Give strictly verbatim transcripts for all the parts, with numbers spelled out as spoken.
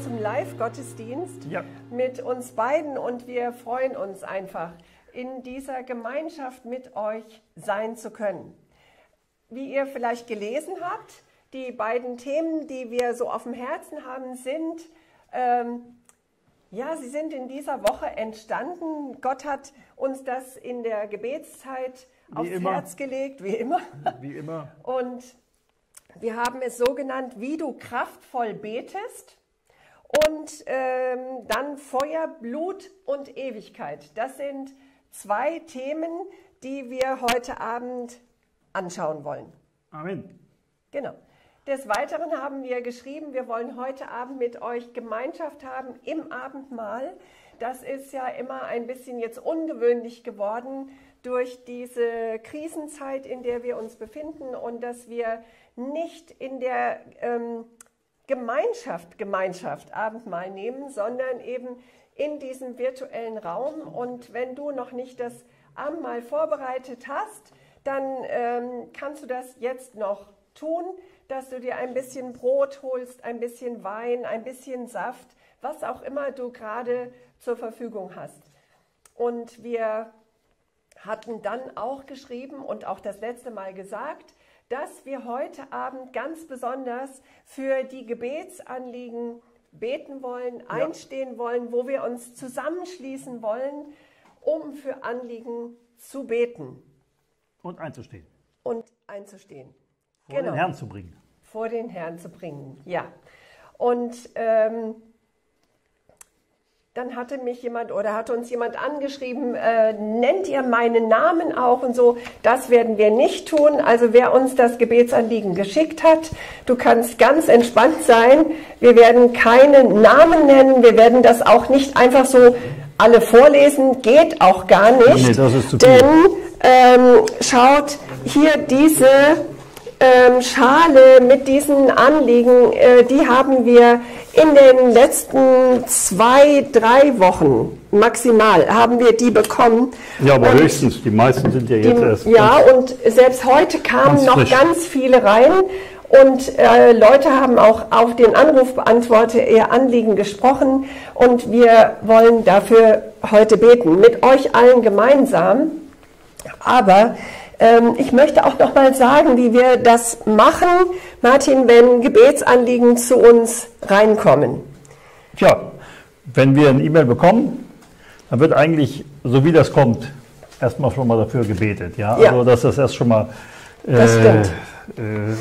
zum Live-Gottesdienst ja. mit uns beiden und wir freuen uns einfach, in dieser Gemeinschaft mit euch sein zu können. Wie ihr vielleicht gelesen habt, die beiden Themen, die wir so auf dem Herzen haben, sind, ähm, ja, sie sind in dieser Woche entstanden. Gott hat uns das in der Gebetszeit wie aufs immer. Herz gelegt, wie immer. Wie immer. Und wir haben es so genannt, wie du kraftvoll betest und ähm, dann Feuer, Blut und Ewigkeit. Das sind zwei Themen, die wir heute Abend anschauen wollen. Amen. Genau. Des Weiteren haben wir geschrieben, wir wollen heute Abend mit euch Gemeinschaft haben im Abendmahl. Das ist ja immer ein bisschen jetzt ungewöhnlich geworden durch diese Krisenzeit, in der wir uns befinden und dass wir nicht in der ähm, Gemeinschaft, Gemeinschaft Abendmahl nehmen, sondern eben in diesem virtuellen Raum. Und wenn du noch nicht das Abendmahl vorbereitet hast, dann ähm, kannst du das jetzt noch tun, dass du dir ein bisschen Brot holst, ein bisschen Wein, ein bisschen Saft, was auch immer du gerade zur Verfügung hast. Und wir hatten dann auch geschrieben und auch das letzte Mal gesagt, dass wir heute Abend ganz besonders für die Gebetsanliegen beten wollen, ja. einstehen wollen, wo wir uns zusammenschließen wollen, um für Anliegen zu beten. Und einzustehen. Und einzustehen. Vor genau. den Herrn zu bringen. Vor den Herrn zu bringen, ja. Und ähm, dann hatte mich jemand oder hatte uns jemand angeschrieben, äh, nennt ihr meinen Namen auch und so. Das werden wir nicht tun. Also wer uns das Gebetsanliegen geschickt hat, du kannst ganz entspannt sein. Wir werden keinen Namen nennen. Wir werden das auch nicht einfach so alle vorlesen. Geht auch gar nicht. Nee, das ist zu viel. Denn ähm, schaut hier diese ähm, Schale mit diesen Anliegen, äh, die haben wir in den letzten zwei, drei Wochen maximal haben wir die bekommen. Ja, aber und höchstens, die meisten sind ja jetzt die, erst. Ja, und selbst heute kamen ganz noch frisch. ganz viele rein und äh, Leute haben auch auf den Anrufbeantworter ihr Anliegen gesprochen und wir wollen dafür heute beten, mit euch allen gemeinsam. Aber ähm, ich möchte auch noch mal sagen, wie wir das machen, Martin, wenn Gebetsanliegen zu uns reinkommen. Tja, wenn wir eine E-Mail bekommen, dann wird eigentlich, so wie das kommt, erstmal schon mal dafür gebetet. Ja? Ja. Also, dass das erst schon mal äh, das stimmt. Äh,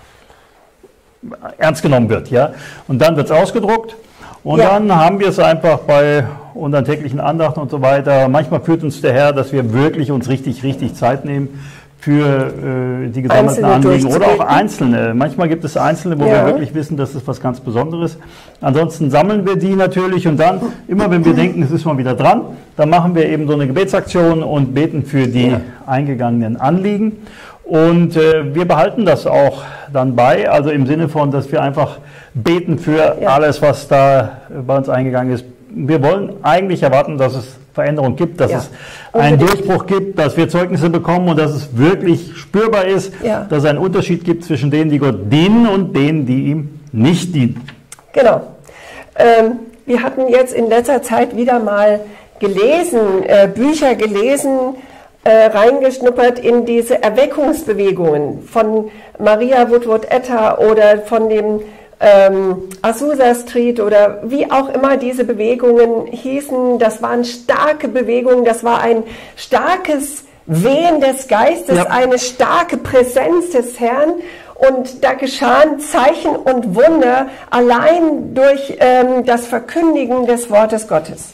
ernst genommen wird. Ja? Und dann wird es ausgedruckt. Und ja. dann haben wir es einfach bei unseren täglichen Andachten und so weiter. Manchmal führt uns der Herr, dass wir wirklich uns richtig, richtig Zeit nehmen für äh, die gesammelten Anliegen oder auch einzelne. Manchmal gibt es einzelne, wo ja. wir wirklich wissen, das ist was ganz Besonderes. Ansonsten sammeln wir die natürlich und dann, immer wenn wir denken, es ist mal wieder dran, dann machen wir eben so eine Gebetsaktion und beten für die ja. eingegangenen Anliegen. Und äh, wir behalten das auch dann bei, also im Sinne von, dass wir einfach beten für ja. alles, was da bei uns eingegangen ist. Wir wollen eigentlich erwarten, dass es Veränderung gibt, dass ja. es einen Unbedingt. Durchbruch gibt, dass wir Zeugnisse bekommen und dass es wirklich spürbar ist, ja. dass es einen Unterschied gibt zwischen denen, die Gott dienen und denen, die ihm nicht dienen. Genau. Ähm, wir hatten jetzt in letzter Zeit wieder mal gelesen, äh, Bücher gelesen, Äh, reingeschnuppert in diese Erweckungsbewegungen von Maria Woodward-Etter oder von dem ähm, Azusa Street oder wie auch immer diese Bewegungen hießen. Das waren starke Bewegungen, das war ein starkes Wehen des Geistes, ja. eine starke Präsenz des Herrn und da geschahen Zeichen und Wunder allein durch ähm, das Verkündigen des Wortes Gottes.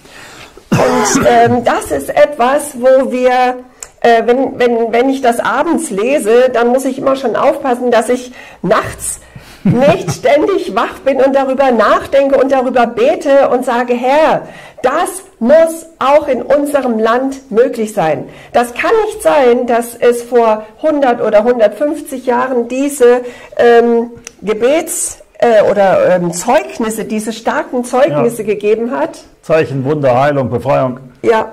Und ähm, das ist etwas, wo wir Äh, wenn, wenn, wenn ich das abends lese, dann muss ich immer schon aufpassen, dass ich nachts nicht ständig wach bin und darüber nachdenke und darüber bete und sage, Herr, das muss auch in unserem Land möglich sein. Das kann nicht sein, dass es vor hundert oder hundertfünfzig Jahren diese ähm, Gebets- äh, oder ähm, Zeugnisse, diese starken Zeugnisse ja. gegeben hat. Zeichen, Wunder, Heilung, Befreiung. Ja.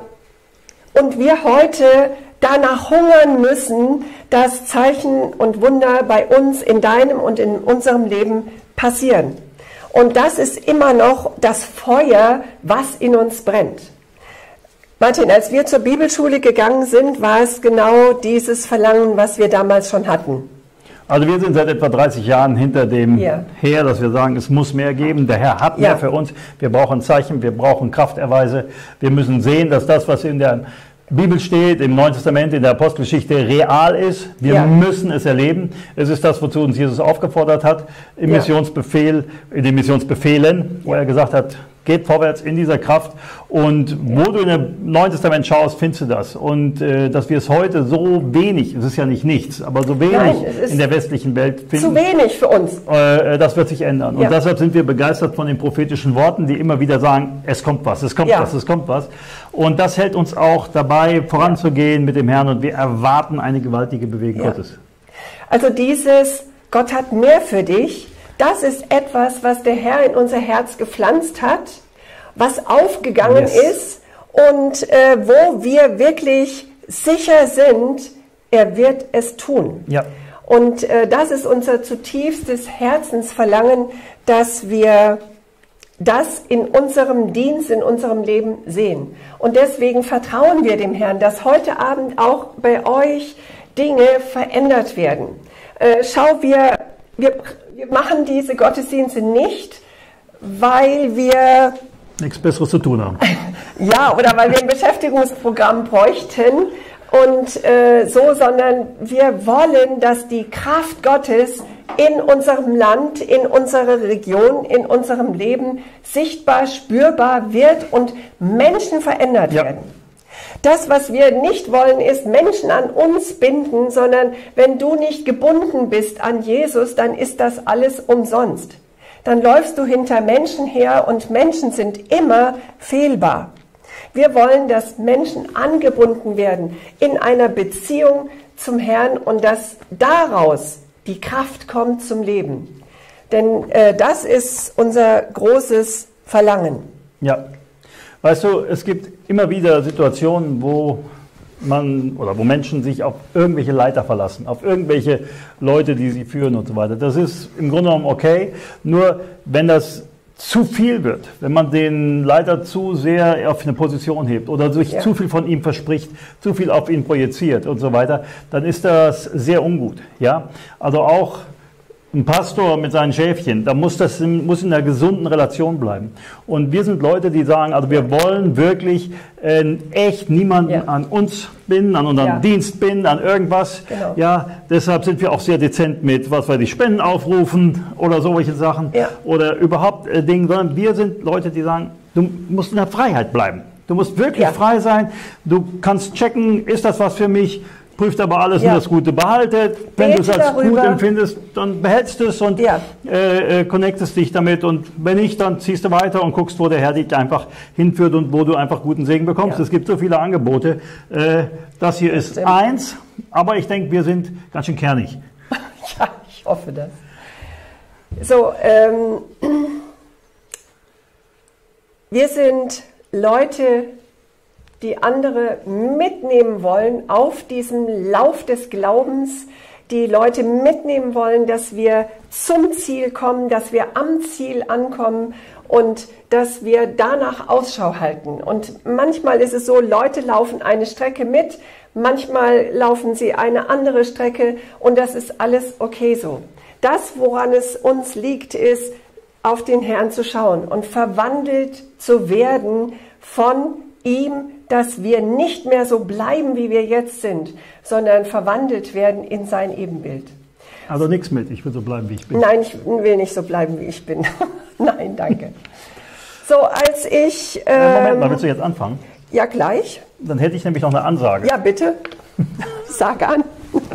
Und wir heute danach hungern müssen, dass Zeichen und Wunder bei uns in deinem und in unserem Leben passieren. Und das ist immer noch das Feuer, was in uns brennt. Martin, als wir zur Bibelschule gegangen sind, war es genau dieses Verlangen, was wir damals schon hatten. Also wir sind seit etwa dreißig Jahren hinter dem ja. her, dass wir sagen, es muss mehr geben. Der Herr hat ja. mehr für uns. Wir brauchen Zeichen, wir brauchen Krafterweise. Wir müssen sehen, dass das, was in der Bibel steht, im Neuen Testament, in der Apostelgeschichte real ist. Wir ja. müssen es erleben. Es ist das, wozu uns Jesus aufgefordert hat, im ja. Missionsbefehl, in den Missionsbefehlen, wo er gesagt hat, geht vorwärts in dieser Kraft. Und wo du in dem Neuen Testament schaust, findest du das. Und äh, dass wir es heute so wenig, es ist ja nicht nichts, aber so wenig Nein, in der westlichen Welt finden. Zu wenig für uns. Äh, das wird sich ändern. Ja. Und deshalb sind wir begeistert von den prophetischen Worten, die immer wieder sagen, es kommt was, es kommt ja. was, es kommt was. Und das hält uns auch dabei, voranzugehen mit dem Herrn. Und wir erwarten eine gewaltige Bewegung ja. Gottes. Also dieses, Gott hat mehr für dich, das ist etwas, was der Herr in unser Herz gepflanzt hat, was aufgegangen yes. ist und äh, wo wir wirklich sicher sind, er wird es tun. Ja. Und äh, das ist unser zutiefstes Herzensverlangen, dass wir das in unserem Dienst, in unserem Leben sehen. Und deswegen vertrauen wir dem Herrn, dass heute Abend auch bei euch Dinge verändert werden. Äh, schau, wir, wir, wir machen diese Gottesdienste nicht, weil wir nichts Besseres zu tun haben. Ja, oder weil wir ein Beschäftigungsprogramm bräuchten und äh, so, sondern wir wollen, dass die Kraft Gottes in unserem Land, in unserer Region, in unserem Leben sichtbar, spürbar wird und Menschen verändert ja. werden. Das, was wir nicht wollen, ist Menschen an uns binden, sondern wenn du nicht gebunden bist an Jesus, dann ist das alles umsonst. Dann läufst du hinter Menschen her und Menschen sind immer fehlbar. Wir wollen, dass Menschen angebunden werden in einer Beziehung zum Herrn und dass daraus die Kraft kommt zum Leben. Denn äh, das ist unser großes Verlangen. Ja, weißt du, es gibt immer wieder Situationen, wo man oder wo Menschen sich auf irgendwelche Leiter verlassen, auf irgendwelche Leute, die sie führen und so weiter. Das ist im Grunde genommen okay, nur wenn das zu viel wird, wenn man den Leiter zu sehr auf eine Position hebt oder sich ja. zu viel von ihm verspricht, zu viel auf ihn projiziert und so weiter, dann ist das sehr ungut. Ja? Also auch ein Pastor mit seinen Schäfchen, da muss das in, muss in einer gesunden Relation bleiben. Und wir sind Leute, die sagen, also wir wollen wirklich äh, echt niemanden ja. an uns binden, an unseren ja. Dienst binden, an irgendwas. Genau. Ja, deshalb sind wir auch sehr dezent mit, was wir die Spenden aufrufen oder solche Sachen ja. oder überhaupt äh, Dinge, sondern wir sind Leute, die sagen, du musst in der Freiheit bleiben. Du musst wirklich ja. frei sein. Du kannst checken, ist das was für mich? Prüft aber alles ja. und das Gute behaltet. Wenn du es als darüber. gut empfindest, dann behältst du es und ja. äh, äh, connectest dich damit. Und wenn nicht, dann ziehst du weiter und guckst, wo der Herr dich einfach hinführt und wo du einfach guten Segen bekommst. Ja. Es gibt so viele Angebote. Äh, das hier das ist stimmt. eins, aber ich denke, wir sind ganz schön kernig. Ja, ich hoffe das. So, ähm, wir sind Leute, die andere mitnehmen wollen auf diesem Lauf des Glaubens, die Leute mitnehmen wollen, dass wir zum Ziel kommen, dass wir am Ziel ankommen und dass wir danach Ausschau halten. Und manchmal ist es so, Leute laufen eine Strecke mit, manchmal laufen sie eine andere Strecke und das ist alles okay so. Das, woran es uns liegt, ist, auf den Herrn zu schauen und verwandelt zu werden von ihm, dass wir nicht mehr so bleiben, wie wir jetzt sind, sondern verwandelt werden in sein Ebenbild. Also nichts mit, ich will so bleiben, wie ich bin. Nein, ich will nicht so bleiben, wie ich bin. Nein, danke. So, als ich... Ähm, Moment mal, willst du jetzt anfangen? Ja, gleich. Dann hätte ich nämlich noch eine Ansage. Ja, bitte. Sag an.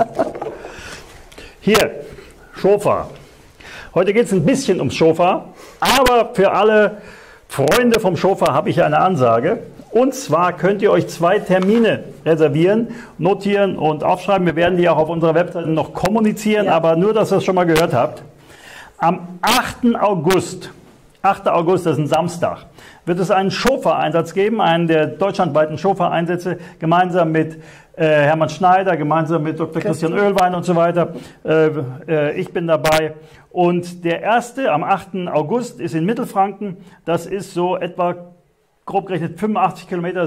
Hier, Schofar. Heute geht es ein bisschen ums Schofar, aber für alle Freunde vom Schofar habe ich eine Ansage. Und zwar könnt ihr euch zwei Termine reservieren, notieren und aufschreiben. Wir werden die auch auf unserer Webseite noch kommunizieren, ja. aber nur, dass ihr es schon mal gehört habt. Am achten August achter August, das ist ein Samstag, wird es einen Schofa-Einsatz geben, einen der deutschlandweiten Schofa-Einsätze, gemeinsam mit äh, Hermann Schneider, gemeinsam mit Doktor Christian Oehlwein und so weiter. Äh, äh, ich bin dabei. Und der erste am achten August ist in Mittelfranken. Das ist so etwa, grob gerechnet, fünfundachtzig Kilometer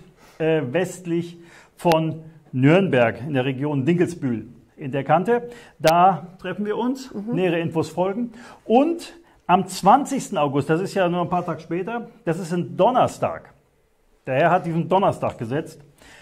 südwestlich äh, von Nürnberg in der Region Dinkelsbühl in der Kante. Da treffen wir uns, mhm. nähere Infos folgen. Und am zwanzigsten August, das ist ja nur ein paar Tage später, das ist ein Donnerstag. Der Herr hat diesen Donnerstag gesetzt.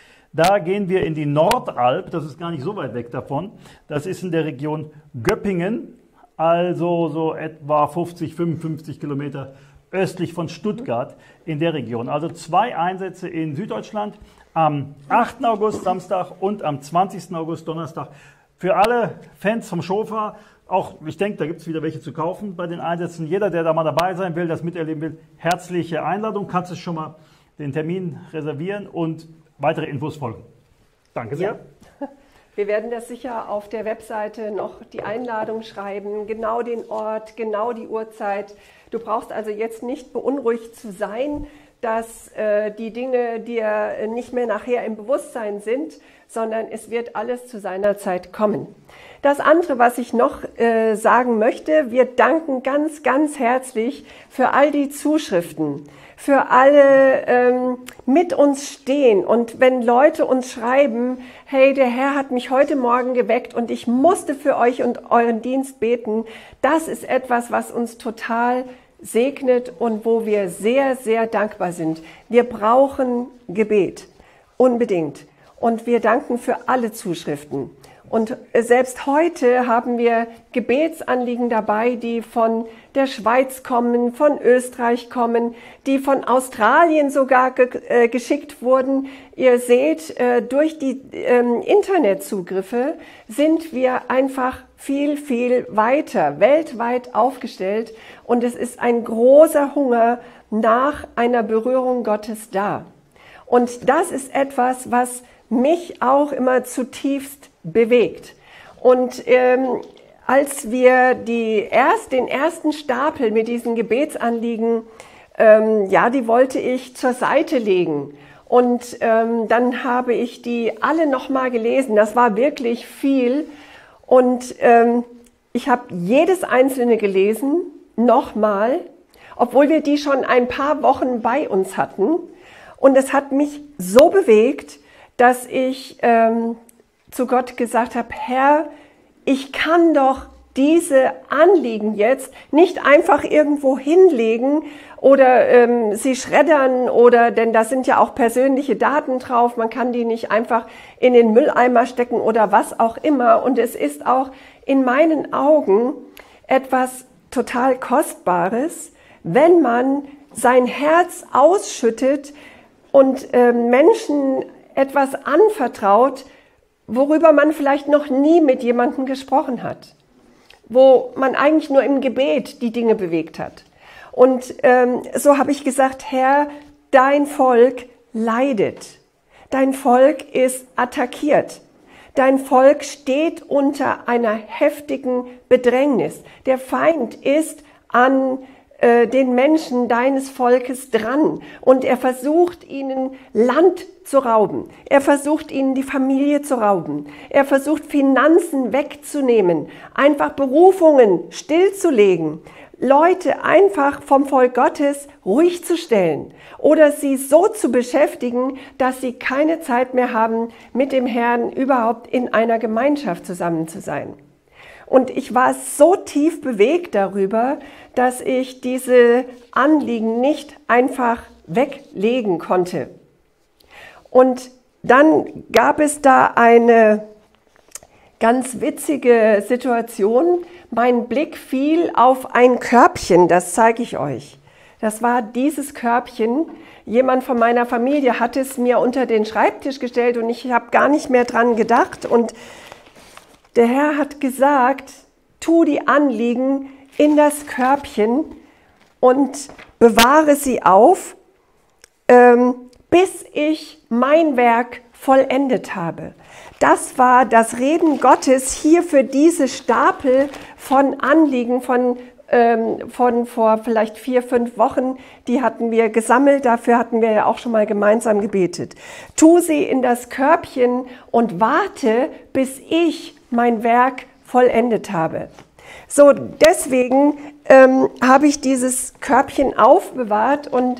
Da gehen wir in die Nordalp, das ist gar nicht so weit weg davon. Das ist in der Region Göppingen, also so etwa fünfzig, fünfundfünfzig Kilometer östlich von Stuttgart in der Region. Also zwei Einsätze in Süddeutschland am achten August Samstag und am zwanzigsten August Donnerstag. Für alle Fans vom Schofa, auch ich denke, da gibt es wieder welche zu kaufen bei den Einsätzen. Jeder, der da mal dabei sein will, das miterleben will, herzliche Einladung. Kannst du schon mal den Termin reservieren und weitere Infos folgen. Danke sehr. Ja. Wir werden das sicher auf der Webseite noch die Einladung schreiben, genau den Ort, genau die Uhrzeit. Du brauchst also jetzt nicht beunruhigt zu sein, dass äh, die Dinge dir nicht mehr nachher im Bewusstsein sind, sondern es wird alles zu seiner Zeit kommen. Das andere, was ich noch äh, sagen möchte, wir danken ganz, ganz herzlich für all die Zuschriften, für alle ähm, mit uns stehen. Und wenn Leute uns schreiben, hey, der Herr hat mich heute Morgen geweckt und ich musste für euch und euren Dienst beten, das ist etwas, was uns total segnet und wo wir sehr, sehr dankbar sind. Wir brauchen Gebet, unbedingt. Und wir danken für alle Zuschriften. Und selbst heute haben wir Gebetsanliegen dabei, die von der Schweiz kommen, von Österreich kommen, die von Australien sogar ge äh, geschickt wurden. Ihr seht, äh, durch die äh, Internetzugriffe sind wir einfach viel, viel weiter, weltweit aufgestellt. Und es ist ein großer Hunger nach einer Berührung Gottes da. Und das ist etwas, was mich auch immer zutiefst bewegt. Und ähm, als wir die erst, den ersten Stapel mit diesen Gebetsanliegen, ähm, ja, die wollte ich zur Seite legen. Und ähm, dann habe ich die alle nochmal gelesen. Das war wirklich viel. Und ähm, ich habe jedes einzelne gelesen, nochmal, obwohl wir die schon ein paar Wochen bei uns hatten. Und es hat mich so bewegt, dass ich ähm, zu Gott gesagt habe, Herr, ich kann doch diese Anliegen jetzt nicht einfach irgendwo hinlegen oder ähm, sie schreddern oder, denn da sind ja auch persönliche Daten drauf, man kann die nicht einfach in den Mülleimer stecken oder was auch immer. Und es ist auch in meinen Augen etwas total Kostbares, wenn man sein Herz ausschüttet und äh, Menschen etwas anvertraut, worüber man vielleicht noch nie mit jemandem gesprochen hat, wo man eigentlich nur im Gebet die Dinge bewegt hat. Und ähm, so habe ich gesagt, Herr, dein Volk leidet, dein Volk ist attackiert, dein Volk steht unter einer heftigen Bedrängnis. Der Feind ist an den Menschen deines Volkes dran und er versucht ihnen Land zu rauben, er versucht ihnen die Familie zu rauben, er versucht Finanzen wegzunehmen, einfach Berufungen stillzulegen, Leute einfach vom Volk Gottes ruhig zu stellen oder sie so zu beschäftigen, dass sie keine Zeit mehr haben, mit dem Herrn überhaupt in einer Gemeinschaft zusammen zu sein. Und ich war so tief bewegt darüber, dass ich diese Anliegen nicht einfach weglegen konnte. Und dann gab es da eine ganz witzige Situation. Mein Blick fiel auf ein Körbchen, das zeige ich euch. Das war dieses Körbchen. Jemand von meiner Familie hat es mir unter den Schreibtisch gestellt und ich habe gar nicht mehr dran gedacht. Und der Herr hat gesagt, tu die Anliegen in das Körbchen und bewahre sie auf, ähm, bis ich mein Werk vollendet habe. Das war das Reden Gottes hier für diese Stapel von Anliegen, von ähm, von vor vielleicht vier, fünf Wochen, die hatten wir gesammelt, dafür hatten wir ja auch schon mal gemeinsam gebetet. Tu sie in das Körbchen und warte, bis ich mein Werk vollendet habe. So, deswegen ähm, habe ich dieses Körbchen aufbewahrt und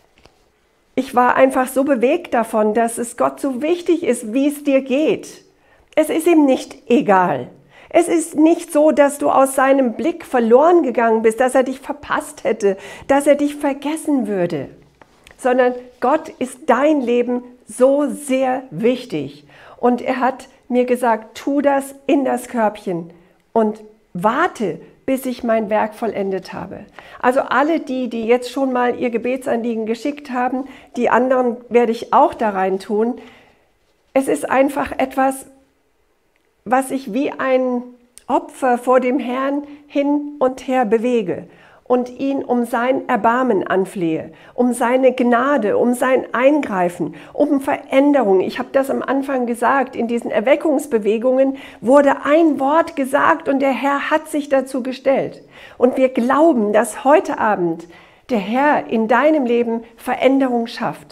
ich war einfach so bewegt davon, dass es Gott so wichtig ist, wie es dir geht. Es ist ihm nicht egal. Es ist nicht so, dass du aus seinem Blick verloren gegangen bist, dass er dich verpasst hätte, dass er dich vergessen würde, sondern Gott ist dein Leben so sehr wichtig. Und er hat mir gesagt, tu das in das Körbchen und warte, bis ich mein Werk vollendet habe. Also alle die, die jetzt schon mal ihr Gebetsanliegen geschickt haben, die anderen werde ich auch da rein tun. Es ist einfach etwas, was ich wie ein Opfer vor dem Herrn hin und her bewege und ihn um sein Erbarmen anflehe, um seine Gnade, um sein Eingreifen, um Veränderung. Ich habe das am Anfang gesagt, in diesen Erweckungsbewegungen wurde ein Wort gesagt und der Herr hat sich dazu gestellt. Und wir glauben, dass heute Abend der Herr in deinem Leben Veränderung schafft.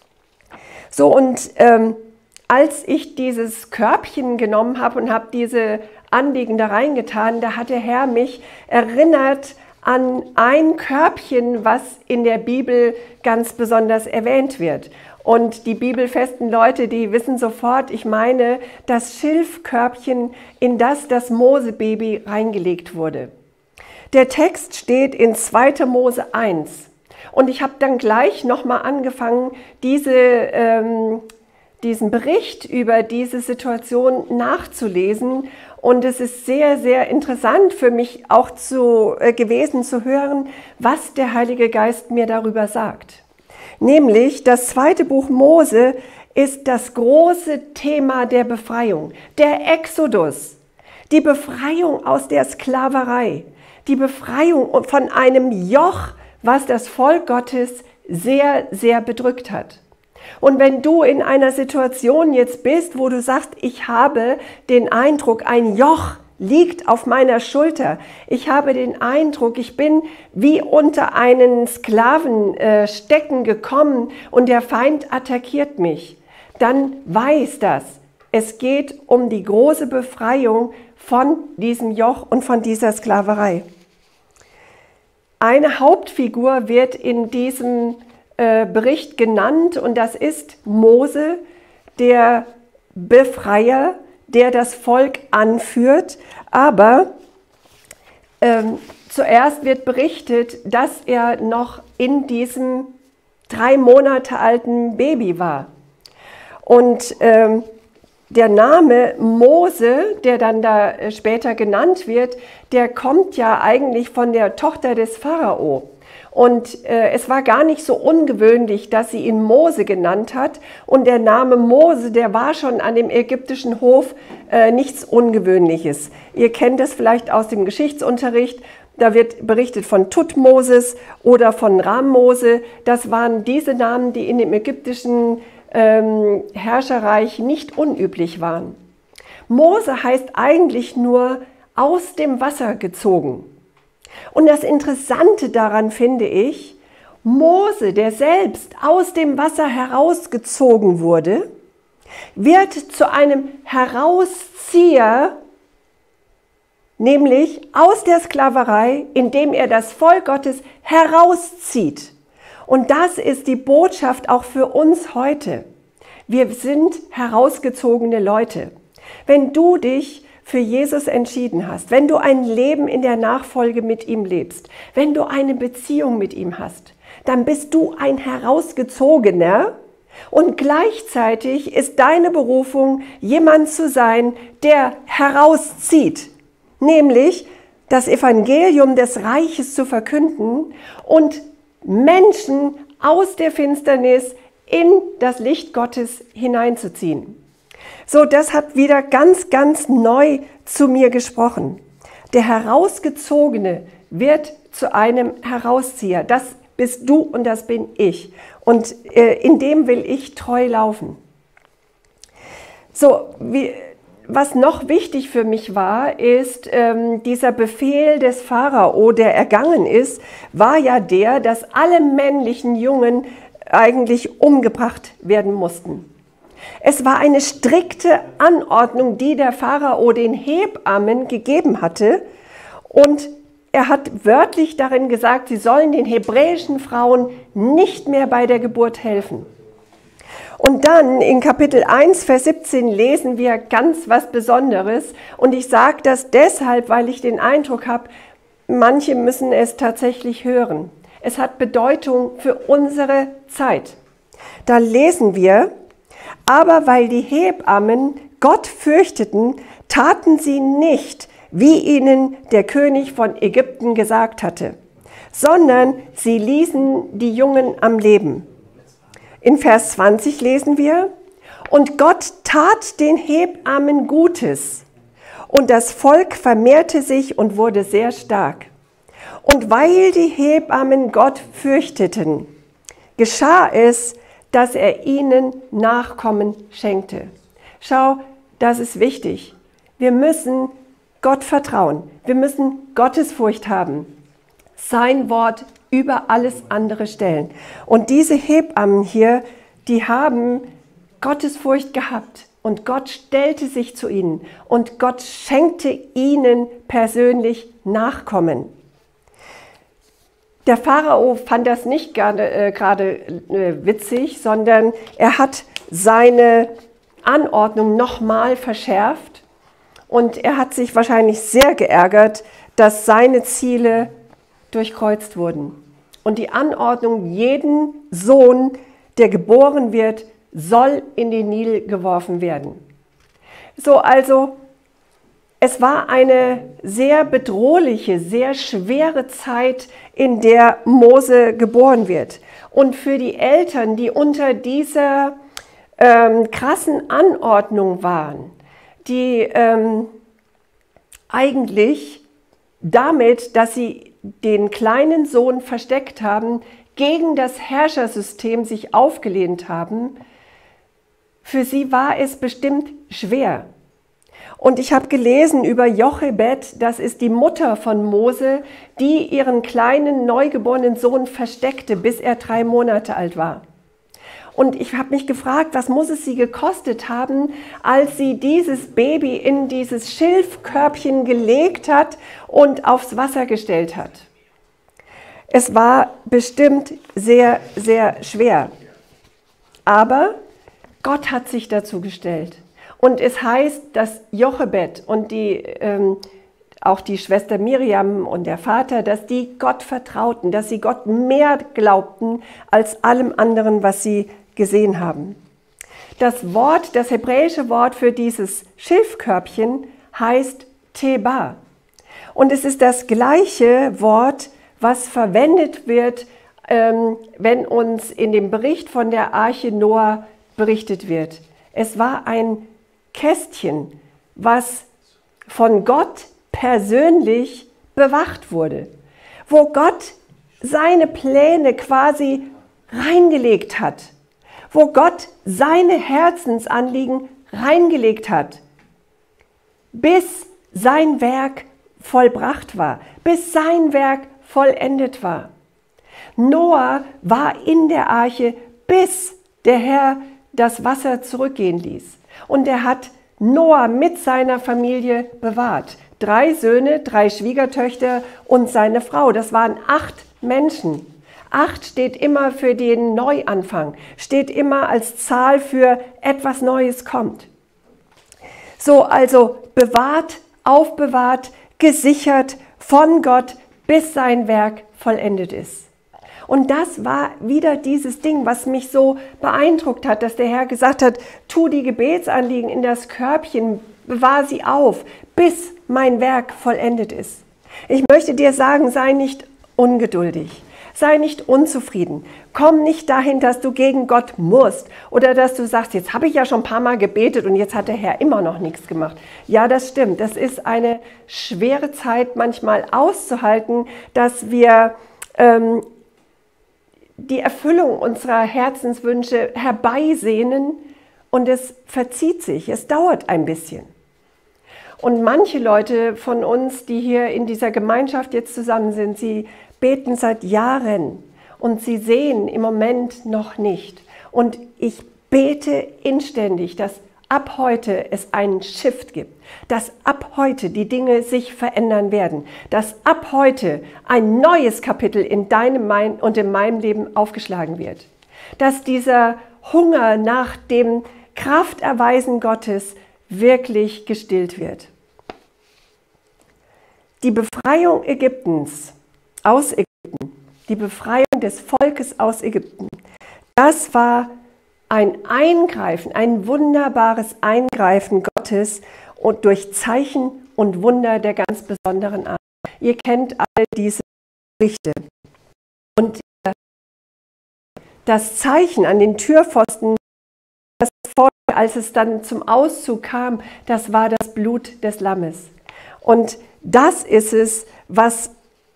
So, und ähm, als ich dieses Körbchen genommen habe und habe diese Anliegen da reingetan, da hat der Herr mich erinnert an ein Körbchen, was in der Bibel ganz besonders erwähnt wird. Und die bibelfesten Leute, die wissen sofort, ich meine das Schilfkörbchen, in das das Mosebaby reingelegt wurde. Der Text steht in zweiter Mose eins. Und ich habe dann gleich nochmal angefangen, diese, ähm, diesen Bericht über diese Situation nachzulesen. Und es ist sehr, sehr interessant für mich auch zu, äh, gewesen zu hören, was der Heilige Geist mir darüber sagt. Nämlich, das zweite Buch Mose ist das große Thema der Befreiung, der Exodus, die Befreiung aus der Sklaverei, die Befreiung von einem Joch, was das Volk Gottes sehr, sehr bedrückt hat. Und wenn du in einer Situation jetzt bist, wo du sagst, ich habe den Eindruck, ein Joch liegt auf meiner Schulter, ich habe den Eindruck, ich bin wie unter einen Sklaven äh, stecken gekommen und der Feind attackiert mich, dann weiß das, es geht um die große Befreiung von diesem Joch und von dieser Sklaverei. Eine Hauptfigur wird in diesem Bericht genannt und das ist Mose, der Befreier, der das Volk anführt. Aber ähm, zuerst wird berichtet, dass er noch in diesem drei Monate alten Baby war. Und ähm, der Name Mose, der dann da später genannt wird, der kommt ja eigentlich von der Tochter des Pharao. Und äh, es war gar nicht so ungewöhnlich, dass sie ihn Mose genannt hat. Und der Name Mose, der war schon an dem ägyptischen Hof äh, nichts Ungewöhnliches. Ihr kennt es vielleicht aus dem Geschichtsunterricht. Da wird berichtet von Thutmoses oder von Rammose. Das waren diese Namen, die in dem ägyptischen ähm, Herrscherreich nicht unüblich waren. Mose heißt eigentlich nur aus dem Wasser gezogen. Und das Interessante daran finde ich, Mose, der selbst aus dem Wasser herausgezogen wurde, wird zu einem Herauszieher, nämlich aus der Sklaverei, indem er das Volk Gottes herauszieht. Und das ist die Botschaft auch für uns heute. Wir sind herausgezogene Leute. Wenn du dich für Jesus entschieden hast, wenn du ein Leben in der Nachfolge mit ihm lebst, wenn du eine Beziehung mit ihm hast, dann bist du ein Herausgezogener und gleichzeitig ist deine Berufung, jemand zu sein, der herauszieht, nämlich das Evangelium des Reiches zu verkünden und Menschen aus der Finsternis in das Licht Gottes hineinzuziehen. So, das hat wieder ganz, ganz neu zu mir gesprochen. Der Herausgezogene wird zu einem Herauszieher. Das bist du und das bin ich. Und äh, in dem will ich treu laufen. So, wie, was noch wichtig für mich war, ist, ähm, dieser Befehl des Pharao, der ergangen ist, war ja der, dass alle männlichen Jungen eigentlich umgebracht werden mussten. Es war eine strikte Anordnung, die der Pharao den Hebammen gegeben hatte, und er hat wörtlich darin gesagt, sie sollen den hebräischen Frauen nicht mehr bei der Geburt helfen. Und dann in Kapitel eins, Vers siebzehn lesen wir ganz was Besonderes, und ich sage das deshalb, weil ich den Eindruck habe, manche müssen es tatsächlich hören. Es hat Bedeutung für unsere Zeit. Da lesen wir: Aber weil die Hebammen Gott fürchteten, taten sie nicht, wie ihnen der König von Ägypten gesagt hatte, sondern sie ließen die Jungen am Leben. In Vers zwanzig lesen wir: Und Gott tat den Hebammen Gutes, und das Volk vermehrte sich und wurde sehr stark. Und weil die Hebammen Gott fürchteten, geschah es, dass er ihnen Nachkommen schenkte. Schau, das ist wichtig. Wir müssen Gott vertrauen. Wir müssen Gottesfurcht haben. Sein Wort über alles andere stellen. Und diese Hebammen hier, die haben Gottesfurcht gehabt. Und Gott stellte sich zu ihnen. Und Gott schenkte ihnen persönlich Nachkommen. Der Pharao fand das nicht gerade äh, gerade, äh, witzig, sondern er hat seine Anordnung nochmal verschärft, und er hat sich wahrscheinlich sehr geärgert, dass seine Ziele durchkreuzt wurden. Und die Anordnung, jeden Sohn, der geboren wird, soll in den Nil geworfen werden. So, also es war eine sehr bedrohliche, sehr schwere Zeit, in der Mose geboren wird. Und für die Eltern, die unter dieser ähm, krassen Anordnung waren, die ähm, eigentlich damit, dass sie den kleinen Sohn versteckt haben, gegen das Herrschersystem sich aufgelehnt haben, für sie war es bestimmt schwer. Und ich habe gelesen über Jochebed, das ist die Mutter von Mose, die ihren kleinen, neugeborenen Sohn versteckte, bis er drei Monate alt war. Und ich habe mich gefragt, was muss es sie gekostet haben, als sie dieses Baby in dieses Schilfkörbchen gelegt hat und aufs Wasser gestellt hat. Es war bestimmt sehr, sehr schwer. Aber Gott hat sich dazu gestellt. Und es heißt, dass Jochebed und die, ähm, auch die Schwester Miriam und der Vater, dass die Gott vertrauten, dass sie Gott mehr glaubten als allem anderen, was sie gesehen haben. Das Wort, das hebräische Wort für dieses Schilfkörbchen heißt Teba. Und es ist das gleiche Wort, was verwendet wird, ähm, wenn uns in dem Bericht von der Arche Noah berichtet wird. Es war ein Kästchen, was von Gott persönlich bewacht wurde, wo Gott seine Pläne quasi reingelegt hat, wo Gott seine Herzensanliegen reingelegt hat, bis sein Werk vollbracht war, bis sein Werk vollendet war. Noah war in der Arche, bis der Herr das Wasser zurückgehen ließ. Und er hat Noah mit seiner Familie bewahrt. Drei Söhne, drei Schwiegertöchter und seine Frau. Das waren acht Menschen. Acht steht immer für den Neuanfang, steht immer als Zahl für etwas Neues kommt. So, also bewahrt, aufbewahrt, gesichert von Gott, bis sein Werk vollendet ist. Und das war wieder dieses Ding, was mich so beeindruckt hat, dass der Herr gesagt hat, tu die Gebetsanliegen in das Körbchen, bewahr sie auf, bis mein Werk vollendet ist. Ich möchte dir sagen, sei nicht ungeduldig, sei nicht unzufrieden. Komm nicht dahin, dass du gegen Gott musst oder dass du sagst, jetzt habe ich ja schon ein paar Mal gebetet und jetzt hat der Herr immer noch nichts gemacht. Ja, das stimmt. Das ist eine schwere Zeit manchmal auszuhalten, dass wir ähm, die Erfüllung unserer Herzenswünsche herbeisehnen und es verzieht sich, es dauert ein bisschen. Und manche Leute von uns, die hier in dieser Gemeinschaft jetzt zusammen sind, sie beten seit Jahren und sie sehen im Moment noch nicht. Und ich bete inständig, dass ab heute es einen Shift gibt, dass ab heute die Dinge sich verändern werden, dass ab heute ein neues Kapitel in deinem und in meinem Leben aufgeschlagen wird, dass dieser Hunger nach dem Krafterweisen Gottes wirklich gestillt wird. Die Befreiung Ägyptens aus Ägypten, die Befreiung des Volkes aus Ägypten, das war ein Eingreifen, ein wunderbares Eingreifen Gottes und durch Zeichen und Wunder der ganz besonderen Art. Ihr kennt all diese Berichte. Und das Zeichen an den Türpfosten, das Volk, als es dann zum Auszug kam, das war das Blut des Lammes. Und das ist es, was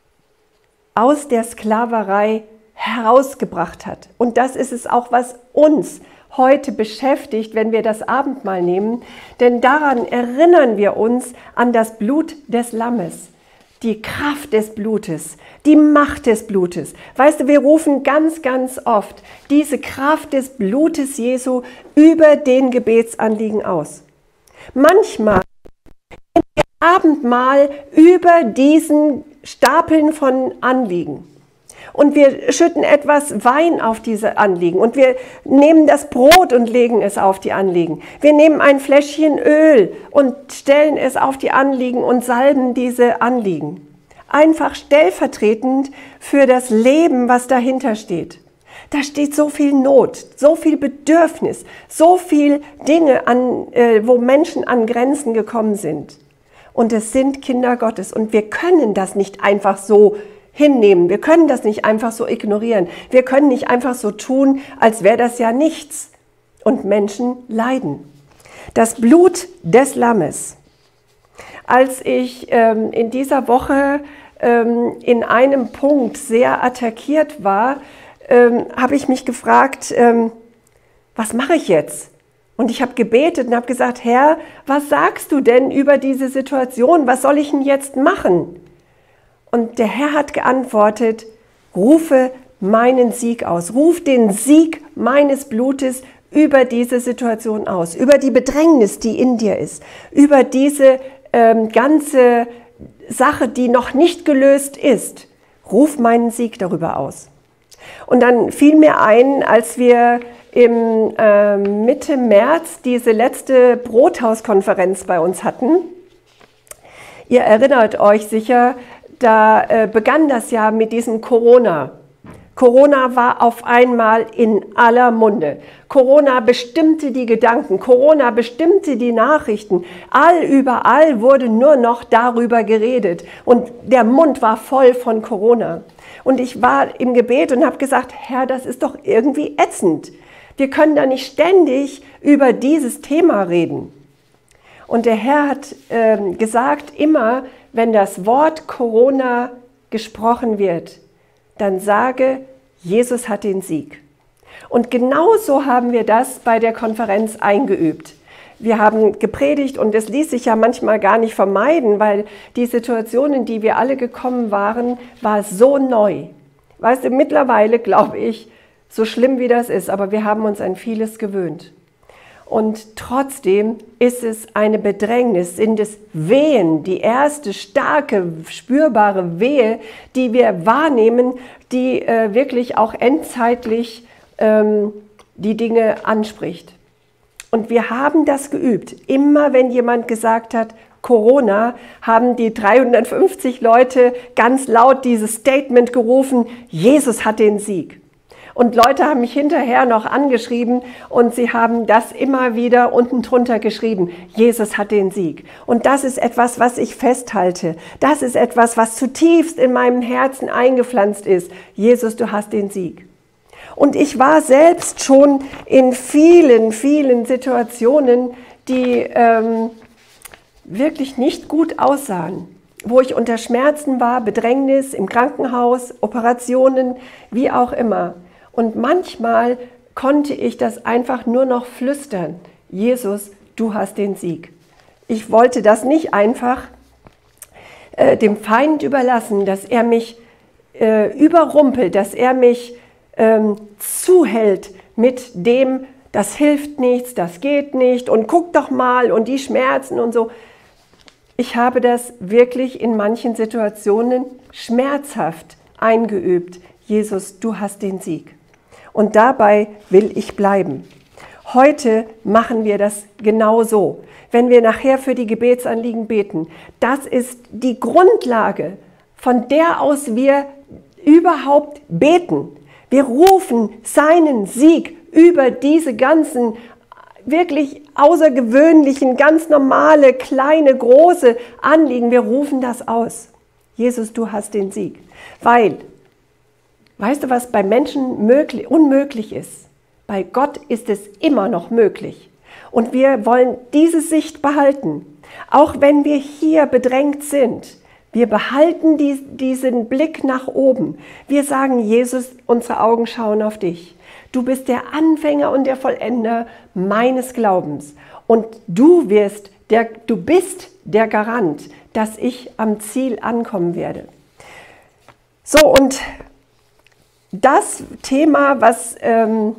aus der Sklaverei herausgebracht hat. Und das ist es auch, was uns heute beschäftigt, wenn wir das Abendmahl nehmen. Denn daran erinnern wir uns an das Blut des Lammes, die Kraft des Blutes, die Macht des Blutes. Weißt du, wir rufen ganz, ganz oft diese Kraft des Blutes Jesu über den Gebetsanliegen aus. Manchmal wir Abendmahl über diesen Stapeln von Anliegen. Und wir schütten etwas Wein auf diese Anliegen und wir nehmen das Brot und legen es auf die Anliegen. Wir nehmen ein Fläschchen Öl und stellen es auf die Anliegen und salben diese Anliegen. Einfach stellvertretend für das Leben, was dahinter steht. Da steht so viel Not, so viel Bedürfnis, so viel Dinge, an, äh, wo Menschen an Grenzen gekommen sind. Und es sind Kinder Gottes und wir können das nicht einfach so hinnehmen. Wir können das nicht einfach so ignorieren. Wir können nicht einfach so tun, als wäre das ja nichts. Und Menschen leiden. Das Blut des Lammes. Als ich ähm, in dieser Woche ähm, in einem Punkt sehr attackiert war, ähm, habe ich mich gefragt, ähm, was mache ich jetzt? Und ich habe gebetet und habe gesagt, Herr, was sagst du denn über diese Situation? Was soll ich denn jetzt machen? Und der Herr hat geantwortet, rufe meinen Sieg aus, ruf den Sieg meines Blutes über diese Situation aus, über die Bedrängnis, die in dir ist, über diese ähm, ganze Sache, die noch nicht gelöst ist. Ruf meinen Sieg darüber aus. Und dann fiel mir ein, als wir im äh, Mitte März diese letzte Brothauskonferenz bei uns hatten. Ihr erinnert euch sicher, da äh, begann das Jahr mit diesem Corona. Corona war auf einmal in aller Munde. Corona bestimmte die Gedanken, Corona bestimmte die Nachrichten. All überall wurde nur noch darüber geredet und der Mund war voll von Corona. Und ich war im Gebet und habe gesagt, Herr, das ist doch irgendwie ätzend. Wir können da nicht ständig über dieses Thema reden. Und der Herr hat äh, gesagt, immer wenn das Wort Corona gesprochen wird, dann sage, Jesus hat den Sieg. Und genauso haben wir das bei der Konferenz eingeübt. Wir haben gepredigt und es ließ sich ja manchmal gar nicht vermeiden, weil die Situation, in die wir alle gekommen waren, war so neu. Weißt du, mittlerweile glaube ich, so schlimm wie das ist, aber wir haben uns an vieles gewöhnt. Und trotzdem ist es eine Bedrängnis, sind es Wehen, die erste starke, spürbare Wehe, die wir wahrnehmen, die äh, wirklich auch endzeitlich ähm, die Dinge anspricht. Und wir haben das geübt. Immer wenn jemand gesagt hat, Corona, haben die dreihundertfünfzig Leute ganz laut dieses Statement gerufen, Jesus hat den Sieg. Und Leute haben mich hinterher noch angeschrieben und sie haben das immer wieder unten drunter geschrieben. Jesus hat den Sieg. Und das ist etwas, was ich festhalte. Das ist etwas, was zutiefst in meinem Herzen eingepflanzt ist. Jesus, du hast den Sieg. Und ich war selbst schon in vielen, vielen Situationen, die ähm, wirklich nicht gut aussahen. Wo ich unter Schmerzen war, Bedrängnis im Krankenhaus, Operationen, wie auch immer. Und manchmal konnte ich das einfach nur noch flüstern. Jesus, du hast den Sieg. ich wollte das nicht einfach äh, dem Feind überlassen, dass er mich äh, überrumpelt, dass er mich ähm, zuhält mit dem, das hilft nichts, das geht nicht und guck doch mal und die Schmerzen und so. Ich habe das wirklich in manchen Situationen schmerzhaft eingeübt. Jesus, du hast den Sieg. Und dabei will ich bleiben. Heute machen wir das genauso. Wenn wir nachher für die Gebetsanliegen beten, das ist die Grundlage, von der aus wir überhaupt beten. Wir rufen seinen Sieg über diese ganzen wirklich außergewöhnlichen, ganz normale, kleine, große Anliegen. Wir rufen das aus. Jesus, du hast den Sieg. Weil, weißt du, was bei Menschen möglich, unmöglich ist? Bei Gott ist es immer noch möglich. Und wir wollen diese Sicht behalten. Auch wenn wir hier bedrängt sind. Wir behalten die, diesen Blick nach oben. Wir sagen, Jesus, unsere Augen schauen auf dich. Du bist der Anfänger und der Vollender meines Glaubens. Und du wirst der, du bist der Garant, dass ich am Ziel ankommen werde. So, und das Thema, was ähm,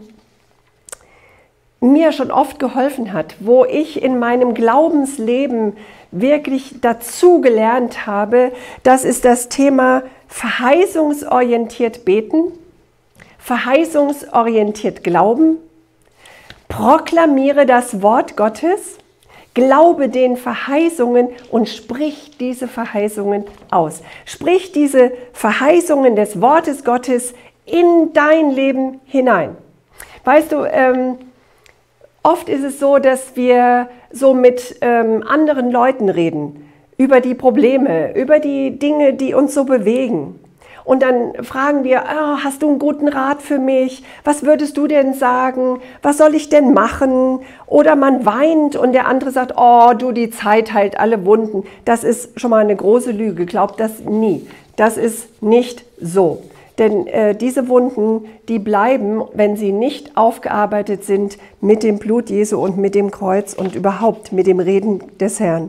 mir schon oft geholfen hat, wo ich in meinem Glaubensleben wirklich dazu gelernt habe, das ist das Thema verheißungsorientiert beten, verheißungsorientiert glauben, proklamiere das Wort Gottes, glaube den Verheißungen und sprich diese Verheißungen aus. Sprich diese Verheißungen des Wortes Gottes in dein Leben hinein. Weißt du, ähm, oft ist es so, dass wir so mit ähm, anderen Leuten reden, über die Probleme, über die Dinge, die uns so bewegen. Und dann fragen wir, oh, hast du einen guten Rat für mich? Was würdest du denn sagen? Was soll ich denn machen? Oder man weint und der andere sagt, oh, du, die Zeit heilt alle Wunden. Das ist schon mal eine große Lüge, glaubt das nie. Das ist nicht so. Denn äh, diese Wunden, die bleiben, wenn sie nicht aufgearbeitet sind mit dem Blut Jesu und mit dem Kreuz und überhaupt mit dem Reden des Herrn.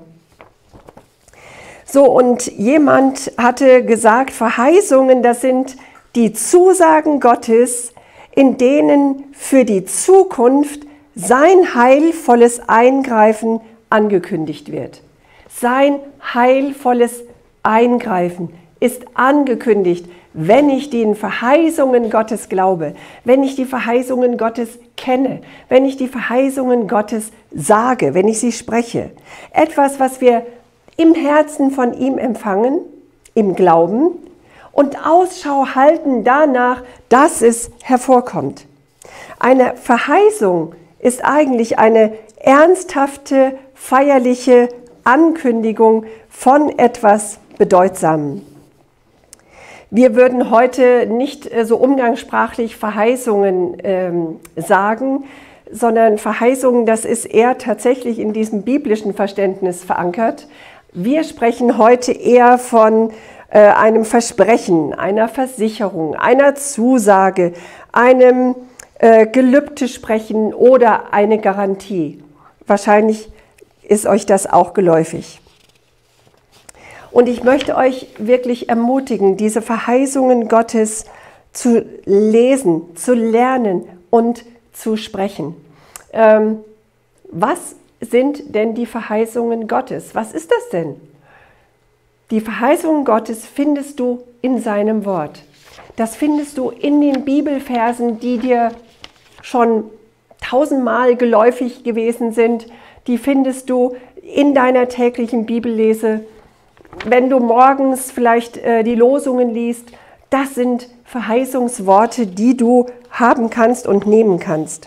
So, und jemand hatte gesagt, Verheißungen, das sind die Zusagen Gottes, in denen für die Zukunft sein heilvolles Eingreifen angekündigt wird. Sein heilvolles Eingreifen ist angekündigt, wenn ich den Verheißungen Gottes glaube, wenn ich die Verheißungen Gottes kenne, wenn ich die Verheißungen Gottes sage, wenn ich sie spreche. Etwas, was wir im Herzen von ihm empfangen, im Glauben und Ausschau halten danach, dass es hervorkommt. Eine Verheißung ist eigentlich eine ernsthafte, feierliche Ankündigung von etwas Bedeutsamem. Wir würden heute nicht so umgangssprachlich Verheißungen ähm, sagen, sondern Verheißungen, das ist eher tatsächlich in diesem biblischen Verständnis verankert. Wir sprechen heute eher von äh, einem Versprechen, einer Versicherung, einer Zusage, einem äh, Gelübde sprechen oder eine Garantie. Wahrscheinlich ist euch das auch geläufig. Und ich möchte euch wirklich ermutigen, diese Verheißungen Gottes zu lesen, zu lernen und zu sprechen. Ähm, was sind denn die Verheißungen Gottes? Was ist das denn? Die Verheißungen Gottes findest du in seinem Wort. Das findest du in den Bibelversen, die dir schon tausendmal geläufig gewesen sind. Die findest du in deiner täglichen Bibellese. Wenn du morgens vielleicht äh, die Losungen liest, das sind Verheißungsworte, die du haben kannst und nehmen kannst.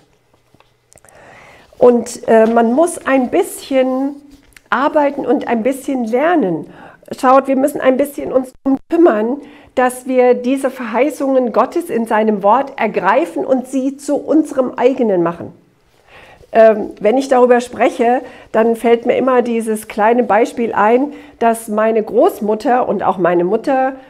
Und äh, man muss ein bisschen arbeiten und ein bisschen lernen. Schaut, wir müssen ein bisschen uns darum kümmern, dass wir diese Verheißungen Gottes in seinem Wort ergreifen und sie zu unserem eigenen machen. Ähm, wenn ich darüber spreche, dann fällt mir immer dieses kleine Beispiel ein, dass meine Großmutter und auch meine Mutter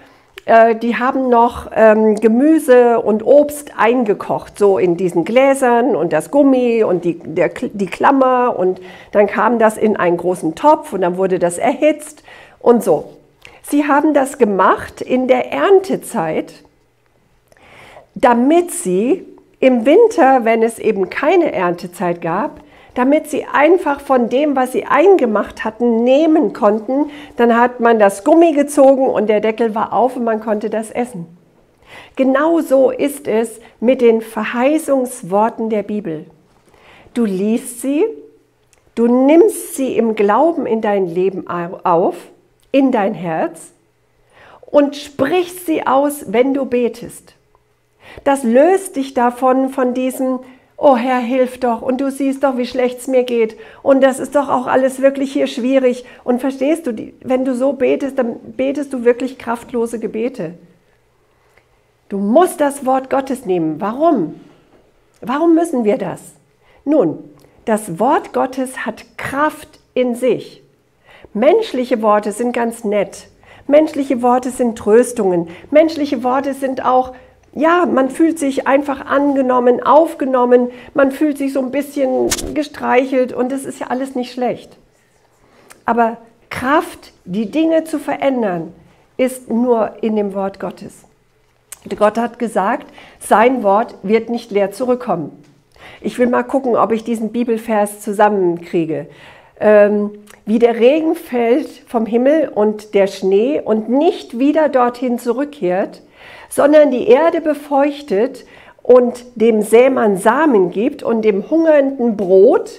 äh, die haben noch ähm, Gemüse und Obst eingekocht, so in diesen Gläsern und das Gummi und die, der, die Klammer, und dann kam das in einen großen Topf und dann wurde das erhitzt und so. Sie haben das gemacht in der Erntezeit, damit sie im Winter, wenn es eben keine Erntezeit gab, damit sie einfach von dem, was sie eingemacht hatten, nehmen konnten. Dann hat man das Gummi gezogen und der Deckel war auf und man konnte das essen. Genauso ist es mit den Verheißungsworten der Bibel. Du liest sie, du nimmst sie im Glauben in dein Leben auf, in dein Herz, und sprichst sie aus, wenn du betest. Das löst dich davon, von diesem: Oh Herr, hilf doch, und du siehst doch, wie schlecht es mir geht, und das ist doch auch alles wirklich hier schwierig. Und verstehst du, wenn du so betest, dann betest du wirklich kraftlose Gebete. Du musst das Wort Gottes nehmen. Warum? Warum müssen wir das? Nun, das Wort Gottes hat Kraft in sich. Menschliche Worte sind ganz nett. Menschliche Worte sind Tröstungen. Menschliche Worte sind auch, ja, man fühlt sich einfach angenommen, aufgenommen, man fühlt sich so ein bisschen gestreichelt, und das ist ja alles nicht schlecht. Aber Kraft, die Dinge zu verändern, ist nur in dem Wort Gottes. Gott hat gesagt, sein Wort wird nicht leer zurückkommen. Ich will mal gucken, ob ich diesen Bibelvers zusammenkriege. Ähm, wie der Regen fällt vom Himmel und der Schnee und nicht wieder dorthin zurückkehrt, sondern die Erde befeuchtet und dem Sämann Samen gibt und dem Hungernden Brot,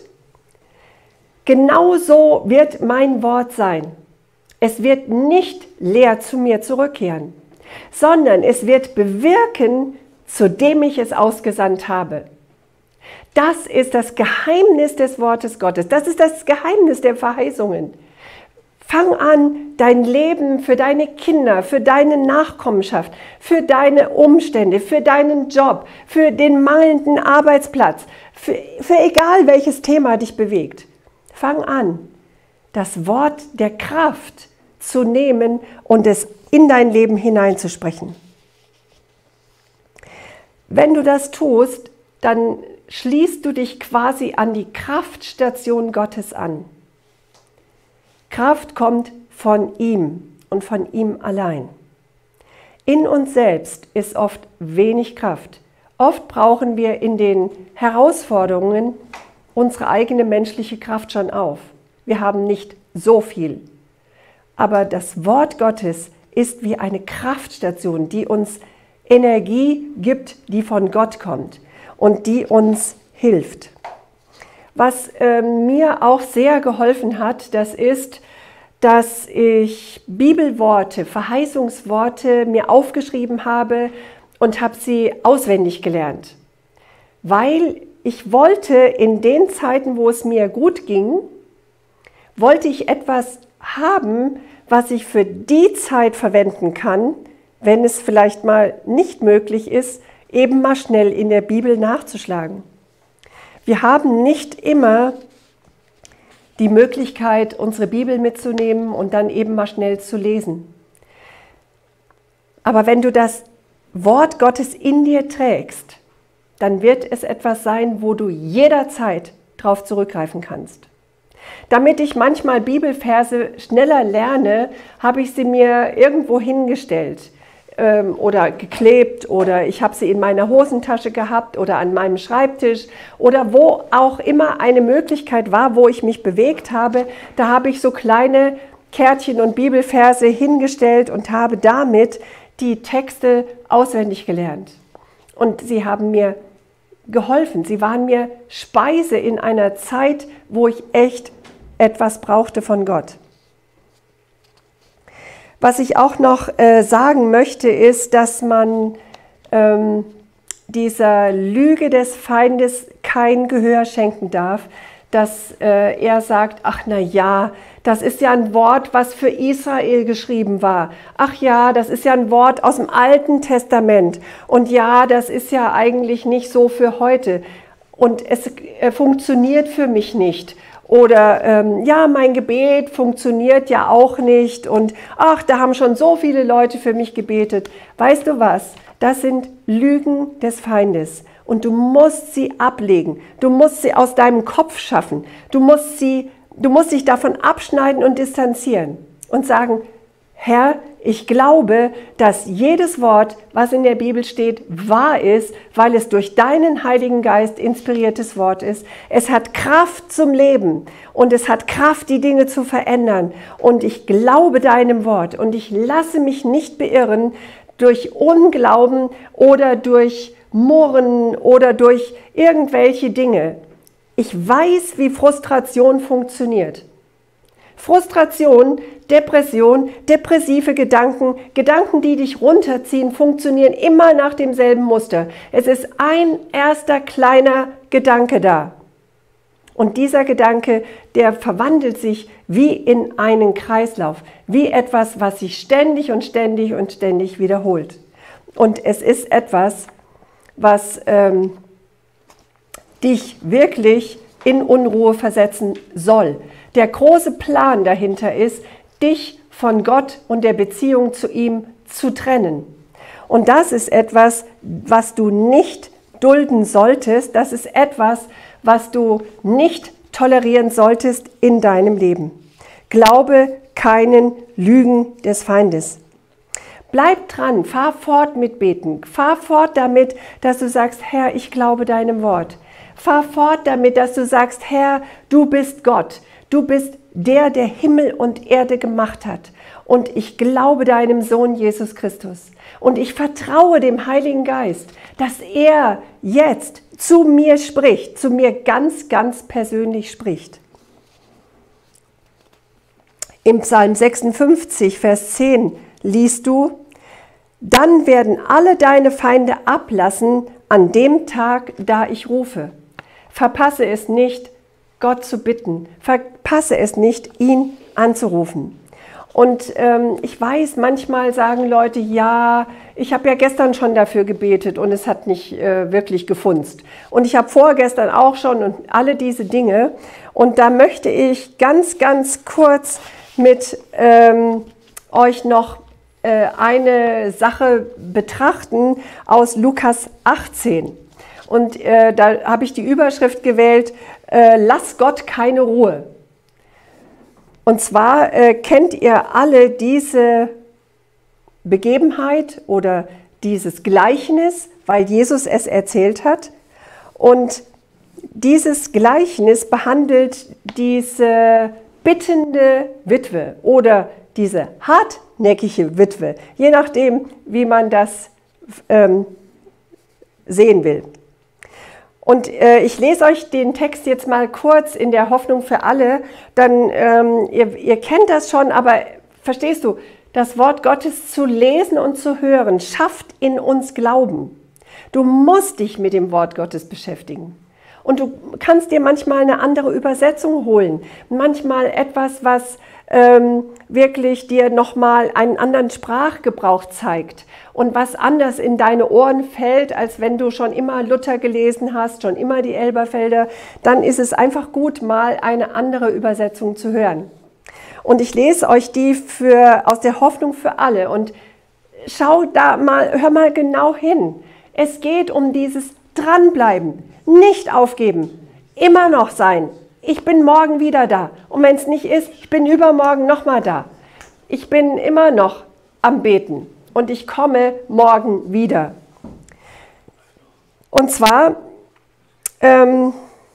genauso wird mein Wort sein. Es wird nicht leer zu mir zurückkehren, sondern es wird bewirken, zu dem ich es ausgesandt habe. Das ist das Geheimnis des Wortes Gottes. Das ist das Geheimnis der Verheißungen. Fang an, dein Leben für deine Kinder, für deine Nachkommenschaft, für deine Umstände, für deinen Job, für den mangelnden Arbeitsplatz, für, für egal welches Thema dich bewegt. Fang an, das Wort der Kraft zu nehmen und es in dein Leben hineinzusprechen. Wenn du das tust, dann schließt du dich quasi an die Kraftstation Gottes an. Kraft kommt von ihm und von ihm allein. In uns selbst ist oft wenig Kraft. Oft brauchen wir in den Herausforderungen unsere eigene menschliche Kraft schon auf. Wir haben nicht so viel. Aber das Wort Gottes ist wie eine Kraftstation, die uns Energie gibt, die von Gott kommt und die uns hilft. Was äh, mir auch sehr geholfen hat, das ist, dass ich Bibelworte, Verheißungsworte mir aufgeschrieben habe und habe sie auswendig gelernt. Weil ich wollte in den Zeiten, wo es mir gut ging, wollte ich etwas haben, was ich für die Zeit verwenden kann, wenn es vielleicht mal nicht möglich ist, eben mal schnell in der Bibel nachzuschlagen. Wir haben nicht immer die Möglichkeit, unsere Bibel mitzunehmen und dann eben mal schnell zu lesen. Aber wenn du das Wort Gottes in dir trägst, dann wird es etwas sein, wo du jederzeit drauf zurückgreifen kannst. Damit ich manchmal Bibelverse schneller lerne, habe ich sie mir irgendwo hingestellt ähm, oder geklebt, oder ich habe sie in meiner Hosentasche gehabt oder an meinem Schreibtisch oder wo auch immer eine Möglichkeit war, wo ich mich bewegt habe. Da habe ich so kleine Kärtchen und Bibelverse hingestellt und habe damit die Texte auswendig gelernt. Und sie haben mir geholfen. Sie waren mir Speise in einer Zeit, wo ich echt etwas brauchte von Gott. Was ich auch noch äh, sagen möchte, ist, dass man ähm, dieser Lüge des Feindes kein Gehör schenken darf, dass äh, er sagt, ach na ja, das ist ja ein Wort, was für Israel geschrieben war. Ach ja, das ist ja ein Wort aus dem Alten Testament. Und ja, das ist ja eigentlich nicht so für heute. Und es äh, funktioniert für mich nicht. Oder ähm, ja, mein Gebet funktioniert ja auch nicht und ach, da haben schon so viele Leute für mich gebetet. Weißt du was? Das sind Lügen des Feindes und du musst sie ablegen. Du musst sie aus deinem Kopf schaffen. Du musst sie, du musst dich davon abschneiden und distanzieren und sagen, Herr, ich glaube, dass jedes Wort, was in der Bibel steht, wahr ist, weil es durch deinen Heiligen Geist inspiriertes Wort ist. Es hat Kraft zum Leben und es hat Kraft, die Dinge zu verändern. Und ich glaube deinem Wort und ich lasse mich nicht beirren durch Unglauben oder durch Murren oder durch irgendwelche Dinge. Ich weiß, wie Frustration funktioniert. Frustration, Depression, depressive Gedanken, Gedanken, die dich runterziehen, funktionieren immer nach demselben Muster. Es ist ein erster kleiner Gedanke da. Und dieser Gedanke, der verwandelt sich wie in einen Kreislauf, wie etwas, was sich ständig und ständig und ständig wiederholt. Und es ist etwas, was ähm, dich wirklich in Unruhe versetzen soll. Der große Plan dahinter ist, dich von Gott und der Beziehung zu ihm zu trennen. Und das ist etwas, was du nicht dulden solltest. Das ist etwas, was du nicht tolerieren solltest in deinem Leben. Glaube keinen Lügen des Feindes. Bleib dran, fahr fort mit Beten. Fahr fort damit, dass du sagst, Herr, ich glaube deinem Wort. Fahr fort damit, dass du sagst, Herr, du bist Gott. Du bist der, der Himmel und Erde gemacht hat. Und ich glaube deinem Sohn Jesus Christus. Und ich vertraue dem Heiligen Geist, dass er jetzt zu mir spricht, zu mir ganz, ganz persönlich spricht. Im Psalm sechsundfünfzig, Vers zehn liest du, dann werden alle deine Feinde ablassen an dem Tag, da ich rufe. Verpasse es nicht, Gott zu bitten. Verpasse es nicht, ihn anzurufen. Und ähm, ich weiß, manchmal sagen Leute, ja, ich habe ja gestern schon dafür gebetet und es hat nicht äh, wirklich gefunzt. Und ich habe vorgestern auch schon und alle diese Dinge. Und da möchte ich ganz, ganz kurz mit ähm, euch noch äh, eine Sache betrachten aus Lukas achtzehn. Und äh, da habe ich die Überschrift gewählt, äh, lass Gott keine Ruhe. Und zwar äh, kennt ihr alle diese Begebenheit oder dieses Gleichnis, weil Jesus es erzählt hat. Und dieses Gleichnis behandelt diese bittende Witwe oder diese hartnäckige Witwe, je nachdem, wie man das ähm, sehen will. Und äh, ich lese euch den Text jetzt mal kurz in der Hoffnung für alle, dann, ähm, ihr, ihr kennt das schon, aber verstehst du, das Wort Gottes zu lesen und zu hören, schafft in uns Glauben. Du musst dich mit dem Wort Gottes beschäftigen. Und du kannst dir manchmal eine andere Übersetzung holen, manchmal etwas, was ähm, wirklich dir nochmal einen anderen Sprachgebrauch zeigt und was anders in deine Ohren fällt, als wenn du schon immer Luther gelesen hast, schon immer die Elberfelder, dann ist es einfach gut, mal eine andere Übersetzung zu hören. Und ich lese euch die für, aus der Hoffnung für alle und schau da mal, hör mal genau hin. Es geht um dieses Dranbleiben, nicht aufgeben, immer noch sein. Ich bin morgen wieder da. Und wenn es nicht ist, ich bin übermorgen nochmal da. Ich bin immer noch am Beten und ich komme morgen wieder. Und zwar ähm,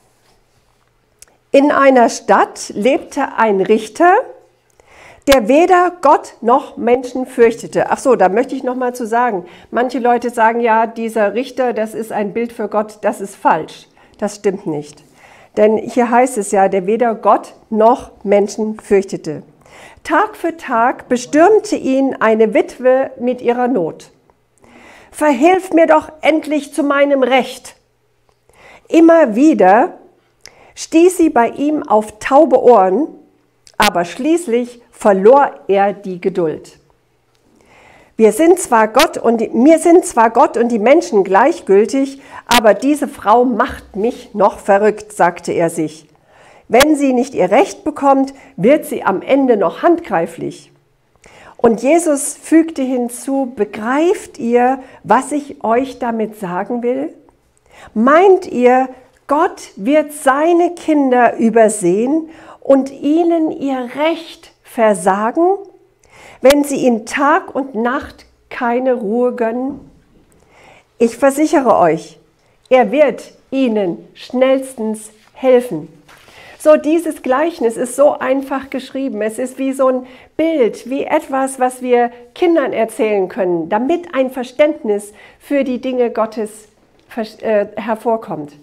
in einer Stadt lebte ein Richter, der weder Gott noch Menschen fürchtete. Ach so, da möchte ich noch mal zu sagen. Manche Leute sagen ja, dieser Richter, das ist ein Bild für Gott. Das ist falsch. Das stimmt nicht. Denn hier heißt es ja, der weder Gott noch Menschen fürchtete. Tag für Tag bestürmte ihn eine Witwe mit ihrer Not. Verhilf mir doch endlich zu meinem Recht. Immer wieder stieß sie bei ihm auf taube Ohren, aber schließlich verlor er die Geduld. Wir sind zwar Gott und die, mir sind zwar Gott und die Menschen gleichgültig, aber diese Frau macht mich noch verrückt, sagte er sich. Wenn sie nicht ihr Recht bekommt, wird sie am Ende noch handgreiflich. Und Jesus fügte hinzu, begreift ihr, was ich euch damit sagen will? Meint ihr, Gott wird seine Kinder übersehen und ihnen ihr Recht versagen, wenn sie ihm Tag und Nacht keine Ruhe gönnen? Ich versichere euch, er wird ihnen schnellstens helfen. So, dieses Gleichnis ist so einfach geschrieben. Es ist wie so ein Bild, wie etwas, was wir Kindern erzählen können, damit ein Verständnis für die Dinge Gottes äh, hervorkommt.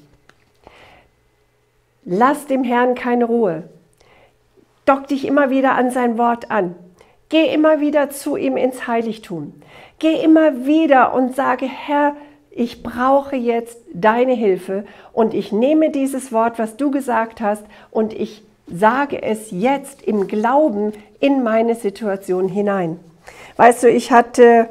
Lass dem Herrn keine Ruhe. Dock dich immer wieder an sein Wort an. Geh immer wieder zu ihm ins Heiligtum. Geh immer wieder und sage, Herr, ich brauche jetzt deine Hilfe und ich nehme dieses Wort, was du gesagt hast, und ich sage es jetzt im Glauben in meine Situation hinein. Weißt du, ich hatte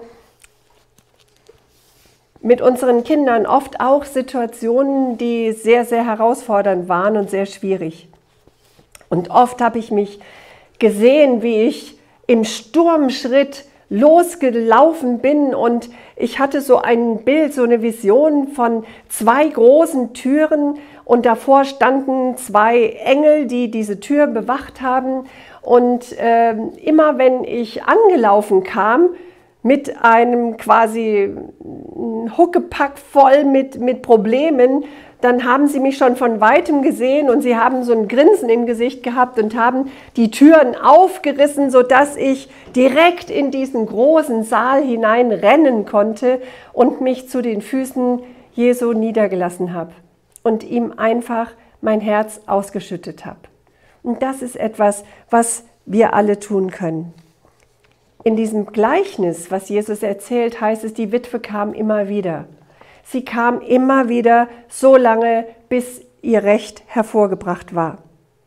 mit unseren Kindern oft auch Situationen, die sehr, sehr herausfordernd waren und sehr schwierig. Und oft habe ich mich gesehen, wie ich im Sturmschritt losgelaufen bin und ich hatte so ein Bild, so eine Vision von zwei großen Türen und davor standen zwei Engel, die diese Tür bewacht haben, und äh, immer wenn ich angelaufen kam mit einem quasi Huckepack voll mit, mit Problemen, dann haben sie mich schon von Weitem gesehen und sie haben so ein Grinsen im Gesicht gehabt und haben die Türen aufgerissen, sodass ich direkt in diesen großen Saal hinein rennen konnte und mich zu den Füßen Jesu niedergelassen habe und ihm einfach mein Herz ausgeschüttet habe. Und das ist etwas, was wir alle tun können. In diesem Gleichnis, was Jesus erzählt, heißt es, die Witwe kam immer wieder. Sie kam immer wieder so lange, bis ihr Recht hervorgebracht war.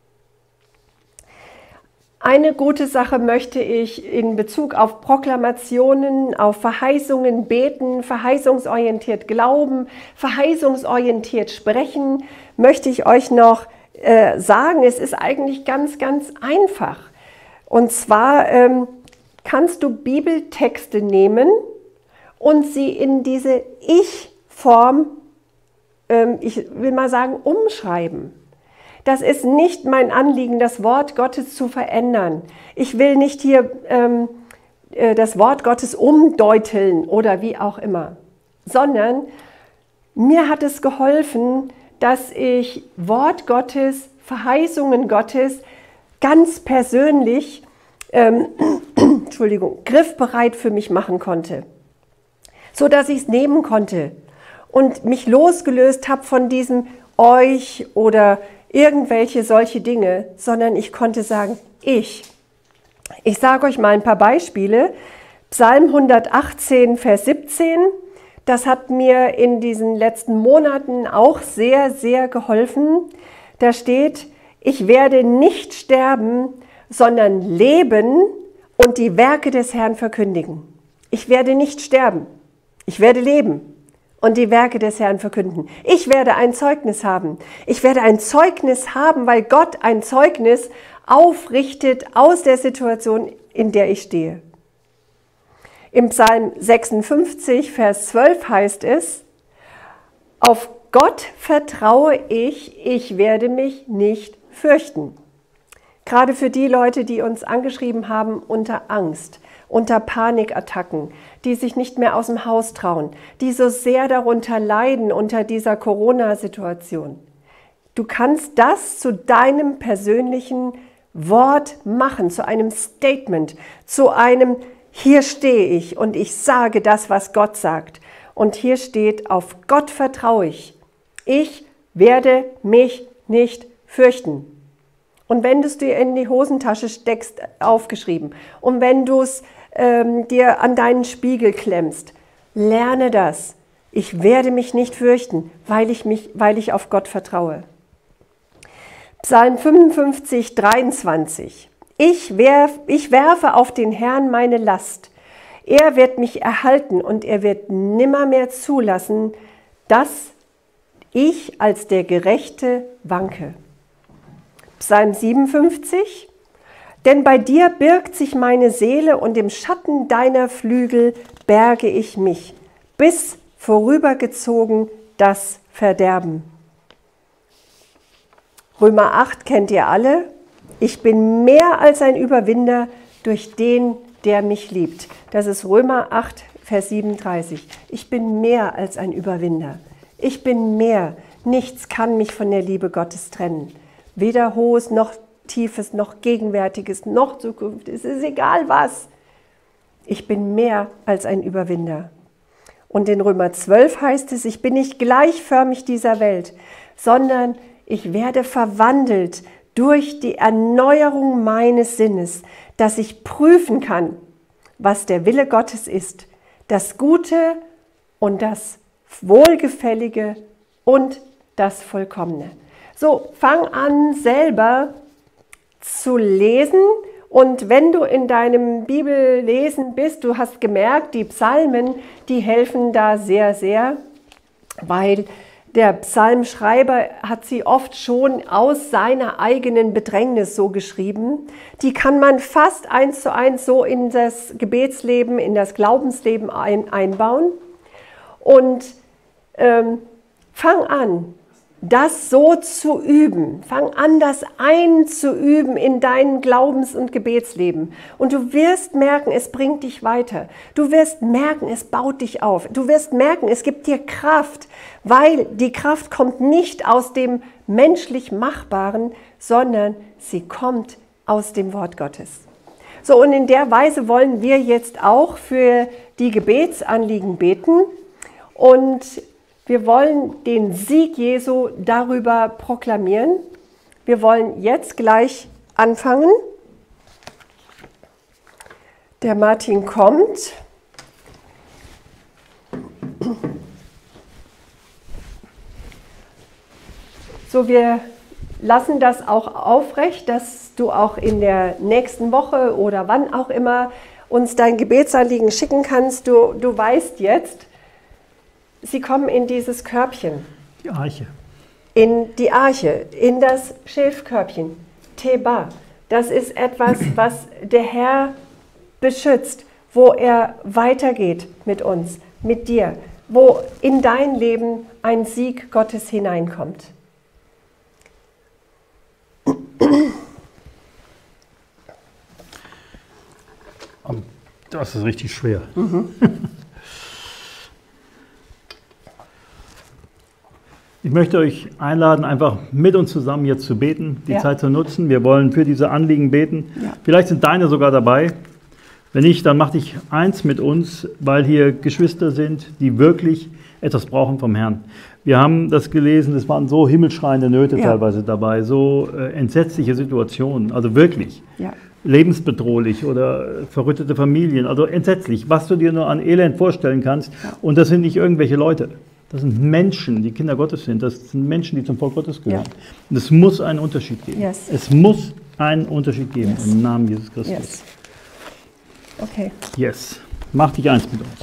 Eine gute Sache möchte ich in Bezug auf Proklamationen, auf Verheißungen beten, verheißungsorientiert glauben, verheißungsorientiert sprechen, möchte ich euch noch äh, sagen. Es ist eigentlich ganz, ganz einfach. Und zwar ähm, kannst du Bibeltexte nehmen und sie in diese Ich-Form, ähm, ich will mal sagen, umschreiben. Das ist nicht mein Anliegen, das Wort Gottes zu verändern. Ich will nicht hier ähm, äh, das Wort Gottes umdeuteln oder wie auch immer, sondern mir hat es geholfen, dass ich Wort Gottes, Verheißungen Gottes ganz persönlich, ähm, Entschuldigung, griffbereit für mich machen konnte, so dass ich es nehmen konnte und mich losgelöst habe von diesem euch oder irgendwelche solche Dinge, sondern ich konnte sagen, ich. Ich sage euch mal ein paar Beispiele. Psalm hundertachtzehn, Vers siebzehn, das hat mir in diesen letzten Monaten auch sehr, sehr geholfen. Da steht, ich werde nicht sterben, sondern leben und die Werke des Herrn verkündigen. Ich werde nicht sterben, ich werde leben und die Werke des Herrn verkünden. Ich werde ein Zeugnis haben. Ich werde ein Zeugnis haben, weil Gott ein Zeugnis aufrichtet aus der Situation, in der ich stehe. Im Psalm sechsundfünfzig, Vers zwölf heißt es, auf Gott vertraue ich, ich werde mich nicht fürchten. Gerade für die Leute, die uns angeschrieben haben unter Angst, unter Panikattacken, die sich nicht mehr aus dem Haus trauen, die so sehr darunter leiden unter dieser Corona-Situation. Du kannst das zu deinem persönlichen Wort machen, zu einem Statement, zu einem hier stehe ich und ich sage das, was Gott sagt. Und hier steht, auf Gott vertraue ich. Ich werde mich nicht fürchten. Und wenn du es dir in die Hosentasche steckst, aufgeschrieben. Und wenn du es ähm, dir an deinen Spiegel klemmst, lerne das. Ich werde mich nicht fürchten, weil ich, mich, weil ich auf Gott vertraue. Psalm fünfundfünfzig, dreiundzwanzig. Ich, werf, ich werfe auf den Herrn meine Last. Er wird mich erhalten und er wird nimmermehr zulassen, dass ich als der Gerechte wanke. Psalm siebenundfünfzig. Denn bei dir birgt sich meine Seele und im Schatten deiner Flügel berge ich mich, bis vorübergezogen das Verderben. Römer acht kennt ihr alle. Ich bin mehr als ein Überwinder durch den, der mich liebt. Das ist Römer acht, Vers siebenunddreißig. Ich bin mehr als ein Überwinder. Ich bin mehr. Nichts kann mich von der Liebe Gottes trennen. Weder Hohes noch Tiefes, noch Gegenwärtiges, noch Zukunft. Es ist egal was. Ich bin mehr als ein Überwinder. Und in Römer zwölf heißt es, ich bin nicht gleichförmig dieser Welt, sondern ich werde verwandelt durch die Erneuerung meines Sinnes, dass ich prüfen kann, was der Wille Gottes ist, das Gute und das Wohlgefällige und das Vollkommene. So, fang an, selber zu lesen, und wenn du in deinem Bibellesen bist, du hast gemerkt, die Psalmen, die helfen da sehr, sehr, weil der Psalmschreiber hat sie oft schon aus seiner eigenen Bedrängnis so geschrieben. Die kann man fast eins zu eins so in das Gebetsleben, in das Glaubensleben ein, einbauen. Und ähm, fang an, das so zu üben. Fang an, das einzuüben in dein Glaubens- und Gebetsleben. Und du wirst merken, es bringt dich weiter. Du wirst merken, es baut dich auf. Du wirst merken, es gibt dir Kraft, weil die Kraft kommt nicht aus dem menschlich Machbaren, sondern sie kommt aus dem Wort Gottes. So, und in der Weise wollen wir jetzt auch für die Gebetsanliegen beten, und wir wollen den Sieg Jesu darüber proklamieren. Wir wollen jetzt gleich anfangen. Der Martin kommt. So, wir lassen das auch aufrecht, dass du auch in der nächsten Woche oder wann auch immer uns dein Gebetsanliegen schicken kannst. Du, du weißt jetzt, sie kommen in dieses Körbchen. Die Arche. In die Arche, in das Schilfkörbchen. Teba. Das ist etwas, was der Herr beschützt, wo er weitergeht mit uns, mit dir, wo in dein Leben ein Sieg Gottes hineinkommt. Das ist richtig schwer. Mhm. Ich möchte euch einladen, einfach mit uns zusammen jetzt zu beten, die ja. Zeit zu nutzen. Wir wollen für diese Anliegen beten. Ja. Vielleicht sind deine sogar dabei. Wenn nicht, dann mach dich eins mit uns, weil hier Geschwister sind, die wirklich etwas brauchen vom Herrn. Wir haben das gelesen, es waren so himmelschreiende Nöte ja. teilweise dabei, so äh, entsetzliche Situationen, also wirklich. Ja. Lebensbedrohlich oder verrüttete Familien, also entsetzlich, was du dir nur an Elend vorstellen kannst. Ja. Und das sind nicht irgendwelche Leute. Das sind Menschen, die Kinder Gottes sind. Das sind Menschen, die zum Volk Gottes gehören. Ja. Und es muss einen Unterschied geben. Yes. Es muss einen Unterschied geben yes. im Namen Jesus Christus. Yes. Okay. Yes. Mach dich eins mit uns.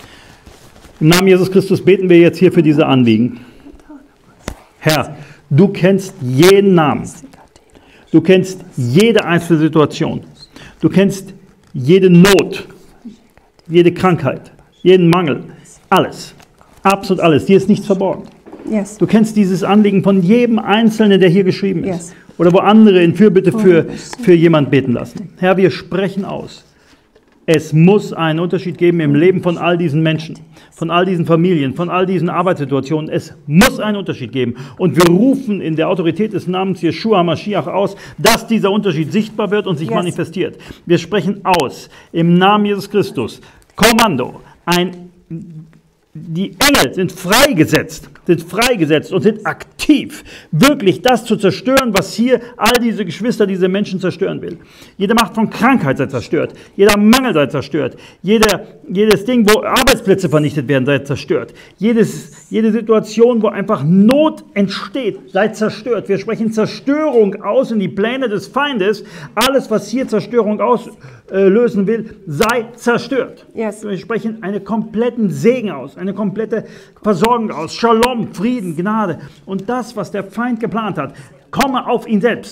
Im Namen Jesus Christus beten wir jetzt hier für diese Anliegen. Herr, du kennst jeden Namen. Du kennst jede einzelne Situation. Du kennst jede Not, jede Krankheit, jeden Mangel, alles. Absolut alles. Dir ist nichts verborgen. Yes. Du kennst dieses Anliegen von jedem Einzelnen, der hier geschrieben ist. Yes. Oder wo andere in Fürbitte für, für jemand beten lassen. Herr, wir sprechen aus. Es muss einen Unterschied geben im Leben von all diesen Menschen, von all diesen Familien, von all diesen Arbeitssituationen. Es muss einen Unterschied geben. Und wir rufen in der Autorität des Namens Jeschua Mashiach aus, dass dieser Unterschied sichtbar wird und sich yes. manifestiert. Wir sprechen aus im Namen Jesus Christus. Kommando, ein Die Engel sind freigesetzt, sind freigesetzt und sind aktiv, wirklich das zu zerstören, was hier all diese Geschwister, diese Menschen zerstören will. Jede Macht von Krankheit sei zerstört, jeder Mangel sei zerstört, jeder, jedes Ding, wo Arbeitsplätze vernichtet werden, sei zerstört. Jedes, jede Situation, wo einfach Not entsteht, sei zerstört. Wir sprechen Zerstörung aus in die Pläne des Feindes. Alles, was hier Zerstörung auslösen will, sei zerstört. Yes. Wir sprechen einen kompletten Segen aus, eine komplette Versorgung aus, Shalom, Frieden, Gnade. Und das, was der Feind geplant hat, komme auf ihn selbst.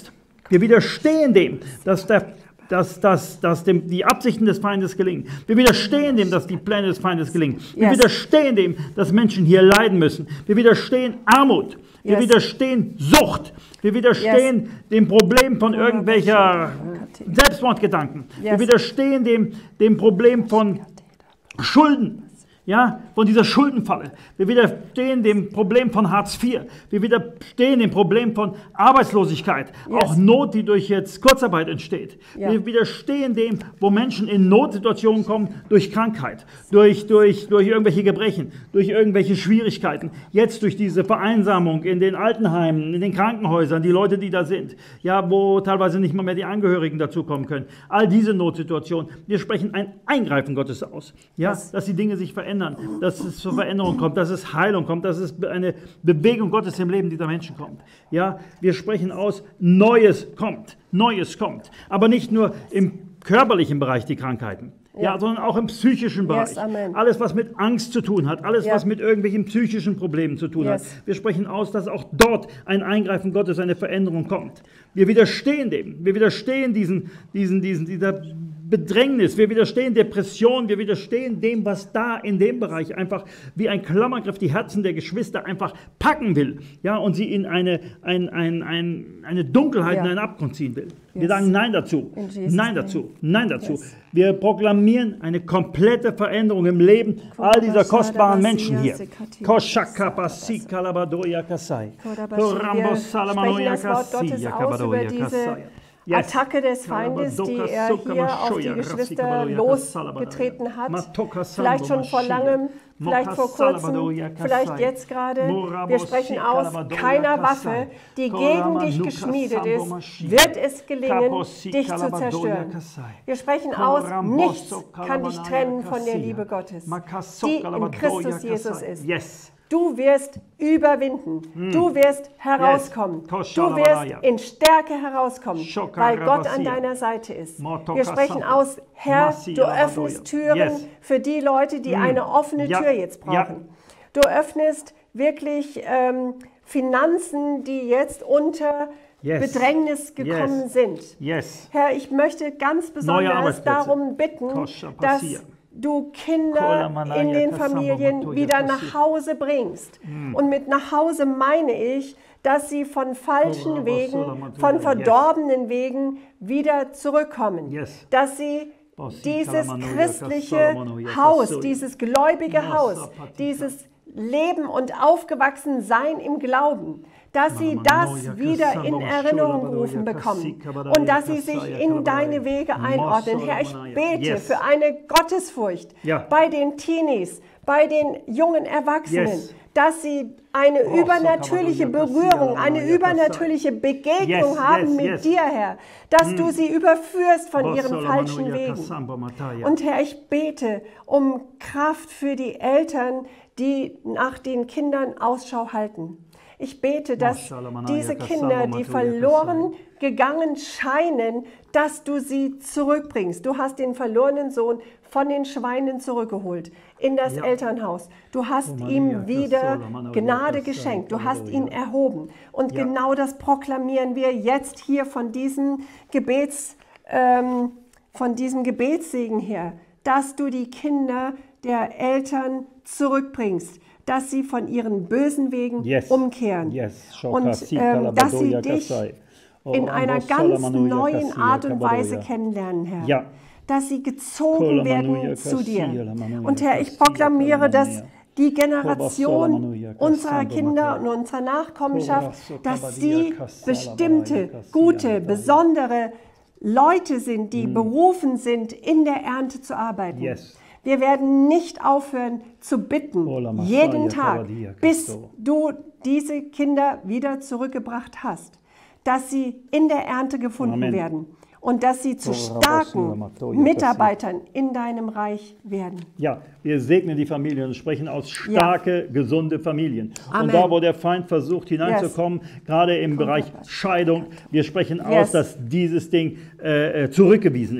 Wir widerstehen dem, dass, der, dass, dass, dass dem die Absichten des Feindes gelingen. Wir widerstehen dem, dass die Pläne des Feindes gelingen. Wir Yes. widerstehen dem, dass Menschen hier leiden müssen. Wir widerstehen Armut. Wir Yes. widerstehen Sucht. Wir widerstehen Yes. dem Problem von irgendwelcher Selbstmordgedanken. Wir Yes. widerstehen dem, dem Problem von Schulden. Ja, von dieser Schuldenfalle. Wir widerstehen dem Problem von Hartz vier. Wir widerstehen dem Problem von Arbeitslosigkeit. Yes. Auch Not, die durch jetzt Kurzarbeit entsteht. Ja. Wir widerstehen dem, wo Menschen in Notsituationen kommen durch Krankheit, durch, durch, durch irgendwelche Gebrechen, durch irgendwelche Schwierigkeiten. Jetzt durch diese Vereinsamung in den Altenheimen, in den Krankenhäusern, die Leute, die da sind, ja, wo teilweise nicht mal mehr die Angehörigen dazukommen können. All diese Notsituationen. Wir sprechen ein Eingreifen Gottes aus, ja, Yes. dass die Dinge sich verändern. Dass es zur Veränderung kommt, dass es Heilung kommt, dass es eine Bewegung Gottes im Leben dieser Menschen kommt. Ja, wir sprechen aus, Neues kommt, Neues kommt. Aber nicht nur im körperlichen Bereich die Krankheiten, ja, Ja. sondern auch im psychischen Bereich. Yes, Amen. Alles, was mit Angst zu tun hat, alles, Ja. was mit irgendwelchen psychischen Problemen zu tun Yes. hat. Wir sprechen aus, dass auch dort ein Eingreifen Gottes, eine Veränderung kommt. Wir widerstehen dem, wir widerstehen diesen, diesen, diesen, dieser Bedrängnis, wir widerstehen Depression, wir widerstehen dem, was da in dem Bereich einfach wie ein Klammergriff die Herzen der Geschwister einfach packen will, ja, und sie in eine, ein, ein, ein, eine Dunkelheit, Ja. in einen Abgrund ziehen will. Wir Yes. sagen Nein dazu, In Jesus' Nein name. dazu, Nein dazu. Yes. Wir proklamieren eine komplette Veränderung im Leben all dieser kostbaren Menschen hier. Koshakapasi kalabadoya kasai. Wir sprechen das Wort Gottes aus über diese Attacke des Feindes, die er hier auf die Geschwister losgetreten hat. Vielleicht schon vor langem, vielleicht vor kurzem, vielleicht jetzt gerade. Wir sprechen aus, keiner Waffe, die gegen dich geschmiedet ist, wird es gelingen, dich zu zerstören. Wir sprechen aus, nichts kann dich trennen von der Liebe Gottes, die in Christus Jesus ist. Yes. Du wirst überwinden. Du wirst herauskommen. Du wirst in Stärke herauskommen, weil Gott an deiner Seite ist. Wir sprechen aus, Herr, du öffnest Türen für die Leute, die eine offene Tür jetzt brauchen. Du öffnest wirklich ähm, Finanzen, die jetzt unter Yes. Bedrängnis gekommen Yes. sind. Yes. Herr, ich möchte ganz besonders Arbeitsplätze. darum bitten, Kosha dass passier. du Kinder in den Familien wieder nach Hause bringst. Und mit nach Hause meine ich, dass sie von falschen Wegen, von verdorbenen Wegen wieder zurückkommen. Yes. Dass sie dieses christliche Haus, dieses gläubige Haus, dieses Leben und Aufgewachsensein im Glauben, dass sie das wieder in Erinnerung gerufen bekommen und dass sie sich in deine Wege einordnen. Herr, ich bete für eine Gottesfurcht Ja. bei den Teenies, bei den jungen Erwachsenen, Yes. dass sie eine übernatürliche Berührung, eine übernatürliche Begegnung Yes, haben yes, mit yes. dir, Herr, dass du sie überführst von ihren Bossolo falschen Manoia Wegen. Kasamba Mataya. Und Herr, ich bete um Kraft für die Eltern, die nach den Kindern Ausschau halten. Ich bete, dass diese Kinder, die verloren gegangen scheinen, dass du sie zurückbringst. Du hast den verlorenen Sohn von den Schweinen zurückgeholt in das Ja. Elternhaus. Du hast Oh, ihm Maria, wieder Cassola, Manoia, Gnade Cassola, geschenkt. Du hast Manoia. ihn erhoben. Und Ja. genau das proklamieren wir jetzt hier von diesem Gebets, ähm, von diesem Gebetssegen her, dass du die Kinder der Eltern zurückbringst, dass sie von ihren bösen Wegen Yes. umkehren Yes. und Shokasi ähm, dass sie Kalabadoya dich Kasai. Oh, in einer Ambosola ganz Manoia neuen Kasia Art und Weise Kabadoya. kennenlernen, Herr. Ja. Dass sie gezogen Kola werden Manoia zu dir. Kasia, La Manoia Und Herr, ich Kasia, proklamiere, dass Kalamanoia. die Kobasola Generation Manoia unserer Kasamba Kinder Mataya. und unserer Nachkommenschaft, Kobraso dass Kabadia sie Kasala bestimmte, Baraya Kasia gute, Mataya. besondere Leute sind, die berufen sind, in der Ernte zu arbeiten. Yes. Wir werden nicht aufhören zu bitten, Ola Masaya jeden Tag, Kabadia bis Kasto. du diese Kinder wieder zurückgebracht hast, dass sie in der Ernte gefunden Amen. werden und dass sie zu Ora starken Basula Matoya Mitarbeitern in deinem Reich werden. Ja, wir segnen die Familien und sprechen aus starke, gesunde Familien. Amen. Und da, wo der Feind versucht hineinzukommen, gerade im Bereich Scheidung, wir sprechen aus, Yes. dass dieses Ding äh, äh, zurückgewiesen ist.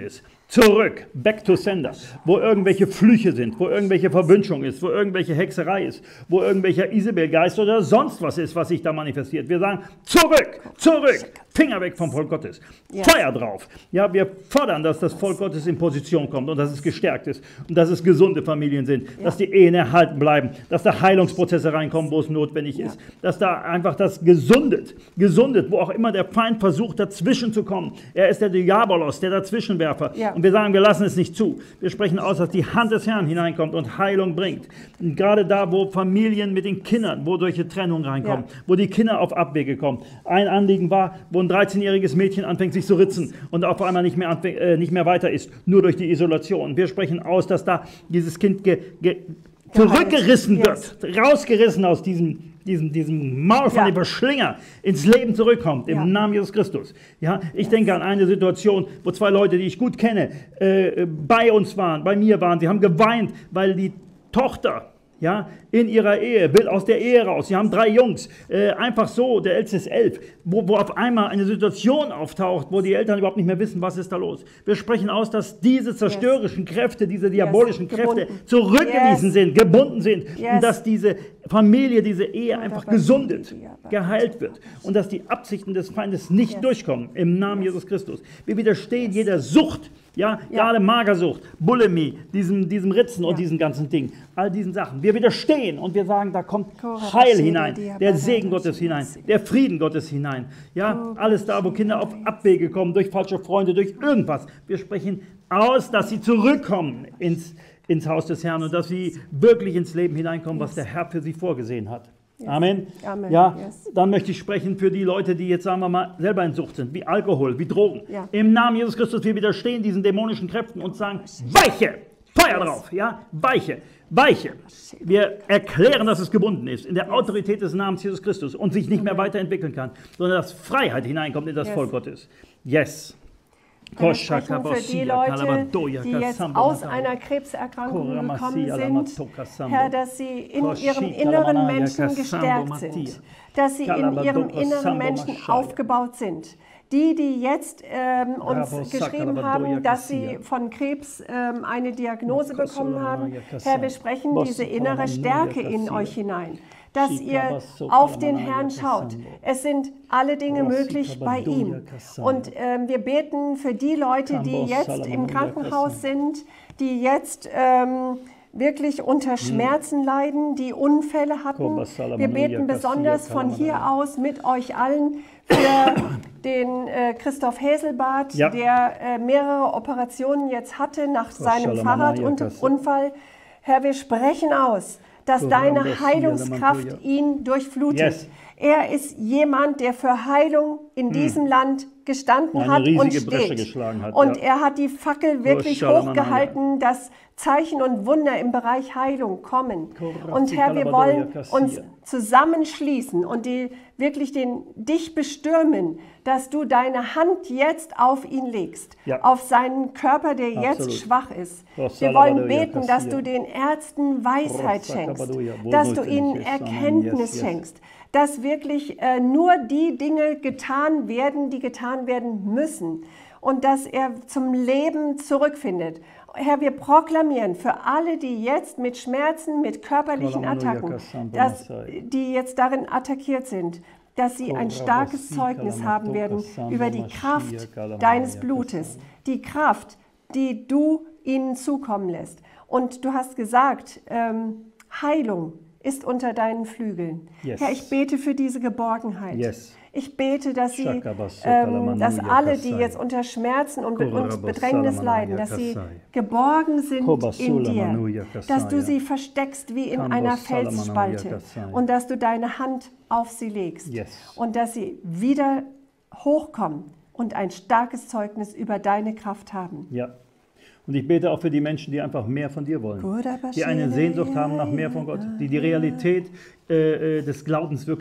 Zurück, back to sender, wo irgendwelche Flüche sind, wo irgendwelche Verwünschung ist, wo irgendwelche Hexerei ist, wo irgendwelcher Isabelgeist oder sonst was ist, was sich da manifestiert. Wir sagen, zurück, zurück, Finger weg vom Volk Gottes, ja. Feuer drauf. Ja, wir fordern, dass das Volk Gottes in Position kommt und dass es gestärkt ist und dass es gesunde Familien sind, ja. dass die Ehen erhalten bleiben, dass da Heilungsprozesse reinkommen, wo es notwendig ja. ist, dass da einfach das gesundet, gesundet, wo auch immer der Feind versucht, dazwischen zu kommen. Er ist der Diabolos, der Dazwischenwerfer. Ja. Und wir sagen, wir lassen es nicht zu. Wir sprechen aus, dass die Hand des Herrn hineinkommt und Heilung bringt. Und gerade da, wo Familien mit den Kindern, wo solche Trennungen reinkommen, ja. wo die Kinder auf Abwege kommen. Ein Anliegen war, wo ein dreizehnjähriges Mädchen anfängt, sich zu ritzen und auf einmal nicht mehr, anfängt, äh, nicht mehr weiter ist, nur durch die Isolation. Wir sprechen aus, dass da dieses Kind ge, ge, zurückgerissen yes. wird, rausgerissen aus diesem Diesem, diesem Maul von ja. dem Verschlinger ins Leben zurückkommt, im ja. Namen Jesus Christus. Ja, ich yes. denke an eine Situation, wo zwei Leute, die ich gut kenne, äh, bei uns waren, bei mir waren. Sie haben geweint, weil die Tochter ja, in ihrer Ehe will aus der Ehe raus. Sie haben drei Jungs, äh, einfach so, der älteste ist elf, wo, wo auf einmal eine Situation auftaucht, wo die Eltern überhaupt nicht mehr wissen, was ist da los. Wir sprechen aus, dass diese zerstörerischen yes. Kräfte, diese diabolischen yes. Kräfte zurückgewiesen yes. sind, gebunden sind yes. und dass diese Familie, diese Ehe einfach gesundet, geheilt wird und dass die Absichten des Feindes nicht yes. durchkommen, im Namen yes. Jesus Christus. Wir widerstehen yes. jeder Sucht, ja, ja, gerade Magersucht, Bulimie, diesem, diesem Ritzen ja. und diesen ganzen Dingen, all diesen Sachen. Wir widerstehen und wir sagen, da kommt Heil hinein, der Segen Gottes hinein, der Frieden Gottes hinein. Ja, alles da, wo Kinder auf Abwege kommen, durch falsche Freunde, durch irgendwas. Wir sprechen aus, dass sie zurückkommen ins, ins Haus des Herrn und dass sie wirklich ins Leben hineinkommen, was der Herr für sie vorgesehen hat. Yes. Amen. Amen. Ja, yes. Dann möchte ich sprechen für die Leute, die jetzt, sagen wir mal, selber in Sucht sind, wie Alkohol, wie Drogen. Ja. Im Namen Jesus Christus, wir widerstehen diesen dämonischen Kräften und sagen, weiche, Feuer yes. drauf, ja, weiche, weiche. Wir erklären, dass es gebunden ist, in der yes. Autorität des Namens Jesus Christus und sich nicht mehr weiterentwickeln kann, sondern dass Freiheit hineinkommt in das yes. Volk Gottes. Yes. Wir sprechen für die Leute, die jetzt aus einer Krebserkrankung gekommen sind, Herr, dass sie in ihrem inneren Menschen gestärkt sind, dass sie in ihrem inneren Menschen aufgebaut sind. Die, die jetzt ähm, uns geschrieben haben, dass sie von Krebs ähm, eine Diagnose bekommen haben, Herr, wir sprechen diese innere Stärke in euch hinein, dass ihr auf den Herrn schaut. Es sind alle Dinge möglich bei ihm. Und ähm, wir beten für die Leute, die jetzt im Krankenhaus sind, die jetzt ähm, wirklich unter Schmerzen leiden, die Unfälle hatten. Wir beten besonders von hier aus mit euch allen für den äh, Christoph Häselbart, ja. der äh, mehrere Operationen jetzt hatte nach seinem Fahrradunfall. Herr, wir sprechen aus, dass deine Heilungskraft ihn durchflutet. Yes. Er ist jemand, der für Heilung in diesem hm. Land gestanden Eine hat und steht. Hat, und ja. er hat die Fackel wirklich hochgehalten, dass Zeichen und Wunder im Bereich Heilung kommen. Und Herr, wir wollen uns zusammenschließen und die, wirklich den, dich bestürmen, dass du deine Hand jetzt auf ihn legst, ja. auf seinen Körper, der Absolut. jetzt schwach ist. Wir wollen beten, dass du den Ärzten Weisheit schenkst, dass du ihnen Erkenntnis schenkst, dass wirklich äh, nur die Dinge getan werden, die getan werden müssen und dass er zum Leben zurückfindet. Herr, wir proklamieren für alle, die jetzt mit Schmerzen, mit körperlichen Attacken, dass, die jetzt darin attackiert sind, dass sie ein starkes Zeugnis haben werden über die Kraft deines Blutes, die Kraft, die du ihnen zukommen lässt. Und du hast gesagt, ähm, Heilung ist unter deinen Flügeln. Yes. Herr, ich bete für diese Geborgenheit. Yes. Ich bete, dass, sie, ähm, dass alle, die jetzt unter Schmerzen und, und Bedrängnis leiden, dass sie geborgen sind in dir, dass du sie versteckst wie in einer Felsspalte und dass du deine Hand auf sie legst yes. und dass sie wieder hochkommen und ein starkes Zeugnis über deine Kraft haben. Ja. Und ich bete auch für die Menschen, die einfach mehr von dir wollen, die eine Sehnsucht haben nach mehr von Gott, die die Realität äh, des Glaubens wirklich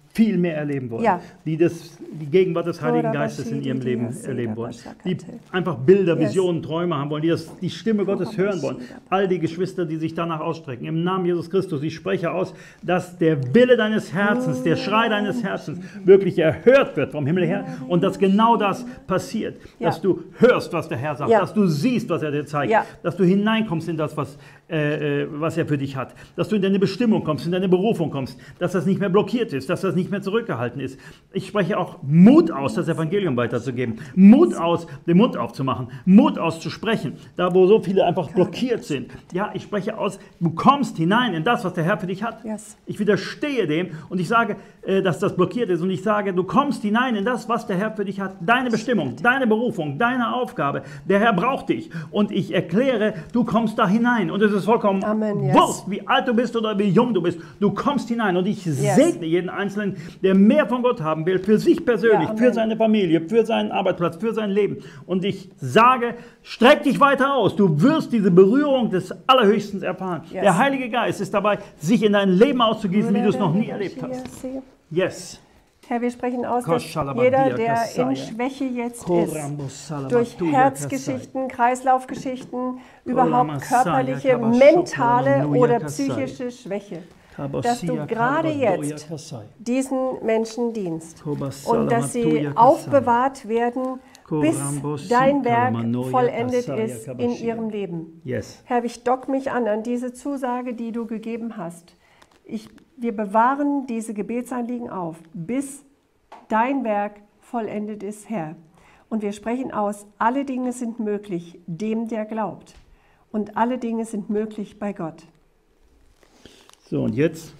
viel mehr erleben wollen, Ja. die das, die Gegenwart des Heiligen Geistes in ihrem Leben erleben wollen, die einfach Bilder, Visionen, Träume haben wollen, die das, die Stimme Gottes hören wollen. All die Geschwister, die sich danach ausstrecken. Im Namen Jesus Christus, ich spreche aus, dass der Wille deines Herzens, der Schrei deines Herzens wirklich erhört wird vom Himmel her und dass genau das passiert, Ja. dass du hörst, was der Herr sagt, Ja. dass du siehst, was er dir zeigt, Ja. dass du hineinkommst in das, was, äh, was er für dich hat, dass du in deine Bestimmung kommst, in deine Berufung kommst, dass das nicht mehr blockiert ist, dass das nicht mehr zurückgehalten ist. Ich spreche auch Mut aus, das Evangelium weiterzugeben, Mut aus, den Mund aufzumachen, Mut aus zu sprechen, da wo so viele einfach blockiert sind. Ja, ich spreche aus, du kommst hinein in das, was der Herr für dich hat. Yes. Ich widerstehe dem und ich sage, äh, dass das blockiert ist und ich sage, du kommst hinein in das, was der Herr für dich hat, deine Bestimmung, deine Berufung, deine Aufgabe. Der Herr braucht dich und ich erkläre, du kommst da hinein und es ist vollkommen Amen, yes. wurscht, wie alt du bist oder wie jung du bist. Du kommst hinein und ich Yes. segne jeden Einzelnen, der mehr von Gott haben will, für sich persönlich, Ja, für Amen. seine Familie, für seinen Arbeitsplatz, für sein Leben. Und ich sage, streck dich weiter aus. Du wirst diese Berührung des Allerhöchsten erfahren. Yes. Der Heilige Geist ist dabei, sich in dein Leben auszugießen, wie du es noch nie erlebt hast. Yes. Herr, wir sprechen aus, dass Koschalabadia jeder, der Kasaya. in Schwäche jetzt ist, Korambosalabadia durch Kasaya. Herzgeschichten, Kreislaufgeschichten, überhaupt Koramasaya körperliche, Kabashokola mentale Nuya oder Kasaya. psychische Schwäche, Kabasia dass du gerade Kabadoya jetzt Kasaya. diesen Menschen dienst Kobasala und dass Matuya sie Kasaya. aufbewahrt werden, bis Korambosi dein Werk Kalamanoya vollendet Kasaya ist in Kabashia. ihrem Leben. Yes. Herr, ich dock mich an an diese Zusage, die du gegeben hast. Ich, wir bewahren diese Gebetsanliegen auf, bis dein Werk vollendet ist, Herr. Und wir sprechen aus, alle Dinge sind möglich dem, der glaubt. Und alle Dinge sind möglich bei Gott. So, und jetzt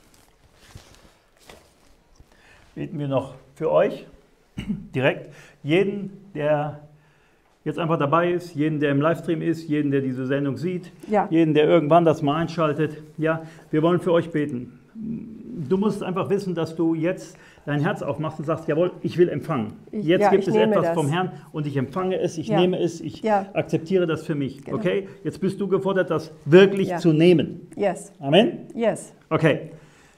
beten wir noch für euch direkt. Jeden, der jetzt einfach dabei ist, jeden, der im Livestream ist, jeden, der diese Sendung sieht, Ja. jeden, der irgendwann das mal einschaltet. Ja, wir wollen für euch beten. Du musst einfach wissen, dass du jetzt dein Herz aufmachst und sagst, jawohl, ich will empfangen. Ich- Jetzt ja, gibt ich es nehme etwas das. vom Herrn und ich empfange es, ich Ja. nehme es, ich Ja. akzeptiere das für mich. Genau. Okay? Jetzt bist du gefordert, das wirklich Ja. zu nehmen. Yes, Amen? yes. Okay.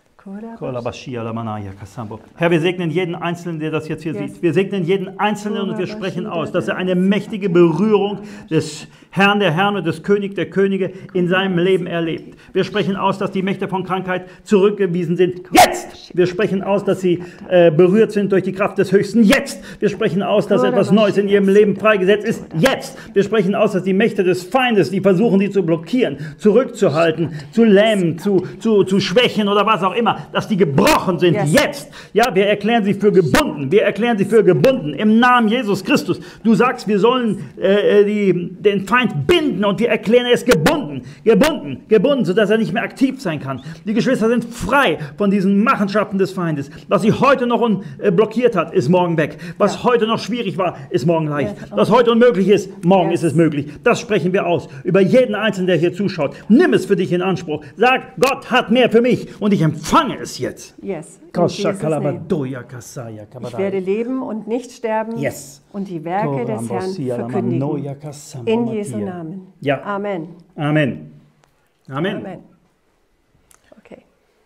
Herr, wir segnen jeden Einzelnen, der das jetzt hier Yes. sieht. Wir segnen jeden Einzelnen und wir sprechen aus, dass er eine mächtige Berührung des Herrn der Herren und des Königs der Könige in seinem Leben erlebt. Wir sprechen aus, dass die Mächte von Krankheit zurückgewiesen sind. Jetzt! Wir sprechen aus, dass sie äh, berührt sind durch die Kraft des Höchsten. Jetzt! Wir sprechen aus, dass etwas Neues in ihrem Leben freigesetzt ist. Jetzt! Wir sprechen aus, dass die Mächte des Feindes, die versuchen, sie zu blockieren, zurückzuhalten, zu lähmen, zu, zu, zu schwächen oder was auch immer, dass die gebrochen sind. Yes. Jetzt! Ja, wir erklären sie für gebunden. Wir erklären sie für gebunden. Im Namen Jesus Christus. Du sagst, wir sollen äh, die, den Feind binden und wir erklären es gebunden. Gebunden. Gebunden, sodass er nicht mehr aktiv sein kann. Die Geschwister sind frei von diesen Machenschaften des Feindes. Was sie heute noch un, äh, blockiert hat, ist morgen weg. Was Ja. heute noch schwierig war, ist morgen leicht. Yes. Was heute unmöglich ist, morgen Yes. ist es möglich. Das sprechen wir aus. Über jeden Einzelnen, der hier zuschaut. Nimm es für dich in Anspruch. Sag, Gott hat mehr für mich und ich empfange es jetzt. Yes. In Jesus' name. Kalabadoya Kasaya Ich Kabadai. werde leben und nicht sterben Yes. und die Werke des Herrn verkündigen. In Jesu Namen. Ja. Amen. Amen. Amen. Amen. Okay.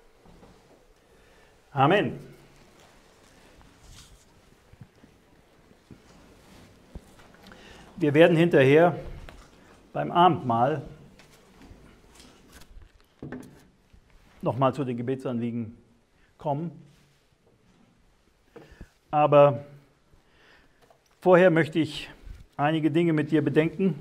Amen. Wir werden hinterher beim Abendmahl nochmal zu den Gebetsanliegen kommen. Aber vorher möchte ich einige Dinge mit dir bedenken.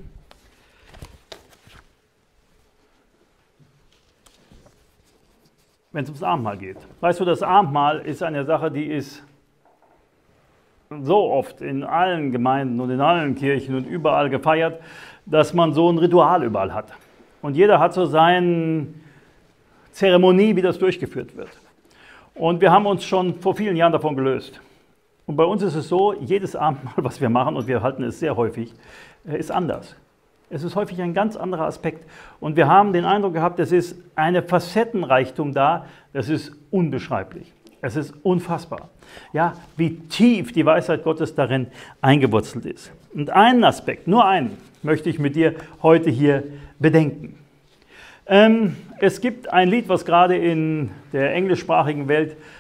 Wenn es ums Abendmahl geht. Weißt du, das Abendmahl ist eine Sache, die ist so oft in allen Gemeinden und in allen Kirchen und überall gefeiert, dass man so ein Ritual überall hat. Und jeder hat so seine Zeremonie, wie das durchgeführt wird. Und wir haben uns schon vor vielen Jahren davon gelöst. Und bei uns ist es so, jedes Abendmahl, was wir machen, und wir halten es sehr häufig, ist anders. Es ist häufig ein ganz anderer Aspekt. Und wir haben den Eindruck gehabt, es ist eine Facettenreichtum da, das ist unbeschreiblich. Es ist unfassbar, ja, wie tief die Weisheit Gottes darin eingewurzelt ist. Und einen Aspekt, nur einen, möchte ich mit dir heute hier bedenken. Ähm, es gibt ein Lied, was gerade in der englischsprachigen Welt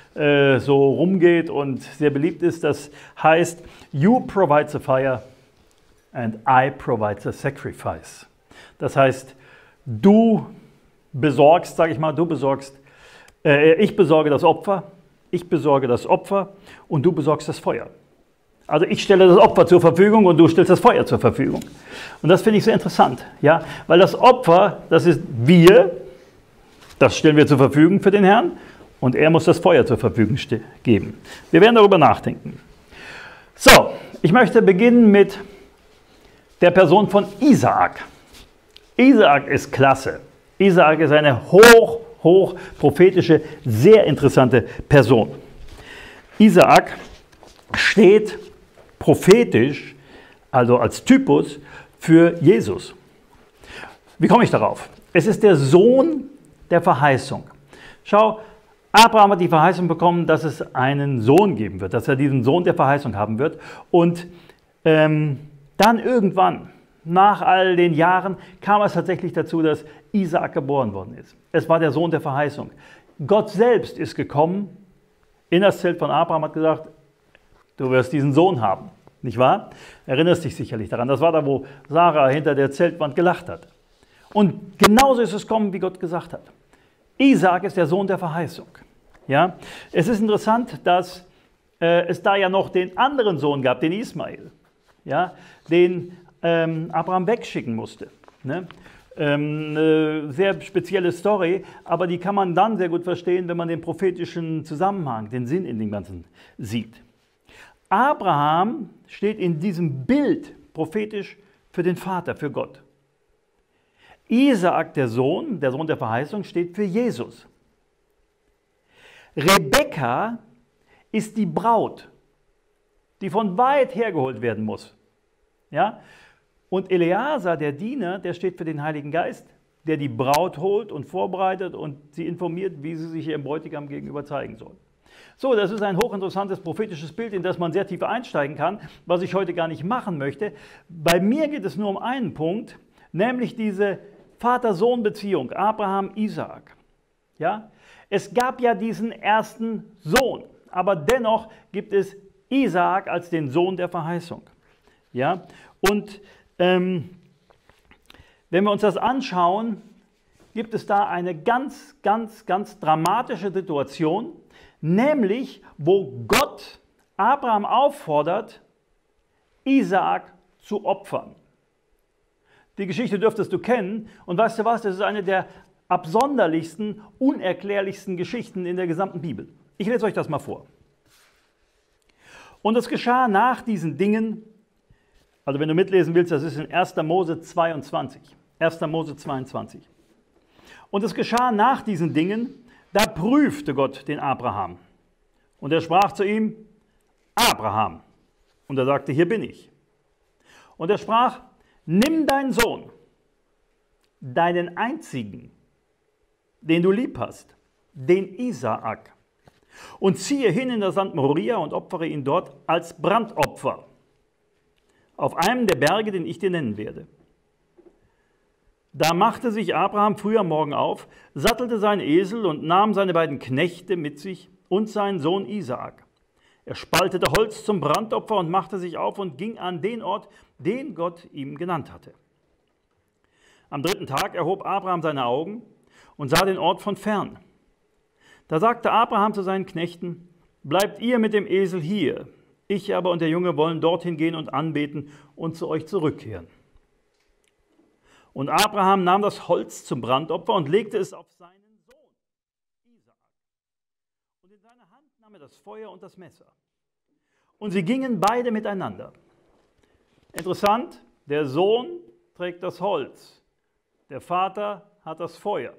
äh, so rumgeht und sehr beliebt ist. Das heißt, you provide the fire and I provide the sacrifice. Das heißt, du besorgst, sage ich mal, du besorgst, äh, ich besorge das Opfer, ich besorge das Opfer und du besorgst das Feuer. Also ich stelle das Opfer zur Verfügung und du stellst das Feuer zur Verfügung. Und das finde ich sehr interessant, ja, weil das Opfer, das ist wir, das stellen wir zur Verfügung für den Herrn und er muss das Feuer zur Verfügung geben. Wir werden darüber nachdenken. So, ich möchte beginnen mit der Person von Isaak. Isaak ist klasse. Isaak ist eine hoch, hoch prophetische, sehr interessante Person. Isaak steht prophetisch, also als Typus, für Jesus. Wie komme ich darauf? Es ist der Sohn der Verheißung. Schau, Abraham hat die Verheißung bekommen, dass es einen Sohn geben wird, dass er diesen Sohn der Verheißung haben wird. Und ähm, dann irgendwann, nach all den Jahren, kam es tatsächlich dazu, dass Isaak geboren worden ist. Es war der Sohn der Verheißung. Gott selbst ist gekommen in das Zelt von Abraham, hat gesagt, du wirst diesen Sohn haben, nicht wahr? Erinnerst dich sicherlich daran. Das war da, wo Sarah hinter der Zeltwand gelacht hat. Und genauso ist es gekommen, wie Gott gesagt hat. Isaak ist der Sohn der Verheißung. Ja? Es ist interessant, dass äh, es da ja noch den anderen Sohn gab, den Ismael, ja? Den ähm, Abraham wegschicken musste. Ne? Ähm, eine sehr spezielle Story, aber die kann man dann sehr gut verstehen, wenn man den prophetischen Zusammenhang, den Sinn in dem Ganzen sieht. Abraham steht in diesem Bild prophetisch für den Vater, für Gott. Isaak, der Sohn, der Sohn der Verheißung, steht für Jesus. Rebekka ist die Braut, die von weit hergeholt werden muss. Ja? Und Eleazar, der Diener, der steht für den Heiligen Geist, der die Braut holt und vorbereitet und sie informiert, wie sie sich ihrem Bräutigam gegenüber zeigen soll. So, das ist ein hochinteressantes prophetisches Bild, in das man sehr tief einsteigen kann, was ich heute gar nicht machen möchte. Bei mir geht es nur um einen Punkt, nämlich diese Vater-Sohn-Beziehung, Abraham-Isaak. Ja? Es gab ja diesen ersten Sohn, aber dennoch gibt es Isaak als den Sohn der Verheißung. Ja? Und ähm, wenn wir uns das anschauen, gibt es da eine ganz, ganz, ganz dramatische Situation, nämlich wo Gott Abraham auffordert, Isaak zu opfern. Die Geschichte dürftest du kennen und weißt du was, das ist eine der absonderlichsten, unerklärlichsten Geschichten in der gesamten Bibel. Ich lese euch das mal vor. Und es geschah nach diesen Dingen, also wenn du mitlesen willst, das ist in erster Mose zweiundzwanzig. erster Mose zweiundzwanzig. Und es geschah nach diesen Dingen, da prüfte Gott den Abraham. Und er sprach zu ihm, Abraham. Und er sagte, hier bin ich. Und er sprach, nimm deinen Sohn, deinen einzigen, den du lieb hast, den Isaak, und ziehe hin in das Land Moria und opfere ihn dort als Brandopfer, auf einem der Berge, den ich dir nennen werde. Da machte sich Abraham früh am Morgen auf, sattelte seinen Esel und nahm seine beiden Knechte mit sich und seinen Sohn Isaak. Er spaltete Holz zum Brandopfer und machte sich auf und ging an den Ort, den Gott ihm genannt hatte. Am dritten Tag erhob Abraham seine Augen und sah den Ort von fern. Da sagte Abraham zu seinen Knechten, bleibt ihr mit dem Esel hier, ich aber und der Junge wollen dorthin gehen und anbeten und zu euch zurückkehren. Und Abraham nahm das Holz zum Brandopfer und legte es auf seinen Sohn Isaak. Und in seine Hand nahm er das Feuer und das Messer. Und sie gingen beide miteinander. Interessant, der Sohn trägt das Holz, der Vater hat das Feuer.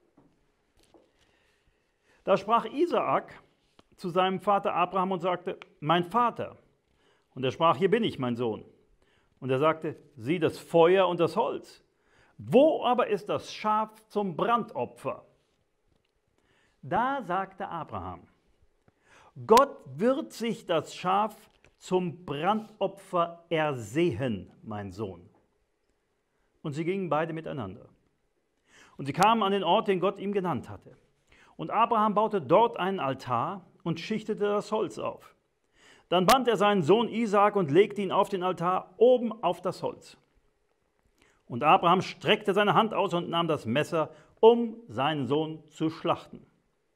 Da sprach Isaak zu seinem Vater Abraham und sagte, mein Vater. Und er sprach, hier bin ich, mein Sohn. Und er sagte, sieh das Feuer und das Holz. Wo aber ist das Schaf zum Brandopfer? Da sagte Abraham, Gott wird sich das Schaf zum Brandopfer ersehen, mein Sohn. Und sie gingen beide miteinander. Und sie kamen an den Ort, den Gott ihm genannt hatte. Und Abraham baute dort einen Altar und schichtete das Holz auf. Dann band er seinen Sohn Isaak und legte ihn auf den Altar oben auf das Holz. Und Abraham streckte seine Hand aus und nahm das Messer, um seinen Sohn zu schlachten.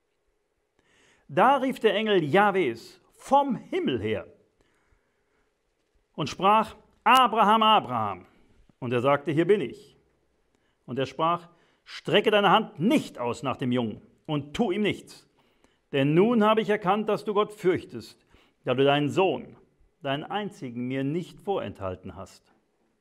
Da rief der Engel Jahwes vom Himmel her und sprach: Abraham, Abraham. Und er sagte: Hier bin ich. Und er sprach: Strecke deine Hand nicht aus nach dem Jungen und tu ihm nichts. Denn nun habe ich erkannt, dass du Gott fürchtest, da du deinen Sohn, deinen einzigen, mir nicht vorenthalten hast.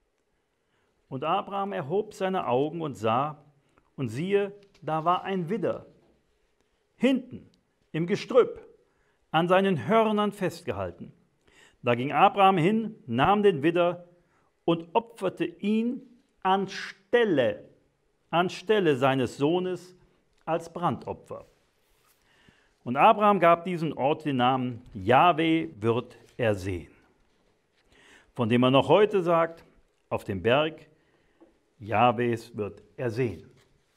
Und Abraham erhob seine Augen und sah, und siehe, da war ein Widder, hinten im Gestrüpp, an seinen Hörnern festgehalten. Da ging Abraham hin, nahm den Widder und opferte ihn anstelle, anstelle seines Sohnes als Brandopfer. Und Abraham gab diesem Ort den Namen: Jahwe wird ersehen. Von dem er noch heute sagt: Auf dem Berg Jahwes wird ersehen.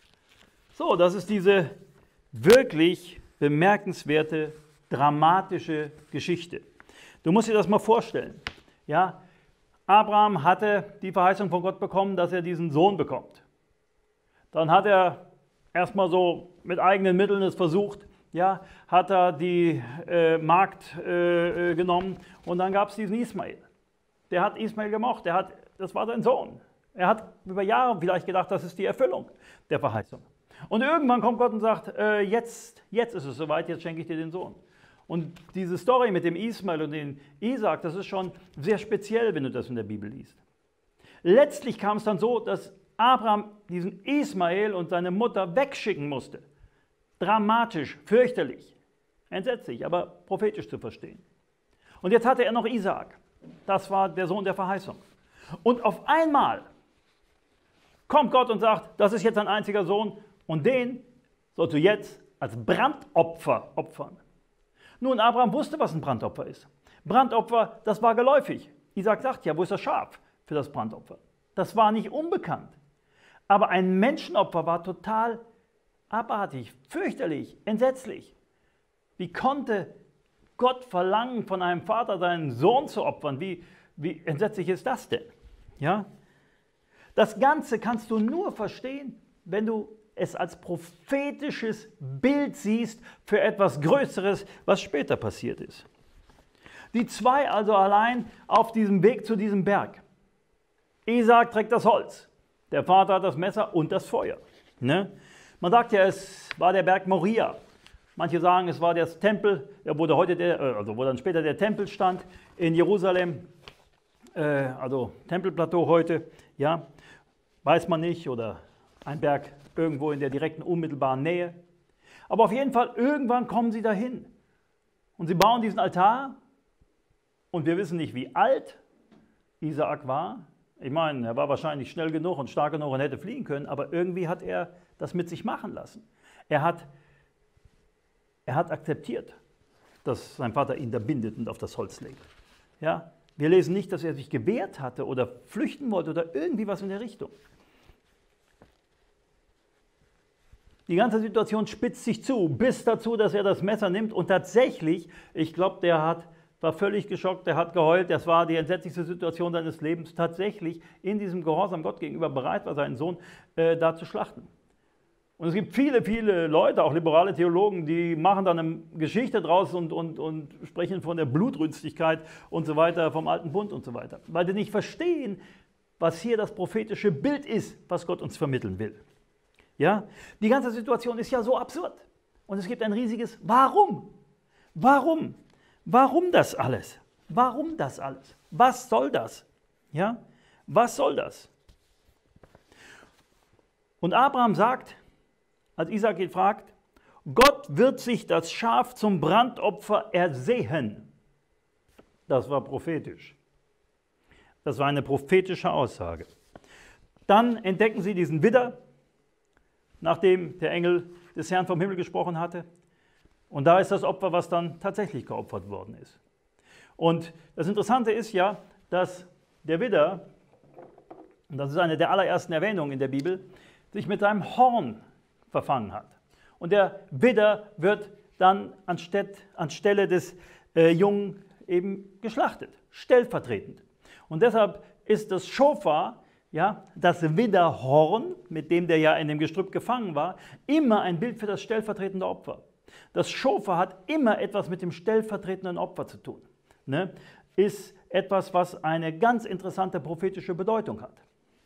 So, das ist diese wirklich bemerkenswerte, dramatische Geschichte. Du musst dir das mal vorstellen. Ja, Abraham hatte die Verheißung von Gott bekommen, dass er diesen Sohn bekommt. Dann hat er erstmal so mit eigenen Mitteln es versucht, ja, hat er die äh, Magd äh, genommen und dann gab es diesen Ismael. Der hat Ismael gemocht, der hat, das war sein Sohn. Er hat über Jahre vielleicht gedacht, das ist die Erfüllung der Verheißung. Und irgendwann kommt Gott und sagt, äh, jetzt, jetzt ist es soweit, jetzt schenke ich dir den Sohn. Und diese Story mit dem Ismael und dem Isaak, das ist schon sehr speziell, wenn du das in der Bibel liest. Letztlich kam es dann so, dass Abraham diesen Ismael und seine Mutter wegschicken musste. Dramatisch, fürchterlich, entsetzlich, aber prophetisch zu verstehen. Und jetzt hatte er noch Isaak. Das war der Sohn der Verheißung. Und auf einmal kommt Gott und sagt, das ist jetzt ein einziger Sohn und den sollst du jetzt als Brandopfer opfern. Nun, Abraham wusste, was ein Brandopfer ist. Brandopfer, das war geläufig. Isaak sagt ja, wo ist das Schaf für das Brandopfer? Das war nicht unbekannt. Aber ein Menschenopfer war total abartig, fürchterlich, entsetzlich. Wie konnte Gott verlangen, von einem Vater seinen Sohn zu opfern? Wie, wie entsetzlich ist das denn? Ja? Das Ganze kannst du nur verstehen, wenn du es als prophetisches Bild siehst für etwas Größeres, was später passiert ist. Die zwei also allein auf diesem Weg zu diesem Berg. Isaak trägt das Holz, der Vater hat das Messer und das Feuer. Ne? Man sagt ja, es war der Berg Moria. Manche sagen, es war das Tempel, wo, der heute der, also wo dann später der Tempel stand in Jerusalem, äh, also Tempelplateau heute, ja, weiß man nicht, oder ein Berg irgendwo in der direkten unmittelbaren Nähe. Aber auf jeden Fall, irgendwann kommen sie dahin und sie bauen diesen Altar und wir wissen nicht, wie alt Isaak war. Ich meine, er war wahrscheinlich schnell genug und stark genug und hätte fliehen können, aber irgendwie hat er das mit sich machen lassen. Er hat, er hat akzeptiert, dass sein Vater ihn da bindet und auf das Holz legt. Ja? Wir lesen nicht, dass er sich gewehrt hatte oder flüchten wollte oder irgendwie was in der Richtung. Die ganze Situation spitzt sich zu, bis dazu, dass er das Messer nimmt und tatsächlich, ich glaube, der hat, war völlig geschockt, der hat geheult, das war die entsetzlichste Situation seines Lebens, tatsächlich in diesem Gehorsam Gott gegenüber bereit war, seinen Sohn äh, da zu schlachten. Und es gibt viele, viele Leute, auch liberale Theologen, die machen dann eine Geschichte draus und, und, und sprechen von der Blutrünstigkeit und so weiter, vom alten Bund und so weiter, weil die nicht verstehen, was hier das prophetische Bild ist, was Gott uns vermitteln will. Ja? Die ganze Situation ist ja so absurd. Und es gibt ein riesiges Warum? Warum? Warum das alles? Warum das alles? Was soll das? Ja? Was soll das? Und Abraham sagt, als Isaak ihn fragt, Gott wird sich das Schaf zum Brandopfer ersehen. Das war prophetisch. Das war eine prophetische Aussage. Dann entdecken sie diesen Widder, nachdem der Engel des Herrn vom Himmel gesprochen hatte. Und da ist das Opfer, was dann tatsächlich geopfert worden ist. Und das Interessante ist ja, dass der Widder, und das ist eine der allerersten Erwähnungen in der Bibel, sich mit seinem Horn verfangen hat. Und der Widder wird dann anstatt, anstelle des äh, Jungen eben geschlachtet, stellvertretend. Und deshalb ist das Schofar, ja, das Widderhorn, mit dem der ja in dem Gestrüpp gefangen war, immer ein Bild für das stellvertretende Opfer. Das Schofar hat immer etwas mit dem stellvertretenden Opfer zu tun. Ne? Ist etwas, was eine ganz interessante prophetische Bedeutung hat.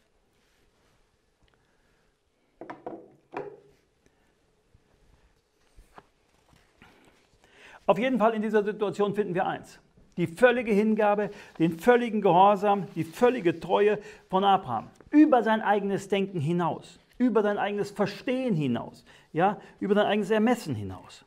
Auf jeden Fall in dieser Situation finden wir eins: die völlige Hingabe, den völligen Gehorsam, die völlige Treue von Abraham. Über sein eigenes Denken hinaus, über sein eigenes Verstehen hinaus, ja, über sein eigenes Ermessen hinaus.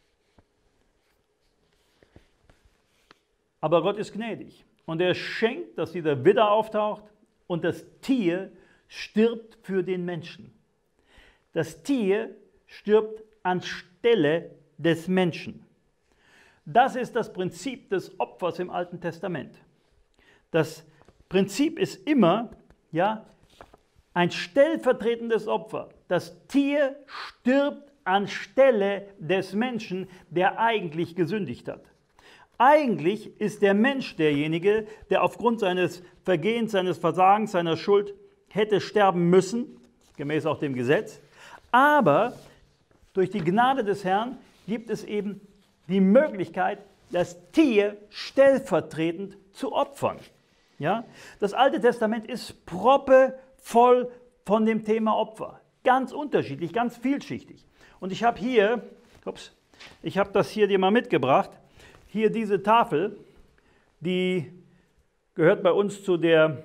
Aber Gott ist gnädig und er schenkt, dass dieser Widder auftaucht und das Tier stirbt für den Menschen. Das Tier stirbt anstelle des Menschen. Das ist das Prinzip des Opfers im Alten Testament. Das Prinzip ist immer, ja, ein stellvertretendes Opfer. Das Tier stirbt anstelle des Menschen, der eigentlich gesündigt hat. Eigentlich ist der Mensch derjenige, der aufgrund seines Vergehens, seines Versagens, seiner Schuld hätte sterben müssen, gemäß auch dem Gesetz. Aber durch die Gnade des Herrn gibt es eben die Möglichkeit, das Tier stellvertretend zu opfern. Ja? Das Alte Testament ist proppevoll von dem Thema Opfer. Ganz unterschiedlich, ganz vielschichtig. Und ich habe hier, ups, ich habe das hier dir mal mitgebracht, hier diese Tafel, die gehört bei uns zu der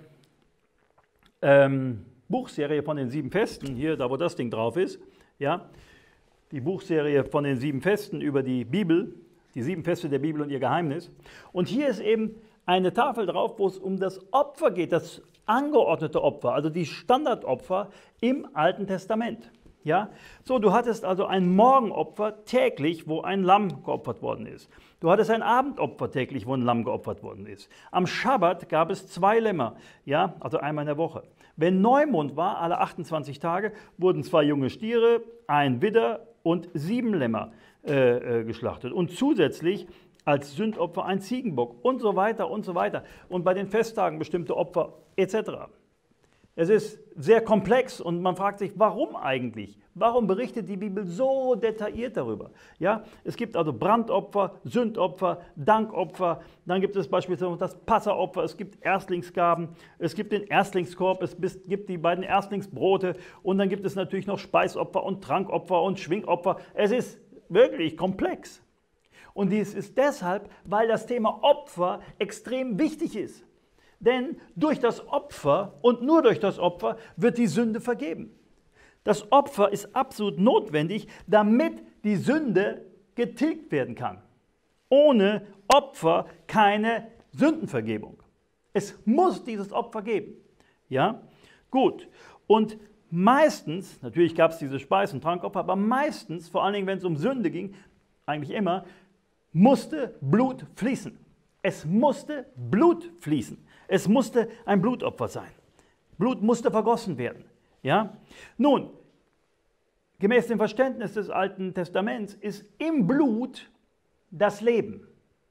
ähm, Buchserie von den sieben Festen, hier, da wo das Ding drauf ist, ja, die Buchserie von den sieben Festen über die Bibel, die sieben Feste der Bibel und ihr Geheimnis. Und hier ist eben eine Tafel drauf, wo es um das Opfer geht, das angeordnete Opfer, also die Standardopfer im Alten Testament. Ja? So, du hattest also ein Morgenopfer täglich, wo ein Lamm geopfert worden ist. Du hattest ein Abendopfer täglich, wo ein Lamm geopfert worden ist. Am Schabbat gab es zwei Lämmer, ja, also einmal in der Woche. Wenn Neumond war, alle achtundzwanzig Tage, wurden zwei junge Stiere, ein Widder und sieben Lämmer äh, äh, geschlachtet. Und zusätzlich als Sündopfer ein Ziegenbock und so weiter und so weiter. Und bei den Festtagen bestimmte Opfer et cetera. Es ist sehr komplex und man fragt sich, warum eigentlich? Warum berichtet die Bibel so detailliert darüber? Ja, es gibt also Brandopfer, Sündopfer, Dankopfer, dann gibt es beispielsweise das Passaopfer, es gibt Erstlingsgaben, es gibt den Erstlingskorb, es gibt die beiden Erstlingsbrote und dann gibt es natürlich noch Speisopfer und Trankopfer und Schwingopfer. Es ist wirklich komplex. Und dies ist deshalb, weil das Thema Opfer extrem wichtig ist. Denn durch das Opfer und nur durch das Opfer wird die Sünde vergeben. Das Opfer ist absolut notwendig, damit die Sünde getilgt werden kann. Ohne Opfer keine Sündenvergebung. Es muss dieses Opfer geben. Ja, gut. Und meistens, natürlich gab es diese Speis- und Trankopfer, aber meistens, vor allen Dingen wenn es um Sünde ging, eigentlich immer, musste Blut fließen. Es musste Blut fließen. Es musste ein Blutopfer sein. Blut musste vergossen werden. Ja? Nun, gemäß dem Verständnis des Alten Testaments ist im Blut das Leben.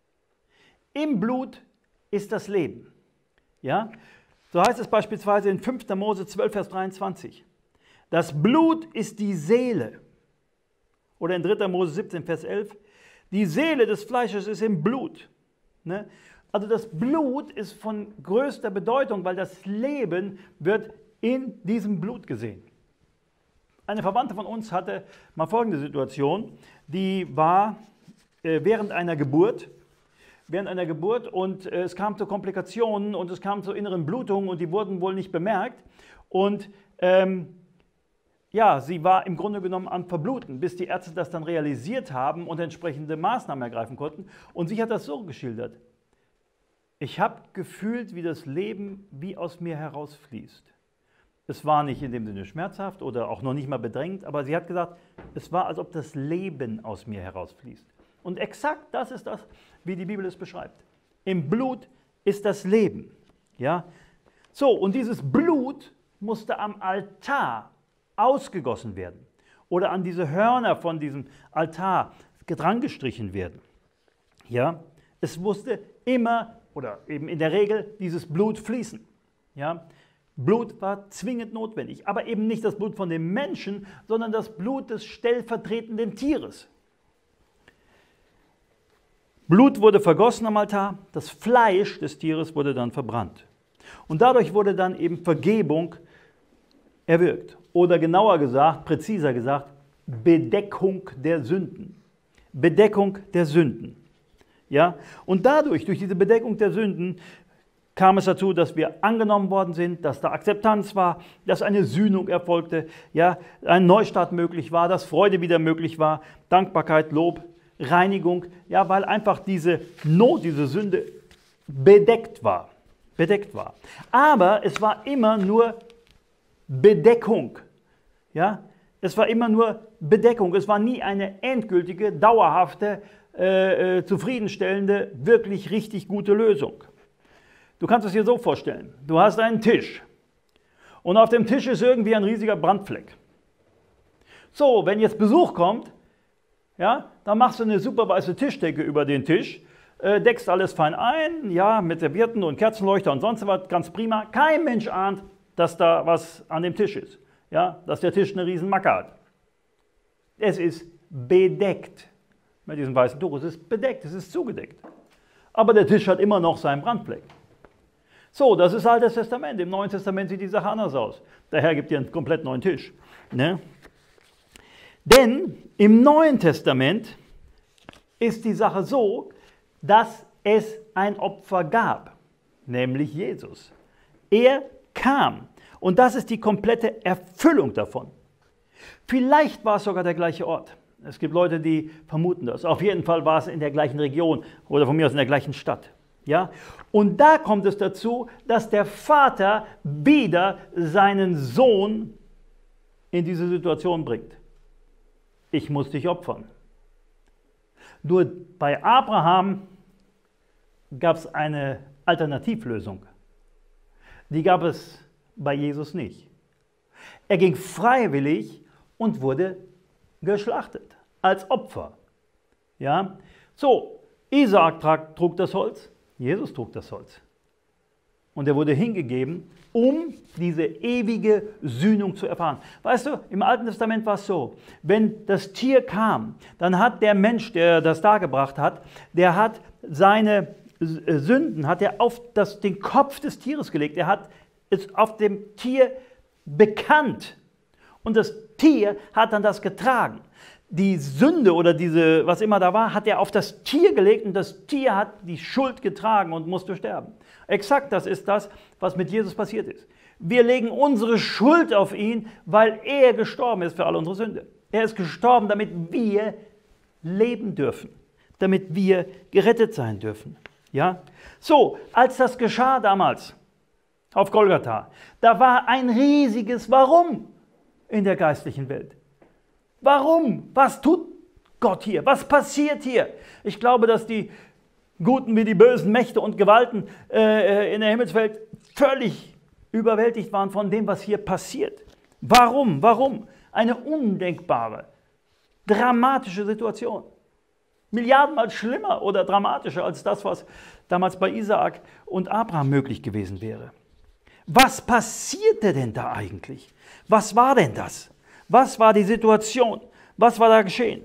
Im Blut ist das Leben. Ja? So heißt es beispielsweise in fünfter Mose zwölf, Vers dreiundzwanzig. Das Blut ist die Seele. Oder in dritter Mose siebzehn, Vers elf. Die Seele des Fleisches ist im Blut. Ne? Also das Blut ist von größter Bedeutung, weil das Leben wird in diesem Blut gesehen. Eine Verwandte von uns hatte mal folgende Situation, die war äh, während einer Geburt, während einer Geburt und äh, es kam zu Komplikationen und es kam zu inneren Blutungen und die wurden wohl nicht bemerkt und ähm, ja, sie war im Grunde genommen am Verbluten, bis die Ärzte das dann realisiert haben und entsprechende Maßnahmen ergreifen konnten. Und sie hat das so geschildert. Ich habe gefühlt, wie das Leben wie aus mir herausfließt. Es war nicht in dem Sinne schmerzhaft oder auch noch nicht mal bedrängt, aber sie hat gesagt, es war, als ob das Leben aus mir herausfließt. Und exakt das ist das, wie die Bibel es beschreibt. Im Blut ist das Leben. Ja? So, und dieses Blut musste am Altar ausgegossen werden oder an diese Hörner von diesem Altar dran gestrichen werden. Ja, es musste immer oder eben in der Regel dieses Blut fließen. Ja, Blut war zwingend notwendig, aber eben nicht das Blut von dem Menschen, sondern das Blut des stellvertretenden Tieres. Blut wurde vergossen am Altar, das Fleisch des Tieres wurde dann verbrannt. Und dadurch wurde dann eben Vergebung erwirkt. Oder genauer gesagt, präziser gesagt, Bedeckung der Sünden. Bedeckung der Sünden. Ja? Und dadurch, durch diese Bedeckung der Sünden, kam es dazu, dass wir angenommen worden sind, dass da Akzeptanz war, dass eine Sühnung erfolgte, ja, ein Neustart möglich war, dass Freude wieder möglich war, Dankbarkeit, Lob, Reinigung, ja, weil einfach diese Not, diese Sünde bedeckt war. Bedeckt war. Aber es war immer nur Bedeckung. Ja? Es war immer nur Bedeckung. Es war nie eine endgültige, dauerhafte, äh, äh, zufriedenstellende, wirklich richtig gute Lösung. Du kannst es dir so vorstellen. Du hast einen Tisch und auf dem Tisch ist irgendwie ein riesiger Brandfleck. So, wenn jetzt Besuch kommt, ja, dann machst du eine super weiße Tischdecke über den Tisch, äh, deckst alles fein ein, ja, mit Servietten und Kerzenleuchter und sonst was, ganz prima. Kein Mensch ahnt, dass da was an dem Tisch ist, ja, dass der Tisch eine riesen Macke hat. Es ist bedeckt mit diesem weißen Tuch, es ist bedeckt, es ist zugedeckt. Aber der Tisch hat immer noch seinen Brandfleck. So, das ist Altes Testament. Im Neuen Testament sieht die Sache anders aus. Der Herr gibt dir einen komplett neuen Tisch. Ne? Denn im Neuen Testament ist die Sache so, dass es ein Opfer gab, nämlich Jesus. Er kam und das ist die komplette Erfüllung davon. Vielleicht war es sogar der gleiche Ort. Es gibt Leute, die vermuten das. Auf jeden Fall war es in der gleichen Region oder von mir aus in der gleichen Stadt. Ja? Und da kommt es dazu, dass der Vater wieder seinen Sohn in diese Situation bringt. Ich muss dich opfern. Nur bei Abraham gab es eine Alternativlösung. Die gab es bei Jesus nicht. Er ging freiwillig und wurde geschlachtet als Opfer. Ja? So, Isaak trug, trug das Holz, Jesus trug das Holz. Und er wurde hingegeben, um diese ewige Sühnung zu erfahren. Weißt du, im Alten Testament war es so, wenn das Tier kam, dann hat der Mensch, der das dargebracht hat, der hat seine Sünden hat er auf das, den Kopf des Tieres gelegt. Er hat es auf dem Tier bekannt. Und das Tier hat dann das getragen. Die Sünde oder diese, was immer da war, hat er auf das Tier gelegt und das Tier hat die Schuld getragen und musste sterben. Exakt das ist das, was mit Jesus passiert ist. Wir legen unsere Schuld auf ihn, weil er gestorben ist für all unsere Sünde. Er ist gestorben, damit wir leben dürfen, damit wir gerettet sein dürfen. Ja? So, als das geschah damals auf Golgatha, da war ein riesiges Warum in der geistlichen Welt. Warum? Was tut Gott hier? Was passiert hier? Ich glaube, dass die guten wie die bösen Mächte und Gewalten äh, in der Himmelswelt völlig überwältigt waren von dem, was hier passiert. Warum? Warum? Eine undenkbare, dramatische Situation. Milliardenmal schlimmer oder dramatischer als das, was damals bei Isaak und Abraham möglich gewesen wäre. Was passierte denn da eigentlich? Was war denn das? Was war die Situation? Was war da geschehen?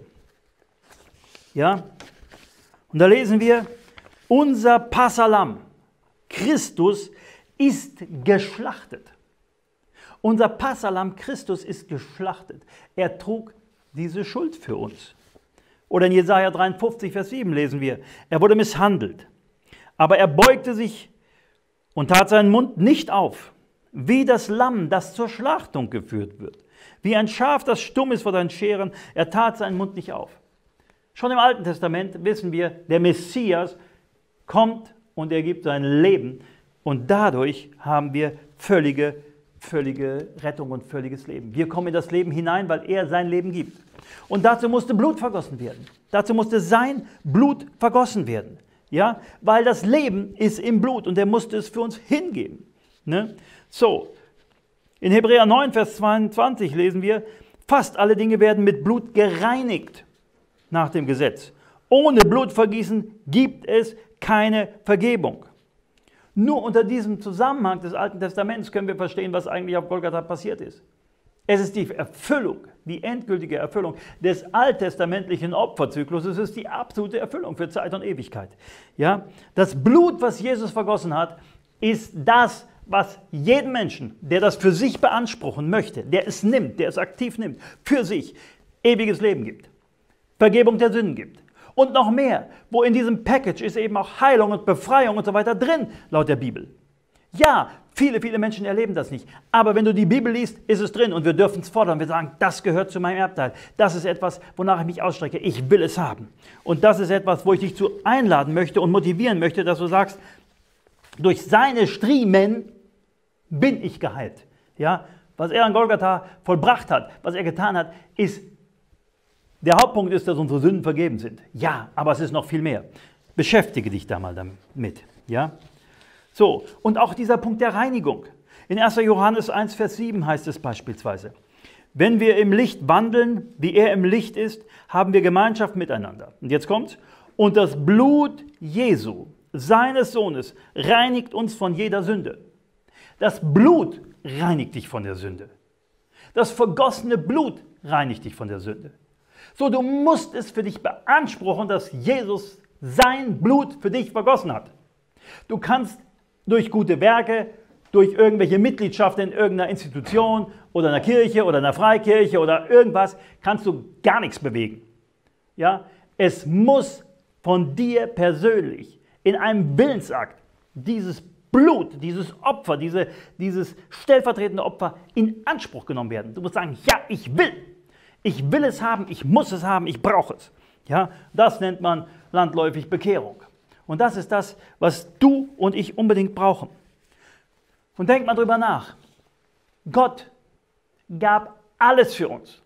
Ja, und da lesen wir, unser Passalam, Christus, ist geschlachtet. Unser Passalam, Christus, ist geschlachtet. Er trug diese Schuld für uns. Oder in Jesaja dreiundfünfzig, Vers sieben lesen wir, er wurde misshandelt, aber er beugte sich und tat seinen Mund nicht auf, wie das Lamm, das zur Schlachtung geführt wird. Wie ein Schaf, das stumm ist vor seinen Scheren, er tat seinen Mund nicht auf. Schon im Alten Testament wissen wir, der Messias kommt und er gibt sein Leben. Und dadurch haben wir völlige, völlige Rettung und völliges Leben. Wir kommen in das Leben hinein, weil er sein Leben gibt. Und dazu musste Blut vergossen werden. Dazu musste sein Blut vergossen werden. Ja? Weil das Leben ist im Blut und er musste es für uns hingeben. Ne? So. In Hebräer neun, Vers zweiundzwanzig lesen wir, fast alle Dinge werden mit Blut gereinigt. nach dem Gesetz. Ohne Blutvergießen gibt es keine Vergebung. Nur unter diesem Zusammenhang des Alten Testaments können wir verstehen, was eigentlich auf Golgatha passiert ist. Es ist die Erfüllung, die endgültige Erfüllung des alttestamentlichen Opferzyklus. Es ist die absolute Erfüllung für Zeit und Ewigkeit. Ja? Das Blut, was Jesus vergossen hat, ist das, was jedem Menschen, der das für sich beanspruchen möchte, der es nimmt, der es aktiv nimmt, für sich ewiges Leben gibt, Vergebung der Sünden gibt. Und noch mehr, wo in diesem Package ist eben auch Heilung und Befreiung und so weiter drin, laut der Bibel. Ja, viele, viele Menschen erleben das nicht. Aber wenn du die Bibel liest, ist es drin und wir dürfen es fordern. Wir sagen, das gehört zu meinem Erbteil. Das ist etwas, wonach ich mich ausstrecke. Ich will es haben. Und das ist etwas, wo ich dich zu einladen möchte und motivieren möchte, dass du sagst, durch seine Striemen bin ich geheilt. Ja, was er an Golgatha vollbracht hat, was er getan hat, ist, der Hauptpunkt ist, dass unsere Sünden vergeben sind. Ja, aber es ist noch viel mehr. Beschäftige dich da mal damit. Ja? So, und auch dieser Punkt der Reinigung. In erster Johannes eins, Vers sieben heißt es beispielsweise, wenn wir im Licht wandeln, wie er im Licht ist, haben wir Gemeinschaft miteinander. Und jetzt kommt's. Und das Blut Jesu, seines Sohnes, reinigt uns von jeder Sünde. Das Blut reinigt dich von der Sünde. Das vergossene Blut reinigt dich von der Sünde. So, du musst es für dich beanspruchen, dass Jesus sein Blut für dich vergossen hat. Du kannst durch gute Werke, durch irgendwelche Mitgliedschaft in irgendeiner Institution oder einer Kirche oder einer Freikirche oder irgendwas, kannst du gar nichts bewegen. Ja? Es muss von dir persönlich in einem Willensakt dieses Blut, dieses Opfer, diese, dieses stellvertretende Opfer in Anspruch genommen werden. Du musst sagen, ja, ich will. Ich will es haben, ich muss es haben, ich brauche es. Ja, das nennt man landläufig Bekehrung. Und das ist das, was du und ich unbedingt brauchen. Und denk mal drüber nach. Gott gab alles für uns.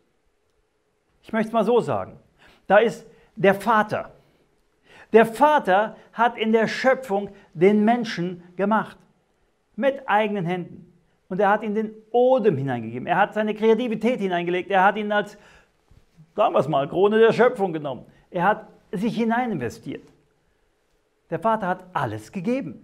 Ich möchte es mal so sagen. Da ist der Vater. Der Vater hat in der Schöpfung den Menschen gemacht. Mit eigenen Händen. Und er hat ihm den Odem hineingegeben. Er hat seine Kreativität hineingelegt. Er hat ihn als, sagen wir es mal, Krone der Schöpfung genommen. Er hat sich hinein investiert. Der Vater hat alles gegeben.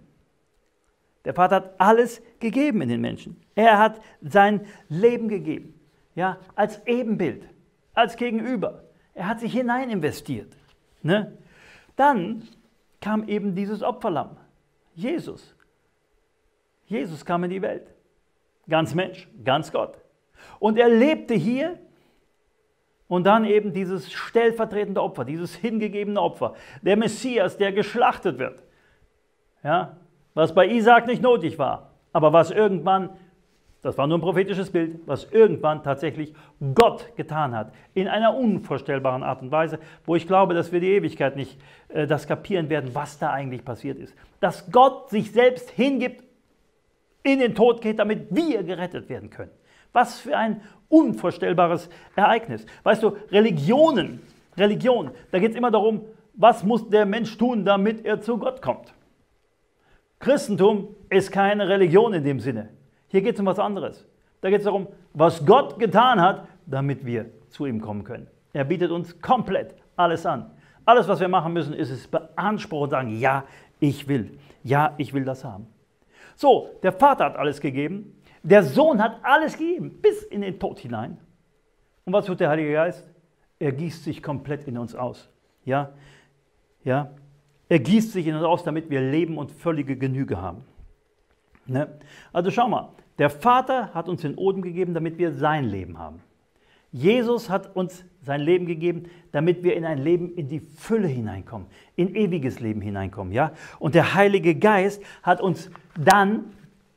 Der Vater hat alles gegeben in den Menschen. Er hat sein Leben gegeben. Ja, als Ebenbild, als Gegenüber. Er hat sich hinein investiert. Ne? Dann kam eben dieses Opferlamm. Jesus. Jesus kam in die Welt. Ganz Mensch, ganz Gott. Und er lebte hier und dann eben dieses stellvertretende Opfer, dieses hingegebene Opfer. Der Messias, der geschlachtet wird. Ja, was bei Isaak nicht nötig war, aber was irgendwann, das war nur ein prophetisches Bild, was irgendwann tatsächlich Gott getan hat. In einer unvorstellbaren Art und Weise, wo ich glaube, dass wir die Ewigkeit nicht äh, das kapieren werden, was da eigentlich passiert ist. Dass Gott sich selbst hingibt, in den Tod geht, damit wir gerettet werden können. Was für ein unvorstellbares Ereignis. Weißt du, Religionen, Religion, da geht es immer darum, was muss der Mensch tun, damit er zu Gott kommt. Christentum ist keine Religion in dem Sinne. Hier geht es um was anderes. Da geht es darum, was Gott getan hat, damit wir zu ihm kommen können. Er bietet uns komplett alles an. Alles, was wir machen müssen, ist es beanspruchen und sagen, ja, ich will. Ja, ich will das haben. So, der Vater hat alles gegeben, der Sohn hat alles gegeben, bis in den Tod hinein. Und was tut der Heilige Geist? Er gießt sich komplett in uns aus. Ja, ja, er gießt sich in uns aus, damit wir Leben und völlige Genüge haben. Ne? Also schau mal, der Vater hat uns den Odem gegeben, damit wir sein Leben haben. Jesus hat uns sein Leben gegeben, damit wir in ein Leben in die Fülle hineinkommen, in ewiges Leben hineinkommen. Ja? Und der Heilige Geist hat uns dann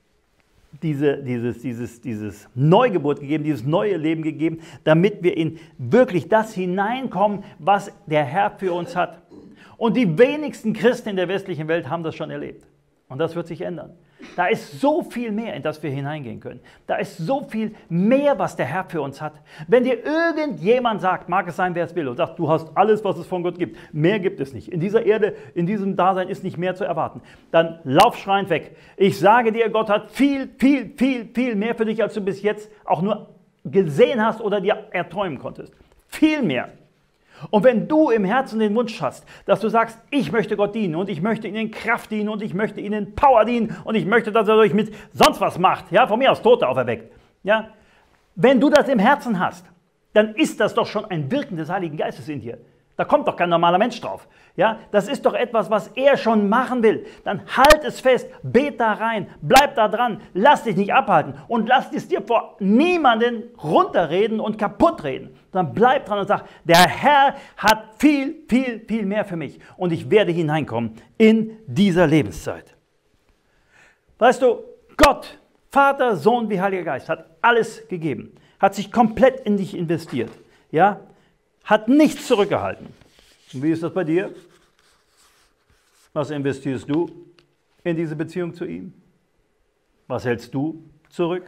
diese, dieses, dieses, dieses Neugeburt gegeben, dieses neue Leben gegeben, damit wir in wirklich das hineinkommen, was der Herr für uns hat. Und die wenigsten Christen in der westlichen Welt haben das schon erlebt. Und das wird sich ändern. Da ist so viel mehr, in das wir hineingehen können. Da ist so viel mehr, was der Herr für uns hat. Wenn dir irgendjemand sagt, mag es sein, wer es will, und sagt, du hast alles, was es von Gott gibt, mehr gibt es nicht. In dieser Erde, in diesem Dasein ist nicht mehr zu erwarten. Dann lauf schreiend weg. Ich sage dir, Gott hat viel, viel, viel, viel mehr für dich, als du bis jetzt auch nur gesehen hast oder dir erträumen konntest. Viel mehr. Und wenn du im Herzen den Wunsch hast, dass du sagst, ich möchte Gott dienen und ich möchte ihnen Kraft dienen und ich möchte ihnen Power dienen und ich möchte, dass er euch mit sonst was macht, ja, von mir aus Tote auferweckt, ja, wenn du das im Herzen hast, dann ist das doch schon ein Wirken des Heiligen Geistes in dir. Da kommt doch kein normaler Mensch drauf. Ja, das ist doch etwas, was er schon machen will. Dann halt es fest, bet da rein, bleib da dran, lass dich nicht abhalten und lass es dir vor niemanden runterreden und kaputt reden. Dann bleib dran und sag, der Herr hat viel, viel, viel mehr für mich und ich werde hineinkommen in dieser Lebenszeit. Weißt du, Gott, Vater, Sohn wie Heiliger Geist hat alles gegeben, hat sich komplett in dich investiert, ja, hat nichts zurückgehalten. Und wie ist das bei dir? Was investierst du in diese Beziehung zu ihm? Was hältst du zurück?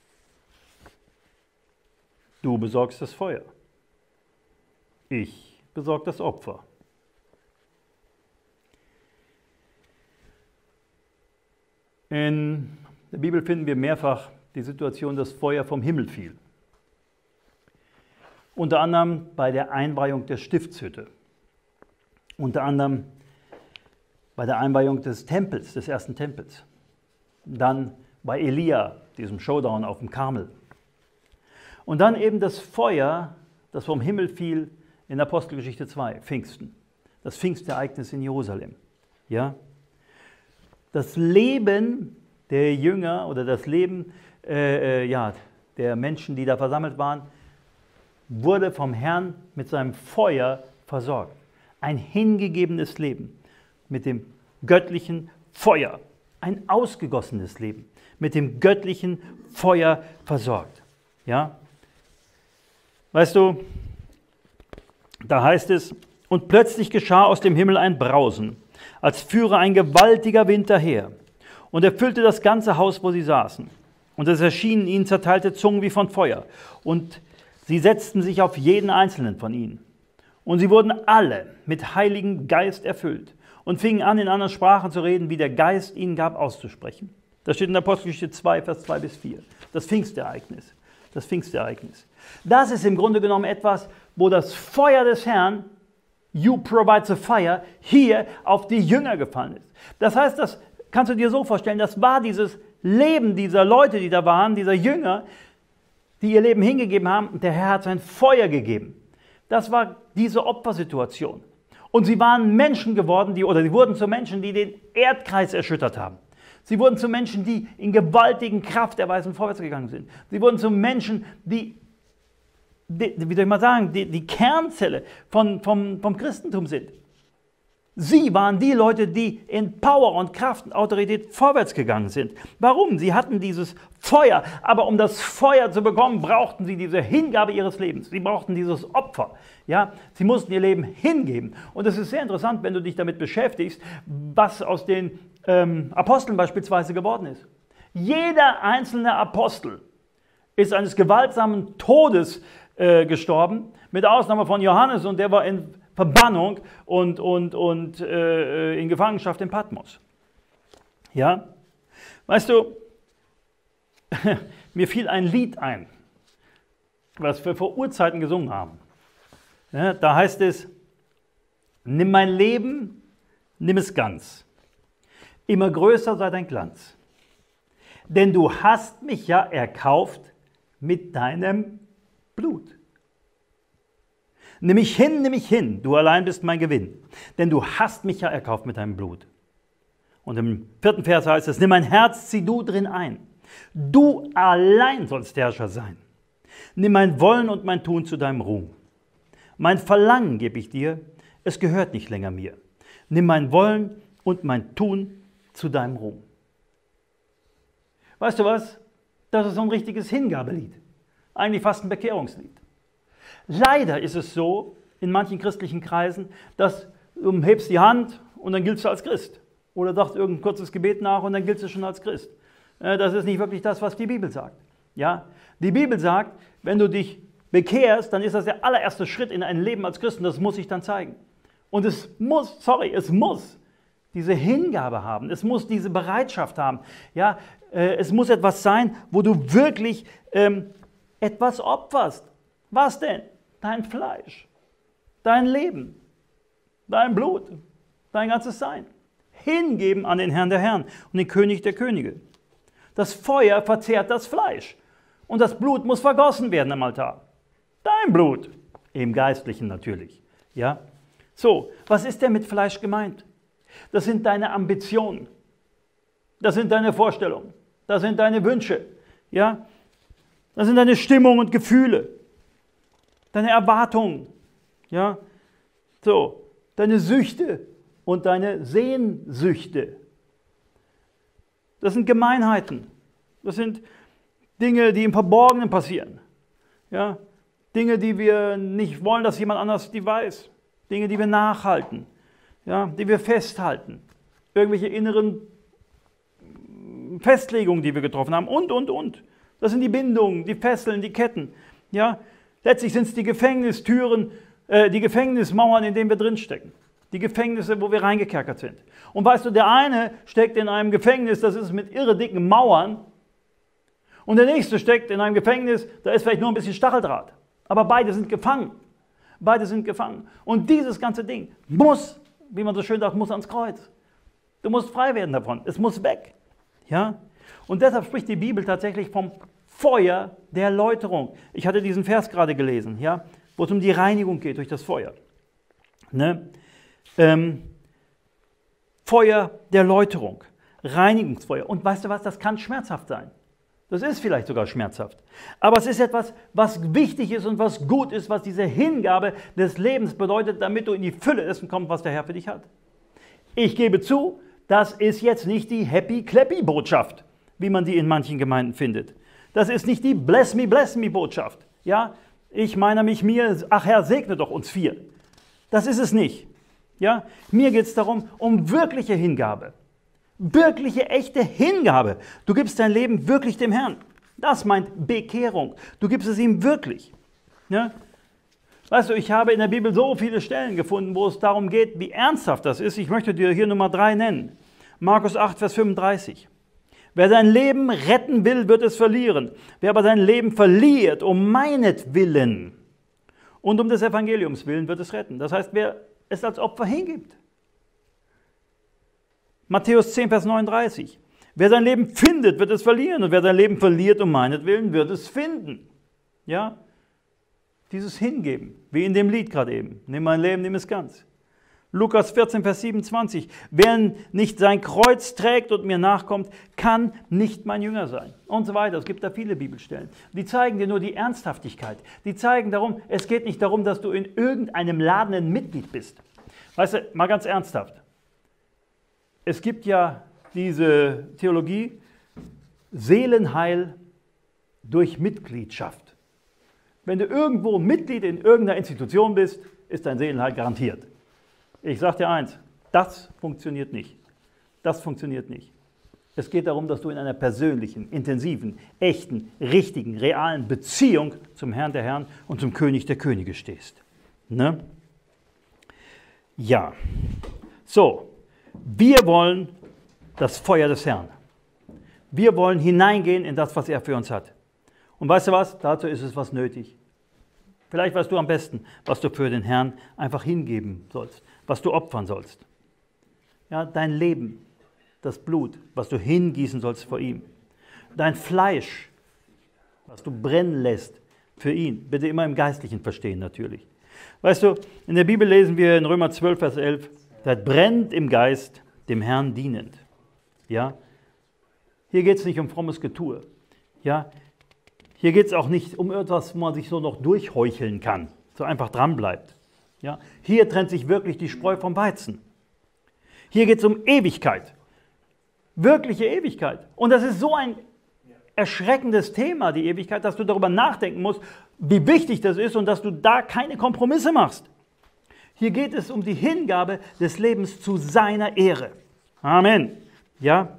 Du besorgst das Feuer. Ich besorge das Opfer. In der Bibel finden wir mehrfach die Situation, dass Feuer vom Himmel fiel. Unter anderem bei der Einweihung der Stiftshütte. Unter anderem bei der Einweihung des Tempels, des ersten Tempels. Dann bei Elia, diesem Showdown auf dem Karmel. Und dann eben das Feuer, das vom Himmel fiel in Apostelgeschichte zwei, Pfingsten. Das Pfingstereignis in Jerusalem. Ja? Das Leben der Jünger oder das Leben äh, äh, ja, der Menschen, die da versammelt waren, wurde vom Herrn mit seinem Feuer versorgt. Ein hingegebenes Leben mit dem göttlichen Feuer. Ein ausgegossenes Leben mit dem göttlichen Feuer versorgt. Ja? Weißt du, da heißt es, und plötzlich geschah aus dem Himmel ein Brausen, als führe ein gewaltiger Wind daher und erfüllte das ganze Haus, wo sie saßen. Und es erschienen ihnen zerteilte Zungen wie von Feuer und sie setzten sich auf jeden einzelnen von ihnen. Und sie wurden alle mit Heiligem Geist erfüllt und fingen an, in anderen Sprachen zu reden, wie der Geist ihnen gab, auszusprechen. Das steht in Apostelgeschichte zwei, Vers zwei bis vier. Das Pfingstereignis. Das Pfingstereignis. Das ist im Grunde genommen etwas, wo das Feuer des Herrn, you provide the fire, hier auf die Jünger gefallen ist. Das heißt, das kannst du dir so vorstellen, das war dieses Leben dieser Leute, die da waren, dieser Jünger, die ihr Leben hingegeben haben, und der Herr hat sein Feuer gegeben. Das war diese Opfersituation. Und sie waren Menschen geworden, die, oder sie wurden zu Menschen, die den Erdkreis erschüttert haben. Sie wurden zu Menschen, die in gewaltigen Krafterweisen vorwärts gegangen sind. Sie wurden zu Menschen, die, die wie soll ich mal sagen, die, die Kernzelle von, vom, vom Christentum sind. Sie waren die Leute, die in Power und Kraft und Autorität vorwärts gegangen sind. Warum? Sie hatten dieses Feuer, aber um das Feuer zu bekommen, brauchten sie diese Hingabe ihres Lebens. Sie brauchten dieses Opfer. Ja? Sie mussten ihr Leben hingeben. Und es ist sehr interessant, wenn du dich damit beschäftigst, was aus den ähm, Aposteln beispielsweise geworden ist. Jeder einzelne Apostel ist eines gewaltsamen Todes äh, gestorben, mit Ausnahme von Johannes, und der war in Verbannung und, und, und äh, in Gefangenschaft in Patmos. Ja? Weißt du, mir fiel ein Lied ein, was wir vor Urzeiten gesungen haben. Ja, da heißt es, nimm mein Leben, nimm es ganz. Immer größer sei dein Glanz. Denn du hast mich ja erkauft mit deinem Blut. Nimm mich hin, nimm mich hin, du allein bist mein Gewinn, denn du hast mich ja erkauft mit deinem Blut. Und im vierten Vers heißt es, nimm mein Herz, zieh du drin ein. Du allein sollst Herrscher sein. Nimm mein Wollen und mein Tun zu deinem Ruhm. Mein Verlangen gebe ich dir, es gehört nicht länger mir. Nimm mein Wollen und mein Tun zu deinem Ruhm. Weißt du was? Das ist so ein richtiges Hingabelied. Eigentlich fast ein Bekehrungslied. Leider ist es so, in manchen christlichen Kreisen, dass du hebst die Hand und dann giltst du als Christ. Oder sagst irgendein kurzes Gebet nach und dann giltst du schon als Christ. Das ist nicht wirklich das, was die Bibel sagt. Ja? Die Bibel sagt, wenn du dich bekehrst, dann ist das der allererste Schritt in ein Leben als Christ und das muss sich dann zeigen. Und es muss, sorry, es muss diese Hingabe haben, es muss diese Bereitschaft haben. Ja? Es muss etwas sein, wo du wirklich ähm, etwas opferst. Was denn? Dein Fleisch. dein Leben, dein Blut, dein ganzes Sein hingeben an den Herrn der Herren und den König der Könige. Das Feuer verzehrt das Fleisch und das Blut muss vergossen werden am Altar. Dein Blut, im Geistlichen natürlich. Ja? So, was ist denn mit Fleisch gemeint? Das sind deine Ambitionen, das sind deine Vorstellungen, das sind deine Wünsche, ja? Das sind deine Stimmung und Gefühle, deine Erwartungen, ja? So, deine Süchte und deine Sehnsüchte. Das sind Gemeinheiten, das sind Dinge, die im Verborgenen passieren, ja? Dinge, die wir nicht wollen, dass jemand anders die weiß, Dinge, die wir nachhalten, ja? Die wir festhalten, irgendwelche inneren Festlegungen, die wir getroffen haben und, und, und. Das sind die Bindungen, die Fesseln, die Ketten. Ja? Letztlich sind es die Gefängnistüren, äh, die Gefängnismauern, in denen wir drinstecken. Die Gefängnisse, wo wir reingekerkert sind. Und weißt du, der eine steckt in einem Gefängnis, das ist mit irre dicken Mauern. Und der nächste steckt in einem Gefängnis, da ist vielleicht nur ein bisschen Stacheldraht. Aber beide sind gefangen. Beide sind gefangen. Und dieses ganze Ding muss, wie man so schön sagt, muss ans Kreuz. Du musst frei werden davon. Es muss weg. Ja? Und deshalb spricht die Bibel tatsächlich vom Feuer der Läuterung. Ich hatte diesen Vers gerade gelesen, ja? Wo es um die Reinigung geht durch das Feuer. Ne? Ähm, Feuer der Läuterung, Reinigungsfeuer. Und weißt du was, das kann schmerzhaft sein. Das ist vielleicht sogar schmerzhaft. Aber es ist etwas, was wichtig ist und was gut ist, was diese Hingabe des Lebens bedeutet, damit du in die Fülle dessen kommst, was der Herr für dich hat. Ich gebe zu, das ist jetzt nicht die Happy-Clappy-Botschaft, wie man die in manchen Gemeinden findet. Das ist nicht die Bless-me-Bless-me-Botschaft. Ja? Ich meine mich mir, ach Herr, segne doch uns vier. Das ist es nicht. Ja? Mir geht es darum, um wirkliche Hingabe. Wirkliche, echte Hingabe. Du gibst dein Leben wirklich dem Herrn. Das meint Bekehrung. Du gibst es ihm wirklich. Ja? Weißt du, ich habe in der Bibel so viele Stellen gefunden, wo es darum geht, wie ernsthaft das ist. Ich möchte dir hier Nummer drei nennen. Markus acht, Vers fünfunddreißig. Wer sein Leben retten will, wird es verlieren. Wer aber sein Leben verliert, um meinetwillen und um des Evangeliums willen, wird es retten. Das heißt, wer es als Opfer hingibt. Matthäus zehn, Vers neununddreißig. Wer sein Leben findet, wird es verlieren. Und wer sein Leben verliert, um meinetwillen, wird es finden. Ja? Dieses Hingeben, wie in dem Lied gerade eben. Nimm mein Leben, nimm es ganz. Lukas vierzehn, Vers siebenundzwanzig. Wer nicht sein Kreuz trägt und mir nachkommt, kann nicht mein Jünger sein. Und so weiter. Es gibt da viele Bibelstellen. Die zeigen dir nur die Ernsthaftigkeit. Die zeigen darum, es geht nicht darum, dass du in irgendeinem Laden ein Mitglied bist. Weißt du, mal ganz ernsthaft. Es gibt ja diese Theologie, Seelenheil durch Mitgliedschaft. Wenn du irgendwo Mitglied in irgendeiner Institution bist, ist dein Seelenheil garantiert. Ich sage dir eins, das funktioniert nicht. Das funktioniert nicht. Es geht darum, dass du in einer persönlichen, intensiven, echten, richtigen, realen Beziehung zum Herrn der Herren und zum König der Könige stehst. Ne? Ja. So, wir wollen das Feuer des Herrn. Wir wollen hineingehen in das, was er für uns hat. Und weißt du was? Dazu ist es was nötig. Vielleicht weißt du am besten, was du für den Herrn einfach hingeben sollst, was du opfern sollst. Ja, dein Leben, das Blut, was du hingießen sollst vor ihm. Dein Fleisch, was du brennen lässt für ihn. Bitte immer im Geistlichen verstehen natürlich. Weißt du, in der Bibel lesen wir in Römer zwölf, Vers elf, seid brennt im Geist, dem Herrn dienend. Ja? Hier geht es nicht um frommes Getue. Ja? Hier geht es auch nicht um etwas, wo man sich so noch durchheucheln kann, so einfach dran bleibt. Ja? Hier trennt sich wirklich die Spreu vom Weizen. Hier geht es um Ewigkeit. Wirkliche Ewigkeit. Und das ist so ein erschreckendes Thema, die Ewigkeit, dass du darüber nachdenken musst, wie wichtig das ist und dass du da keine Kompromisse machst. Hier geht es um die Hingabe des Lebens zu seiner Ehre. Amen. Ja?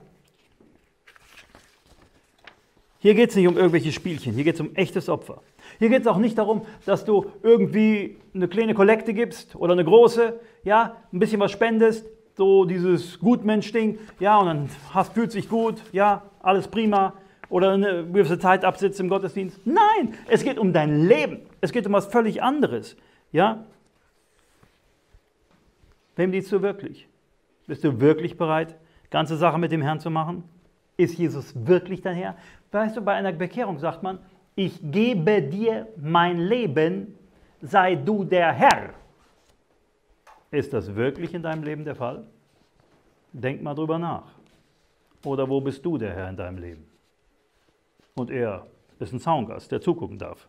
Hier geht es nicht um irgendwelche Spielchen, hier geht es um echtes Opfer. Hier geht es auch nicht darum, dass du irgendwie eine kleine Kollekte gibst oder eine große, ja, ein bisschen was spendest, so dieses Gutmensch-Ding, ja, und dann hast, fühlt sich gut, ja, alles prima, oder eine gewisse Zeit absitzt im Gottesdienst. Nein, es geht um dein Leben, es geht um was völlig anderes, ja. Wem dienst du wirklich? Bist du wirklich bereit, ganze Sache mit dem Herrn zu machen? Ist Jesus wirklich dein Herr? Weißt du, bei einer Bekehrung sagt man, ich gebe dir mein Leben, sei du der Herr. Ist das wirklich in deinem Leben der Fall? Denk mal drüber nach. Oder wo bist du der Herr in deinem Leben? Und er ist ein Zaungast, der zugucken darf.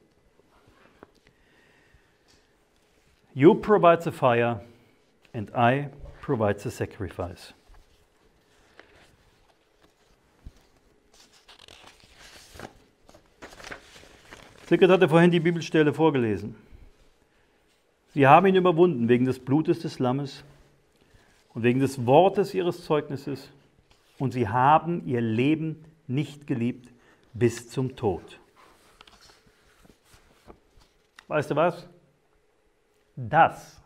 You provide the fire and I provide the sacrifice. Sickert hatte vorhin die Bibelstelle vorgelesen. Sie haben ihn überwunden wegen des Blutes des Lammes und wegen des Wortes ihres Zeugnisses und sie haben ihr Leben nicht geliebt bis zum Tod. Weißt du was? Das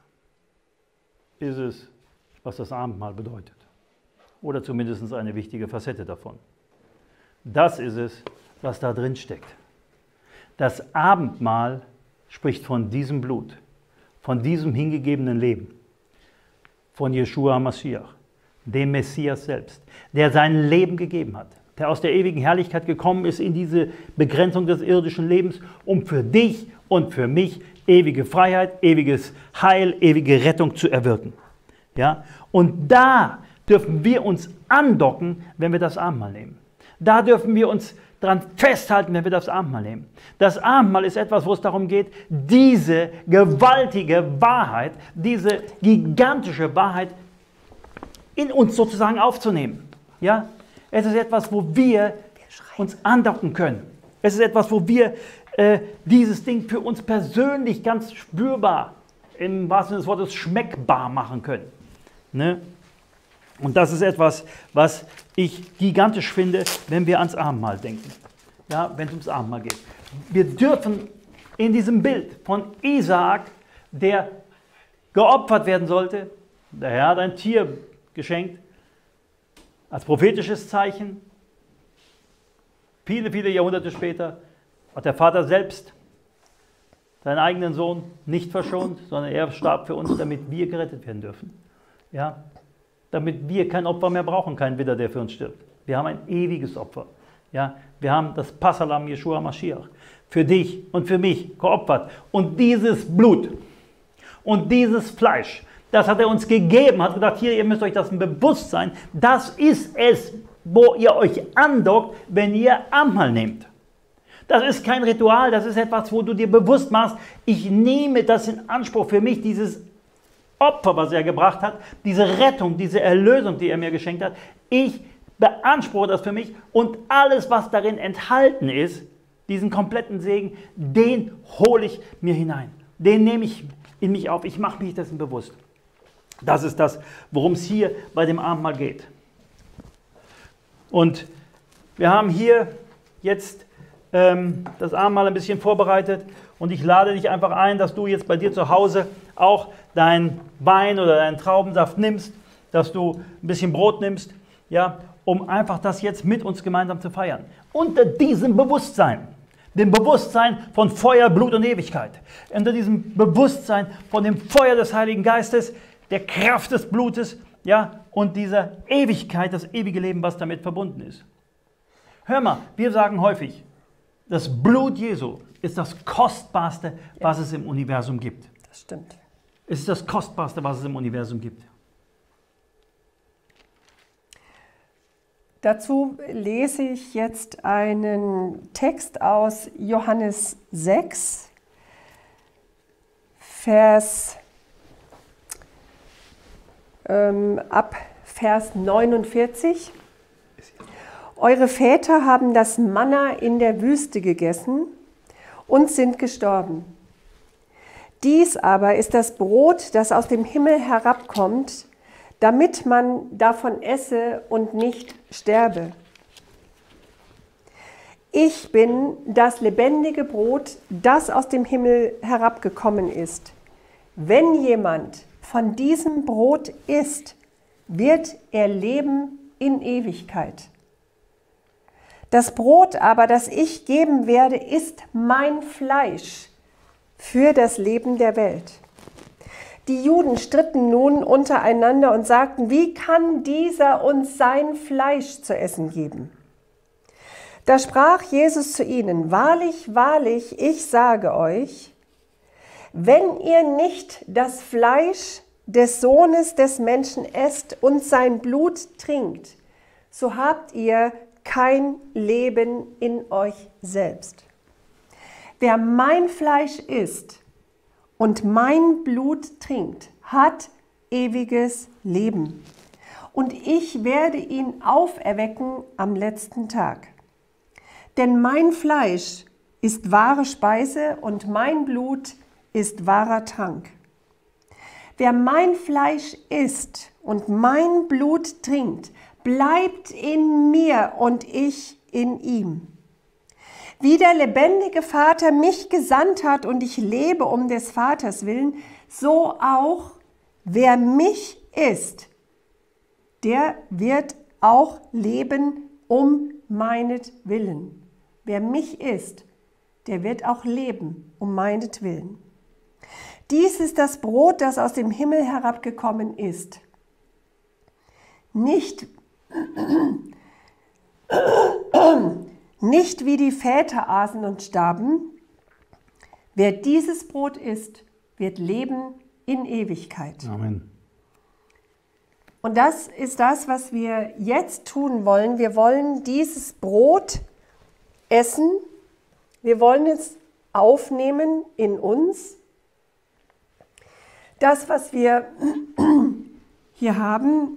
ist es, was das Abendmahl bedeutet. Oder zumindest eine wichtige Facette davon. Das ist es, was da drin steckt. Das Abendmahl spricht von diesem Blut, von diesem hingegebenen Leben, von Jeschua HaMashiach, dem Messias selbst, der sein Leben gegeben hat, der aus der ewigen Herrlichkeit gekommen ist in diese Begrenzung des irdischen Lebens, um für dich und für mich ewige Freiheit, ewiges Heil, ewige Rettung zu erwirken. Ja? Und da dürfen wir uns andocken, wenn wir das Abendmahl nehmen. Da dürfen wir uns daran festhalten, wenn wir das Abendmahl nehmen. Das Abendmahl ist etwas, wo es darum geht, diese gewaltige Wahrheit, diese gigantische Wahrheit in uns sozusagen aufzunehmen. Ja? Es ist etwas, wo wir uns andocken können. Es ist etwas, wo wir äh, dieses Ding für uns persönlich ganz spürbar, im wahrsten Sinne des Wortes schmeckbar machen können. Ne? Und das ist etwas, was ich gigantisch finde, wenn wir ans Abendmahl denken. Ja, wenn es ums Abendmahl geht. Wir dürfen in diesem Bild von Isaak, der geopfert werden sollte, der Herr hat ein Tier geschenkt, als prophetisches Zeichen. Viele, viele Jahrhunderte später hat der Vater selbst seinen eigenen Sohn nicht verschont, sondern er starb für uns, damit wir gerettet werden dürfen. Ja? Damit wir kein Opfer mehr brauchen, kein Widder, der für uns stirbt. Wir haben ein ewiges Opfer. Ja? Wir haben das Passalam Jeschua HaMashiach für dich und für mich geopfert. Und dieses Blut und dieses Fleisch, das hat er uns gegeben, hat gesagt, hier, ihr müsst euch das bewusst sein, das ist es, wo ihr euch andockt, wenn ihr Abendmahl nehmt. Das ist kein Ritual, das ist etwas, wo du dir bewusst machst, ich nehme das in Anspruch für mich, dieses Opfer, was er gebracht hat, diese Rettung, diese Erlösung, die er mir geschenkt hat. Ich beanspruche das für mich und alles, was darin enthalten ist, diesen kompletten Segen, den hole ich mir hinein. Den nehme ich in mich auf. Ich mache mich dessen bewusst. Das ist das, worum es hier bei dem Abendmahl geht. Und wir haben hier jetzt ähm, das Abendmahl ein bisschen vorbereitet und ich lade dich einfach ein, dass du jetzt bei dir zu Hause auch deinen Wein oder deinen Traubensaft nimmst, dass du ein bisschen Brot nimmst, ja, um einfach das jetzt mit uns gemeinsam zu feiern. Unter diesem Bewusstsein, dem Bewusstsein von Feuer, Blut und Ewigkeit, unter diesem Bewusstsein von dem Feuer des Heiligen Geistes, der Kraft des Blutes, ja, und dieser Ewigkeit, das ewige Leben, was damit verbunden ist. Hör mal, wir sagen häufig, das Blut Jesu ist das Kostbarste, was es im Universum gibt. Das stimmt. Es ist das Kostbarste, was es im Universum gibt. Dazu lese ich jetzt einen Text aus Johannes sechs, Vers ähm, ab Vers neunundvierzig. Eure Väter haben das Manna in der Wüste gegessen und sind gestorben. Dies aber ist das Brot, das aus dem Himmel herabkommt, damit man davon esse und nicht sterbe. Ich bin das lebendige Brot, das aus dem Himmel herabgekommen ist. Wenn jemand von diesem Brot isst, wird er leben in Ewigkeit. Das Brot aber, das ich geben werde, ist mein Fleisch für das Leben der Welt. Die Juden stritten nun untereinander und sagten, wie kann dieser uns sein Fleisch zu essen geben? Da sprach Jesus zu ihnen, wahrlich, wahrlich, ich sage euch, wenn ihr nicht das Fleisch des Sohnes des Menschen esst und sein Blut trinkt, so habt ihr kein Leben in euch selbst. Wer mein Fleisch isst und mein Blut trinkt, hat ewiges Leben. Und ich werde ihn auferwecken am letzten Tag. Denn mein Fleisch ist wahre Speise und mein Blut ist wahrer Trank. Wer mein Fleisch isst und mein Blut trinkt, bleibt in mir und ich in ihm. Wie der lebendige Vater mich gesandt hat und ich lebe um des Vaters willen, so auch wer mich isst, der wird auch leben um meinetwillen. Wer mich isst, der wird auch leben um meinetwillen. Dies ist das Brot, das aus dem Himmel herabgekommen ist. Nicht Nicht wie die Väter aßen und starben. Wer dieses Brot isst, wird leben in Ewigkeit. Amen. Und das ist das, was wir jetzt tun wollen. Wir wollen dieses Brot essen. Wir wollen es aufnehmen in uns. Das, was wir hier haben,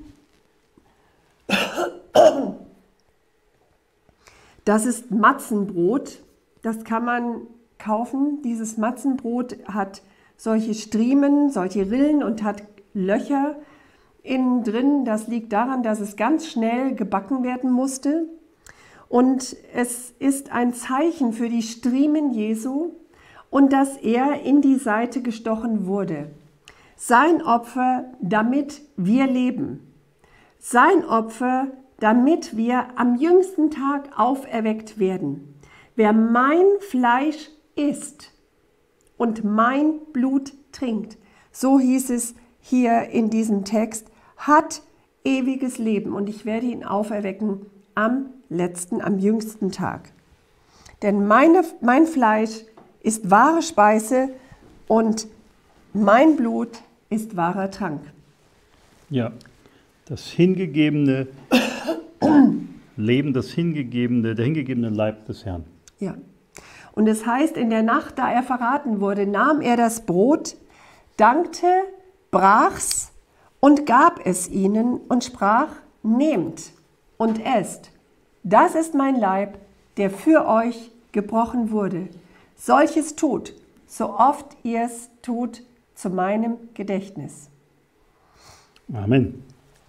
das ist Matzenbrot, das kann man kaufen. Dieses Matzenbrot hat solche Striemen, solche Rillen und hat Löcher innen drin. Das liegt daran, dass es ganz schnell gebacken werden musste. Und es ist ein Zeichen für die Striemen Jesu und dass er in die Seite gestochen wurde. Sein Opfer, damit wir leben. Sein Opfer, damit wir am jüngsten Tag auferweckt werden. Wer mein Fleisch isst und mein Blut trinkt, so hieß es hier in diesem Text, hat ewiges Leben und ich werde ihn auferwecken am letzten, am jüngsten Tag. Denn meine, mein Fleisch ist wahre Speise und mein Blut ist wahrer Trank. Ja, das hingegebene Leben, das hingegebene, der hingegebene Leib des Herrn. Ja. Und es heißt, in der Nacht, da er verraten wurde, nahm er das Brot, dankte, brach's und gab es ihnen und sprach, nehmt und esst. Das ist mein Leib, der für euch gebrochen wurde. Solches tut, so oft ihr es tut, zu meinem Gedächtnis. Amen.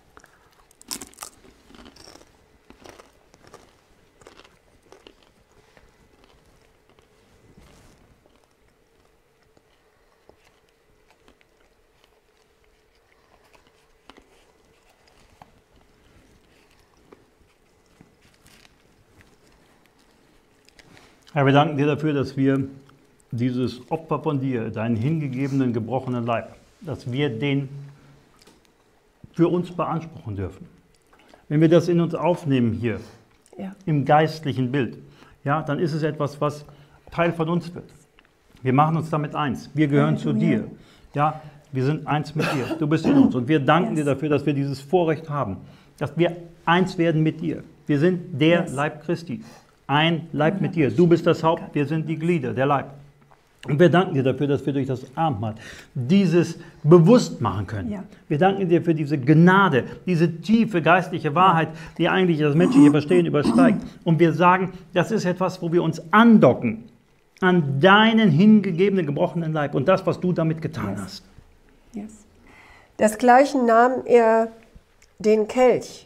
Herr, wir danken dir dafür, dass wir dieses Opfer von dir, deinen hingegebenen, gebrochenen Leib, dass wir den für uns beanspruchen dürfen. Wenn wir das in uns aufnehmen hier, ja, im geistlichen Bild, ja, dann ist es etwas, was Teil von uns wird. Wir machen uns damit eins. Wir gehören zu dir. Ja, wir sind eins mit dir. Du bist in uns. Und wir danken yes. dir dafür, dass wir dieses Vorrecht haben, dass wir eins werden mit dir. Wir sind der yes. Leib Christi. Ein Leib mit dir. Du bist das Haupt, wir sind die Glieder, der Leib. Und wir danken dir dafür, dass wir durch das Abendmahl dieses bewusst machen können. Ja. Wir danken dir für diese Gnade, diese tiefe geistliche Wahrheit, die eigentlich das menschliche Verstehen übersteigt. Und wir sagen, das ist etwas, wo wir uns andocken an deinen hingegebenen, gebrochenen Leib und das, was du damit getan yes. hast. Yes. Desgleichen nahm er den Kelch,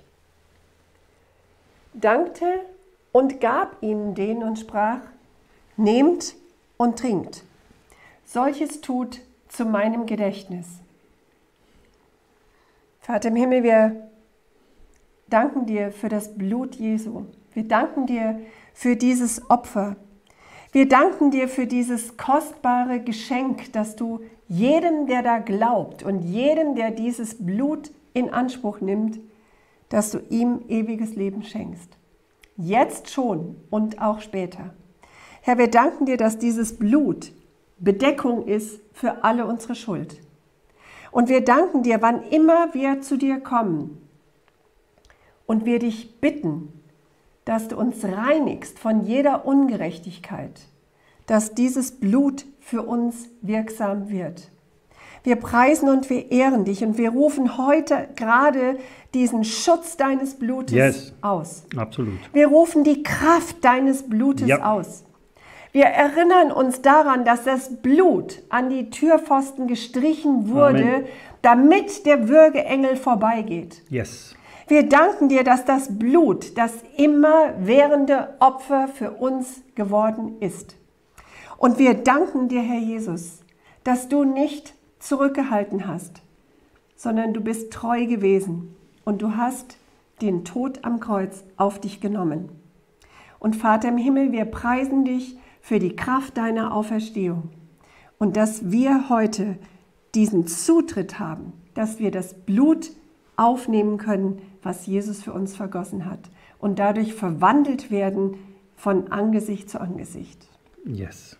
dankte und gab ihnen den und sprach, nehmt und trinkt. Solches tut zu meinem Gedächtnis. Vater im Himmel, wir danken dir für das Blut Jesu. Wir danken dir für dieses Opfer. Wir danken dir für dieses kostbare Geschenk, das du jedem, der da glaubt und jedem, der dieses Blut in Anspruch nimmt, dass du ihm ewiges Leben schenkst. Jetzt schon und auch später. Herr, wir danken dir, dass dieses Blut Bedeckung ist für alle unsere Schuld. Und wir danken dir, wann immer wir zu dir kommen und wir dich bitten, dass du uns reinigst von jeder Ungerechtigkeit, dass dieses Blut für uns wirksam wird. Wir preisen und wir ehren dich und wir rufen heute gerade diesen Schutz deines Blutes yes, aus. Absolut. Wir rufen die Kraft deines Blutes ja. aus. Wir erinnern uns daran, dass das Blut an die Türpfosten gestrichen wurde, Amen. Damit der Würgeengel vorbeigeht. Yes. Wir danken dir, dass das Blut das immerwährende Opfer für uns geworden ist. Und wir danken dir, Herr Jesus, dass du nicht zurückgehalten hast, sondern du bist treu gewesen und du hast den Tod am Kreuz auf dich genommen. Und Vater im Himmel, wir preisen dich für die Kraft deiner Auferstehung und dass wir heute diesen Zutritt haben, dass wir das Blut aufnehmen können, was Jesus für uns vergossen hat und dadurch verwandelt werden von Angesicht zu Angesicht. Yes.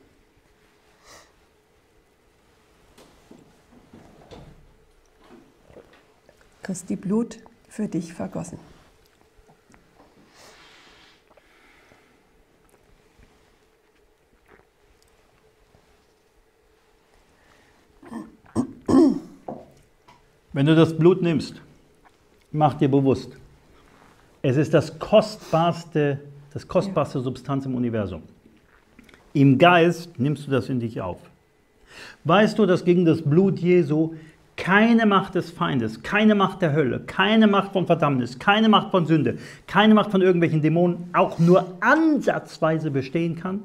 Christi Blut für dich vergossen. Wenn du das Blut nimmst, mach dir bewusst, es ist das kostbarste, das kostbarste Substanz im Universum. Im Geist nimmst du das in dich auf. Weißt du, dass gegen das Blut Jesu keine Macht des Feindes, keine Macht der Hölle, keine Macht von Verdammnis, keine Macht von Sünde, keine Macht von irgendwelchen Dämonen auch nur ansatzweise bestehen kann?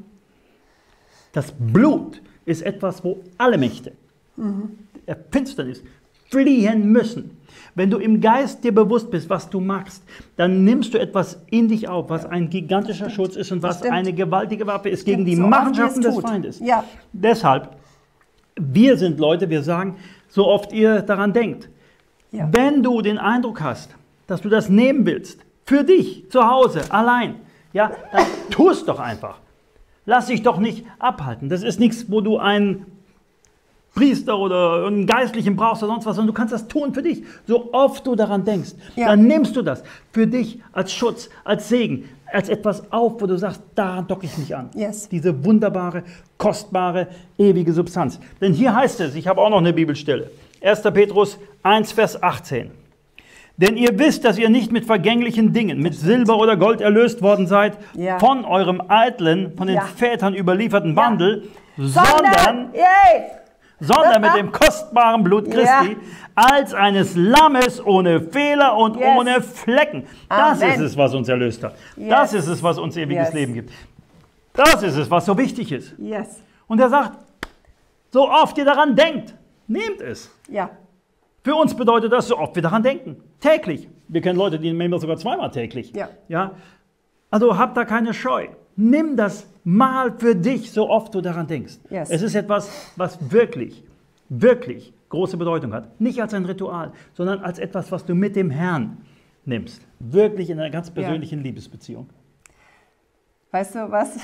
Das Blut ist etwas, wo alle Mächte mhm. der Finsternis fliehen müssen. Wenn du im Geist dir bewusst bist, was du machst, dann nimmst du etwas in dich auf, was ein gigantischer Schutz ist und was eine gewaltige Waffe ist gegen die Machenschaften des Feindes. Ja. Deshalb, wir sind Leute, wir sagen, so oft ihr daran denkt, ja. wenn du den Eindruck hast, dass du das nehmen willst, für dich, zu Hause, allein, ja, dann tu es doch einfach. Lass dich doch nicht abhalten. Das ist nichts, wo du einen Priester oder einen Geistlichen brauchst oder sonst was, sondern du kannst das tun für dich. So oft du daran denkst, ja. dann nimmst du das für dich als Schutz, als Segen, als etwas auf, wo du sagst, daran docke ich mich an. Yes. Diese wunderbare, kostbare, ewige Substanz. Denn hier heißt es, ich habe auch noch eine Bibelstelle, erster Petrus eins, Vers achtzehn. Denn ihr wisst, dass ihr nicht mit vergänglichen Dingen, mit Silber oder Gold erlöst worden seid, ja. von eurem eitlen, von den ja. Vätern überlieferten Wandel, ja. sondern... Yeah. sondern mit dem kostbaren Blut Christi, ja. als eines Lammes ohne Fehler und yes. ohne Flecken. Das Amen. Ist es, was uns erlöst hat. Yes. Das ist es, was uns ewiges yes. Leben gibt. Das ist es, was so wichtig ist. Yes. Und er sagt, so oft ihr daran denkt, nehmt es. Ja. Für uns bedeutet das, so oft wir daran denken. Täglich. Wir kennen Leute, die nehmen das sogar zweimal täglich. Ja. Ja? Also habt da keine Scheu. Nimm das mal für dich, so oft du daran denkst. Yes. Es ist etwas, was wirklich, wirklich große Bedeutung hat. Nicht als ein Ritual, sondern als etwas, was du mit dem Herrn nimmst. Wirklich in einer ganz persönlichen ja. Liebesbeziehung. Weißt du was?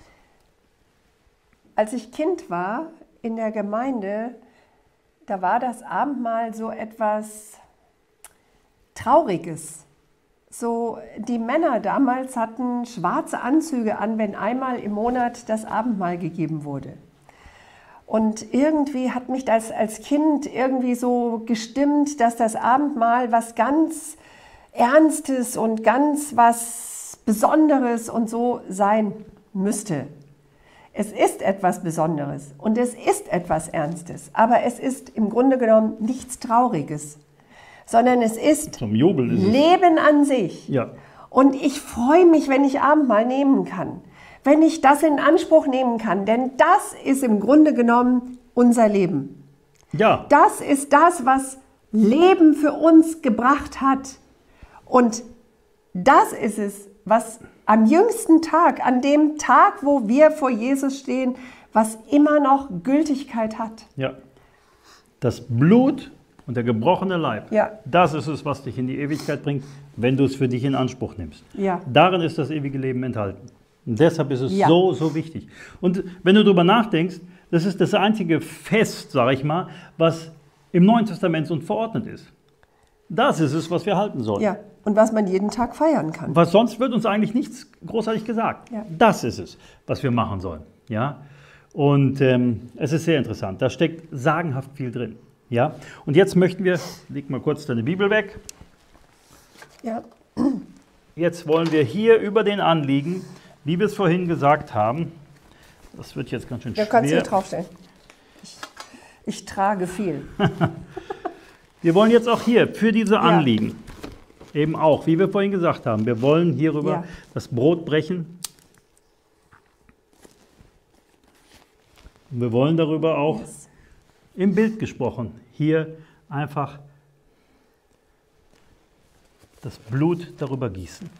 Als ich Kind war in der Gemeinde, da war das Abendmahl so etwas Trauriges. So, die Männer damals hatten schwarze Anzüge an, wenn einmal im Monat das Abendmahl gegeben wurde. Und irgendwie hat mich das als Kind irgendwie so gestimmt, dass das Abendmahl was ganz Ernstes und ganz was Besonderes und so sein müsste. Es ist etwas Besonderes und es ist etwas Ernstes, aber es ist im Grunde genommen nichts Trauriges, sondern es ist Zum Jubeln ist Leben es. an sich. Ja. Und ich freue mich, wenn ich Abendmahl nehmen kann, wenn ich das in Anspruch nehmen kann, denn das ist im Grunde genommen unser Leben. Ja. Das ist das, was Leben für uns gebracht hat. Und das ist es, was am jüngsten Tag, an dem Tag, wo wir vor Jesus stehen, was immer noch Gültigkeit hat. Ja. Das Blut und der gebrochene Leib, Ja. das ist es, was dich in die Ewigkeit bringt, wenn du es für dich in Anspruch nimmst. Ja. Darin ist das ewige Leben enthalten. Und deshalb ist es Ja. so, so wichtig. Und wenn du darüber nachdenkst, das ist das einzige Fest, sage ich mal, was im Neuen Testament uns verordnet ist. Das ist es, was wir halten sollen. Ja. Und was man jeden Tag feiern kann. Was sonst wird uns eigentlich nichts großartig gesagt. Ja. Das ist es, was wir machen sollen. Ja? Und ähm, es ist sehr interessant. Da steckt sagenhaft viel drin. Ja? Und jetzt möchten wir, leg mal kurz deine Bibel weg. Ja. Jetzt wollen wir hier über den Anliegen, wie wir es vorhin gesagt haben, das wird jetzt ganz schön Da schwer. kannst du hier draufstellen. Ich, ich trage viel. Wir wollen jetzt auch hier für diese Ja. Anliegen, eben auch, wie wir vorhin gesagt haben, wir wollen hierüber Ja. das Brot brechen. Und wir wollen darüber auch, Yes. im Bild gesprochen, hier einfach das Blut darüber gießen.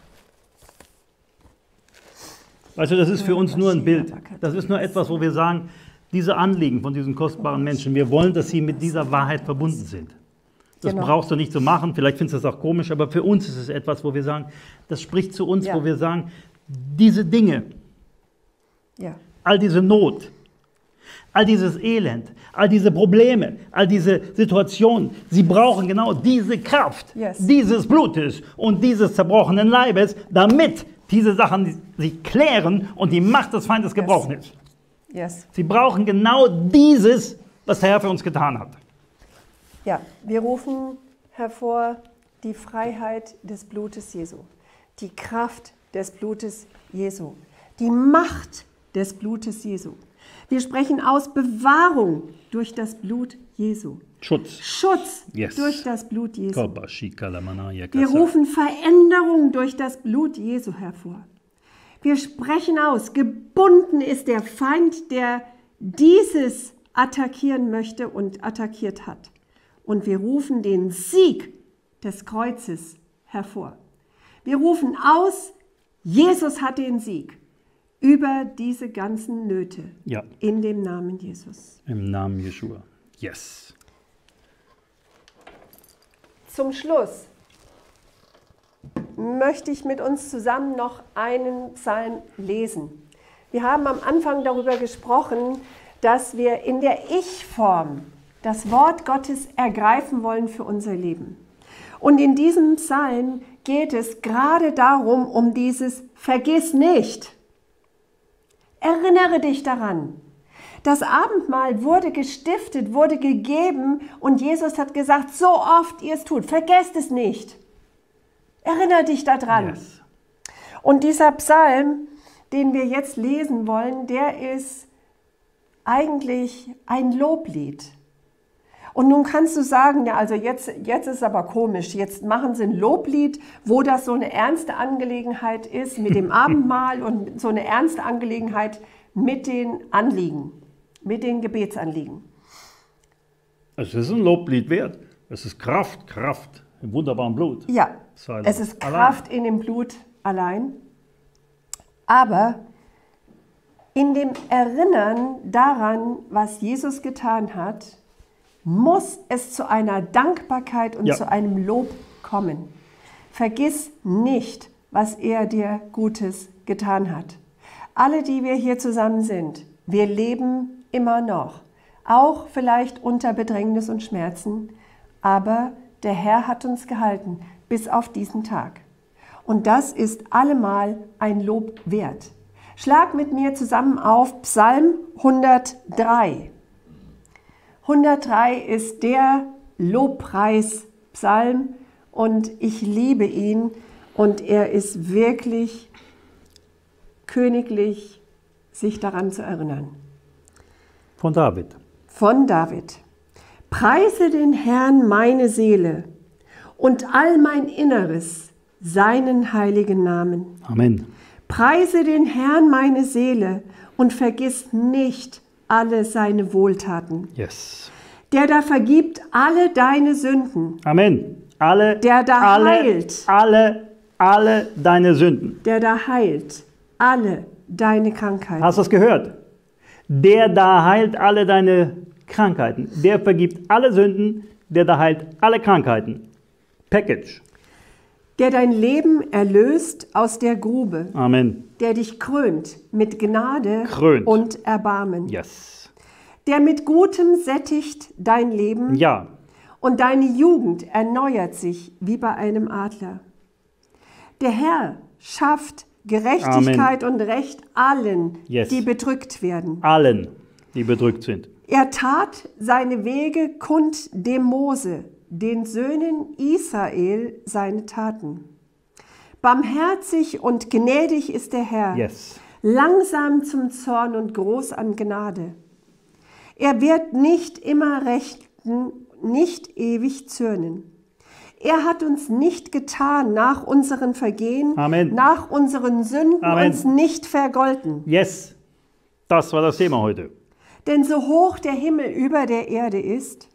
Weißt du, das ist für uns nur ein Bild. Das ist nur etwas, wo wir sagen, diese Anliegen von diesen kostbaren Menschen, wir wollen, dass sie mit dieser Wahrheit verbunden sind. Das Genau. brauchst du nicht zu machen, vielleicht findest du das auch komisch, aber für uns ist es etwas, wo wir sagen, das spricht zu uns, Ja. wo wir sagen, diese Dinge, Ja. all diese Not, all dieses Elend, all diese Probleme, all diese Situationen, sie brauchen genau diese Kraft Yes. dieses Blutes und dieses zerbrochenen Leibes, damit diese Sachen sich klären und die Macht des Feindes gebrochen ist. Yes. Sie brauchen genau dieses, was der Herr für uns getan hat. Ja, wir rufen hervor die Freiheit des Blutes Jesu, die Kraft des Blutes Jesu, die Macht des Blutes Jesu. Wir sprechen aus Bewahrung durch das Blut Jesu, Schutz. Schutz Yes. durch das Blut Jesu. Wir Wir rufen Veränderung durch das Blut Jesu hervor. Wir sprechen aus, gebunden ist der Feind, der dieses attackieren möchte und attackiert hat. Und wir rufen den Sieg des Kreuzes hervor. Wir rufen aus, Jesus hat den Sieg über diese ganzen Nöte. Ja, In dem Namen Jesus. im Namen Jeschua. Yes. Zum Schluss möchte ich mit uns zusammen noch einen Psalm lesen. Wir haben am Anfang darüber gesprochen, dass wir in der Ich-Form das Wort Gottes ergreifen wollen für unser Leben. Und in diesem Psalm geht es gerade darum, um dieses Vergiss nicht. Erinnere dich daran. Das Abendmahl wurde gestiftet, wurde gegeben und Jesus hat gesagt, so oft ihr es tut, vergesst es nicht. Erinnere dich daran. Yes. Und dieser Psalm, den wir jetzt lesen wollen, der ist eigentlich ein Loblied. Und nun kannst du sagen, ja, also jetzt, jetzt ist aber komisch, jetzt machen sie ein Loblied, wo das so eine ernste Angelegenheit ist mit dem Abendmahl und so eine ernste Angelegenheit mit den Anliegen, mit den Gebetsanliegen. Es ist ein Loblied wert. Es ist Kraft, Kraft im wunderbaren Blut. Ja, Sei es ist allein. Kraft in dem Blut allein, aber in dem Erinnern daran, was Jesus getan hat, muss es zu einer Dankbarkeit und Ja. zu einem Lob kommen. Vergiss nicht, was er dir Gutes getan hat. Alle, die wir hier zusammen sind, wir leben immer noch, auch vielleicht unter Bedrängnis und Schmerzen, aber der Herr hat uns gehalten bis auf diesen Tag. Und das ist allemal ein Lob wert. Schlag mit mir zusammen auf Psalm hundertdrei. hundertdrei ist der Lobpreispsalm und ich liebe ihn und er ist wirklich königlich, sich daran zu erinnern. Von David. Von David. Preise den Herrn meine Seele und all mein Inneres, seinen heiligen Namen. Amen. Preise den Herrn meine Seele und vergiss nicht alle seine Wohltaten. Yes. Der da vergibt alle deine Sünden, Amen. Alle, Der da alle, heilt. alle, alle deine Sünden. der da heilt alle deine Krankheiten. Hast du das gehört? Der da heilt alle deine Krankheiten. Der vergibt alle Sünden, der da heilt alle Krankheiten. Package. Der dein Leben erlöst aus der Grube. Amen. Der dich krönt mit Gnade Krönt. und Erbarmen. Yes. Der mit Gutem sättigt dein Leben. Ja. Und deine Jugend erneuert sich wie bei einem Adler. Der Herr schafft Gerechtigkeit Amen. Und Recht allen, yes. die bedrückt werden. Allen, die bedrückt sind. Er tat seine Wege kund dem Mose, den Söhnen Israel seine Taten. Barmherzig und gnädig ist der Herr, yes. langsam zum Zorn und groß an Gnade. Er wird nicht immer rechten, nicht ewig zürnen. Er hat uns nicht getan nach unseren Vergehen, Amen. Nach unseren Sünden Amen. Uns nicht vergolten. Yes, das war das Thema heute. Denn so hoch der Himmel über der Erde ist,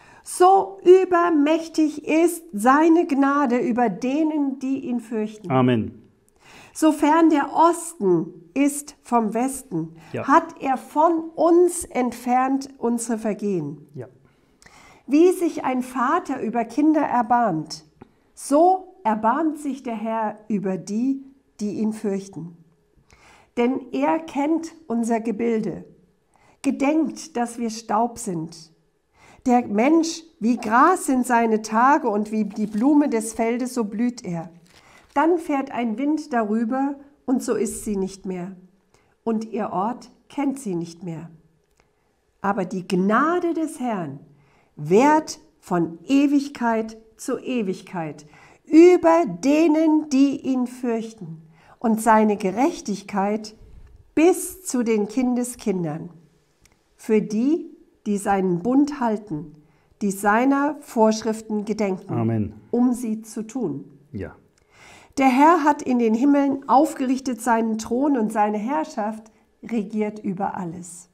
so übermächtig ist seine Gnade über denen, die ihn fürchten. Amen. Sofern der Osten ist vom Westen, ja. hat er von uns entfernt unsere Vergehen. Ja. Wie sich ein Vater über Kinder erbarmt, so erbarmt sich der Herr über die, die ihn fürchten. Denn er kennt unser Gebilde, gedenkt, dass wir Staub sind. Der Mensch, wie Gras sind seine Tage und wie die Blume des Feldes, so blüht er. Dann fährt ein Wind darüber und so ist sie nicht mehr. Und ihr Ort kennt sie nicht mehr. Aber die Gnade des Herrn währt von Ewigkeit zu Ewigkeit über denen, die ihn fürchten, und seine Gerechtigkeit bis zu den Kindeskindern, für die, die seinen Bund halten, die seiner Vorschriften gedenken, Amen. Um sie zu tun. Ja. Der Herr hat in den Himmeln aufgerichtet seinen Thron und seine Herrschaft regiert über alles.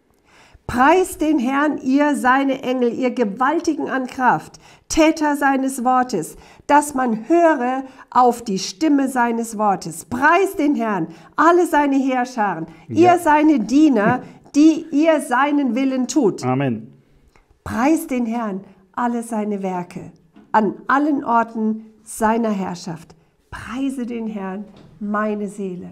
Preist den Herrn, ihr seine Engel, ihr Gewaltigen an Kraft, Täter seines Wortes, dass man höre auf die Stimme seines Wortes. Preist den Herrn, alle seine Heerscharen, ja. Ihr seine Diener, die ihr seinen Willen tut. Amen. Preist den Herrn, alle seine Werke, an allen Orten seiner Herrschaft. Preise den Herrn, meine Seele.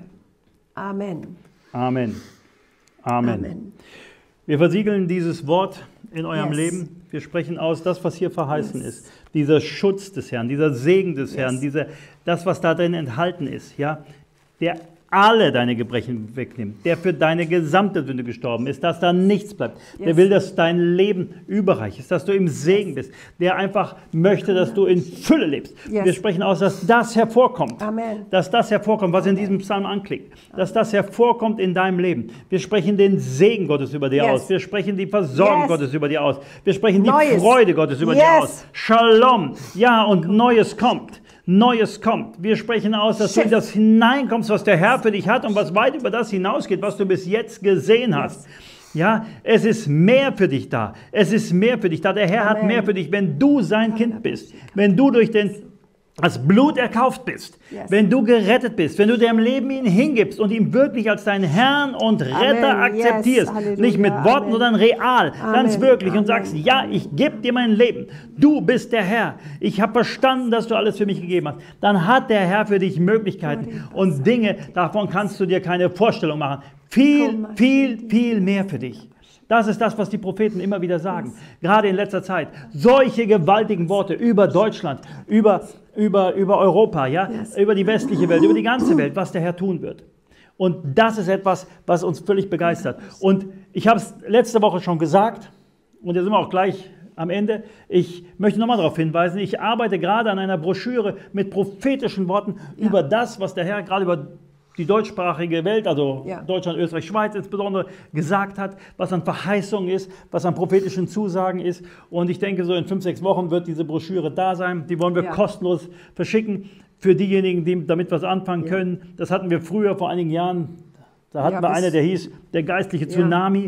Amen. Amen. Amen. Amen. Wir versiegeln dieses Wort in eurem yes. Leben. Wir sprechen aus, das, was hier verheißen yes. ist. Dieser Schutz des Herrn, dieser Segen des yes. Herrn, dieser, das, was da drin enthalten ist, ja, der alle deine Gebrechen wegnimmt, der für deine gesamte Sünde gestorben ist, dass da nichts bleibt. Yes. Der will, dass dein Leben überreich ist, dass du im Segen bist, der einfach möchte, dass du in Fülle lebst. Yes. Wir sprechen aus, dass das hervorkommt, Amen. Dass das hervorkommt, was in diesem Psalm anklingt, dass das hervorkommt in deinem Leben. Wir sprechen den Segen Gottes über dir yes. aus, wir sprechen die Versorgung yes. Gottes über dir aus, wir sprechen Neues. Die Freude Gottes über yes. dir aus. Shalom, ja, und Neues kommt. Neues kommt. Wir sprechen aus, dass du in das hineinkommst, was der Herr für dich hat und was weit über das hinausgeht, was du bis jetzt gesehen hast. Ja, es ist mehr für dich da. Es ist mehr für dich da. Der Herr Amen. Hat mehr für dich, wenn du sein Kind bist. Wenn du durch den das Blut erkauft bist, yes. wenn du gerettet bist, wenn du deinem Leben ihn hingibst und ihn wirklich als deinen Herrn und Retter Amen. Akzeptierst, yes. nicht mit Worten, Amen. Sondern real, Amen. Ganz wirklich Amen. Und sagst, ja, ich gebe dir mein Leben, du bist der Herr, ich habe verstanden, dass du alles für mich gegeben hast, dann hat der Herr für dich Möglichkeiten und Dinge, davon kannst du dir keine Vorstellung machen, viel, viel, viel mehr für dich. Das ist das, was die Propheten immer wieder sagen, gerade in letzter Zeit. Solche gewaltigen Worte über Deutschland, über, über, über Europa, ja, yes. über die westliche Welt, über die ganze Welt, was der Herr tun wird. Und das ist etwas, was uns völlig begeistert. Und ich habe es letzte Woche schon gesagt, und jetzt sind wir auch gleich am Ende. Ich möchte nochmal darauf hinweisen, ich arbeite gerade an einer Broschüre mit prophetischen Worten ja. über das, was der Herr gerade über die deutschsprachige Welt, also ja. Deutschland, Österreich, Schweiz insbesondere, gesagt hat, was an Verheißungen ist, was an prophetischen Zusagen ist. Und ich denke, so in fünf, sechs Wochen wird diese Broschüre da sein. Die wollen wir ja. kostenlos verschicken für diejenigen, die damit was anfangen ja. können. Das hatten wir früher, vor einigen Jahren. Da hatten ja, wir eine, der hieß der geistliche Tsunami. Ja.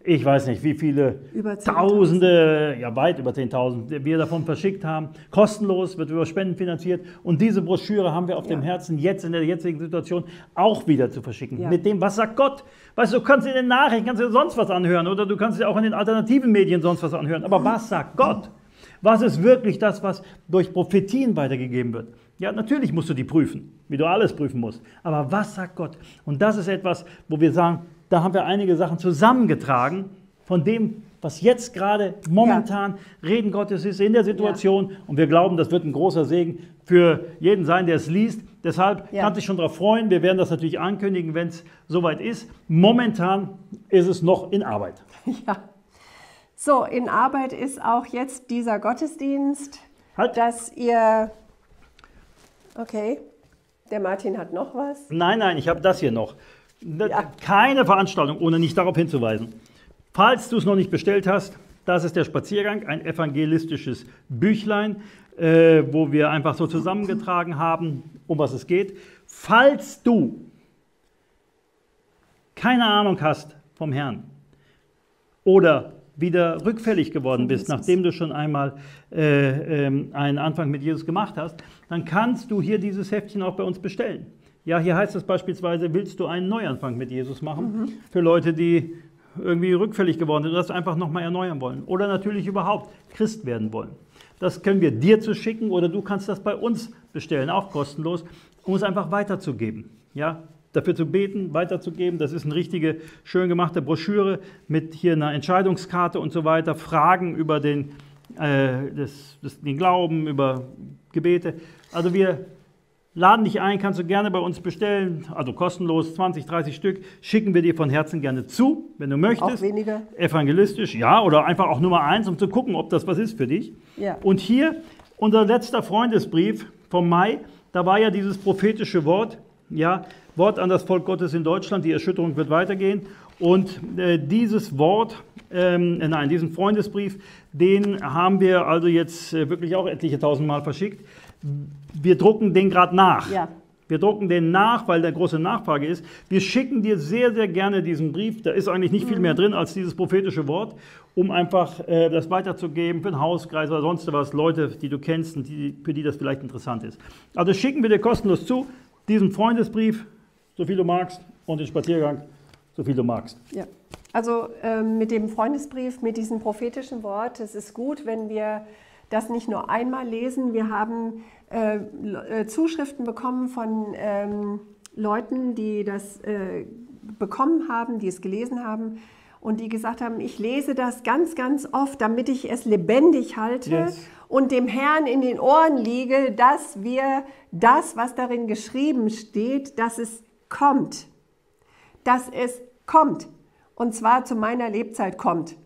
ich weiß nicht, wie viele Über Tausende, ja weit über zehntausend, wir davon verschickt haben. Kostenlos, wird über Spenden finanziert. Und diese Broschüre haben wir auf Ja. dem Herzen, jetzt in der jetzigen Situation auch wieder zu verschicken. Ja. Mit dem, was sagt Gott? Weißt du, du kannst in den Nachrichten, kannst dir sonst was anhören oder du kannst dir auch in den alternativen Medien sonst was anhören. Aber was sagt Gott? Was ist wirklich das, was durch Prophetien weitergegeben wird? Ja, natürlich musst du die prüfen, wie du alles prüfen musst. Aber was sagt Gott? Und das ist etwas, wo wir sagen, da haben wir einige Sachen zusammengetragen von dem, was jetzt gerade momentan ja. Reden Gottes ist in der Situation. Ja. Und wir glauben, das wird ein großer Segen für jeden sein, der es liest. Deshalb ja. kannst du dich schon darauf freuen. Wir werden das natürlich ankündigen, wenn es soweit ist. Momentan ist es noch in Arbeit. Ja. So, in Arbeit ist auch jetzt dieser Gottesdienst, halt. dass ihr... Okay, der Martin hat noch was. Nein, nein, ich habe das hier noch. Ja. Keine Veranstaltung, ohne nicht darauf hinzuweisen. Falls du es noch nicht bestellt hast, das ist der Spaziergang, ein evangelistisches Büchlein, äh, wo wir einfach so zusammengetragen haben, um was es geht. Falls du keine Ahnung hast vom Herrn oder wieder rückfällig geworden bist, nachdem du schon einmal äh, äh, einen Anfang mit Jesus gemacht hast, dann kannst du hier dieses Heftchen auch bei uns bestellen. Ja, hier heißt es beispielsweise, willst du einen Neuanfang mit Jesus machen? Mhm. Für Leute, die irgendwie rückfällig geworden sind und das einfach nochmal erneuern wollen. Oder natürlich überhaupt Christ werden wollen. Das können wir dir zu schicken oder du kannst das bei uns bestellen, auch kostenlos, um es einfach weiterzugeben. Ja, dafür zu beten, weiterzugeben. Das ist eine richtige, schön gemachte Broschüre mit hier einer Entscheidungskarte und so weiter. Fragen über den, äh, das, das, den Glauben, über Gebete. Also wir laden dich ein, kannst du gerne bei uns bestellen, also kostenlos, zwanzig, dreißig Stück, schicken wir dir von Herzen gerne zu, wenn du möchtest. Auch weniger? Evangelistisch, ja, oder einfach auch Nummer eins, um zu gucken, ob das was ist für dich. Ja. Und hier, unser letzter Freundesbrief vom Mai, da war ja dieses prophetische Wort, ja, Wort an das Volk Gottes in Deutschland, die Erschütterung wird weitergehen. Und äh, dieses Wort, ähm, nein, diesen Freundesbrief, den haben wir also jetzt äh, wirklich auch etliche tausendmal verschickt. Wir drucken den gerade nach. Ja. Wir drucken den nach, weil da große Nachfrage ist. Wir schicken dir sehr, sehr gerne diesen Brief. Da ist eigentlich nicht viel mehr drin als dieses prophetische Wort, um einfach äh, das weiterzugeben für den Hauskreis oder sonst was, Leute, die du kennst und die, für die das vielleicht interessant ist. Also schicken wir dir kostenlos zu, diesen Freundesbrief, so viel du magst, und den Spaziergang, so viel du magst. Ja. Also ähm, mit dem Freundesbrief, mit diesem prophetischen Wort, es ist gut, wenn wir das nicht nur einmal lesen. Wir haben äh, Zuschriften bekommen von ähm, Leuten, die das äh, bekommen haben, die es gelesen haben und die gesagt haben, ich lese das ganz, ganz oft, damit ich es lebendig halte yes. und dem Herrn in den Ohren liege, dass wir das, was darin geschrieben steht, dass es kommt. Dass es kommt. Und zwar zu meiner Lebzeit kommt.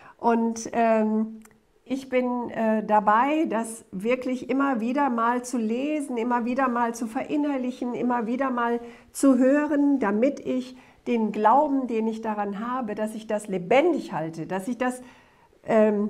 Und ähm, ich bin äh, dabei, das wirklich immer wieder mal zu lesen, immer wieder mal zu verinnerlichen, immer wieder mal zu hören, damit ich den Glauben, den ich daran habe, dass ich das lebendig halte, dass ich das ähm,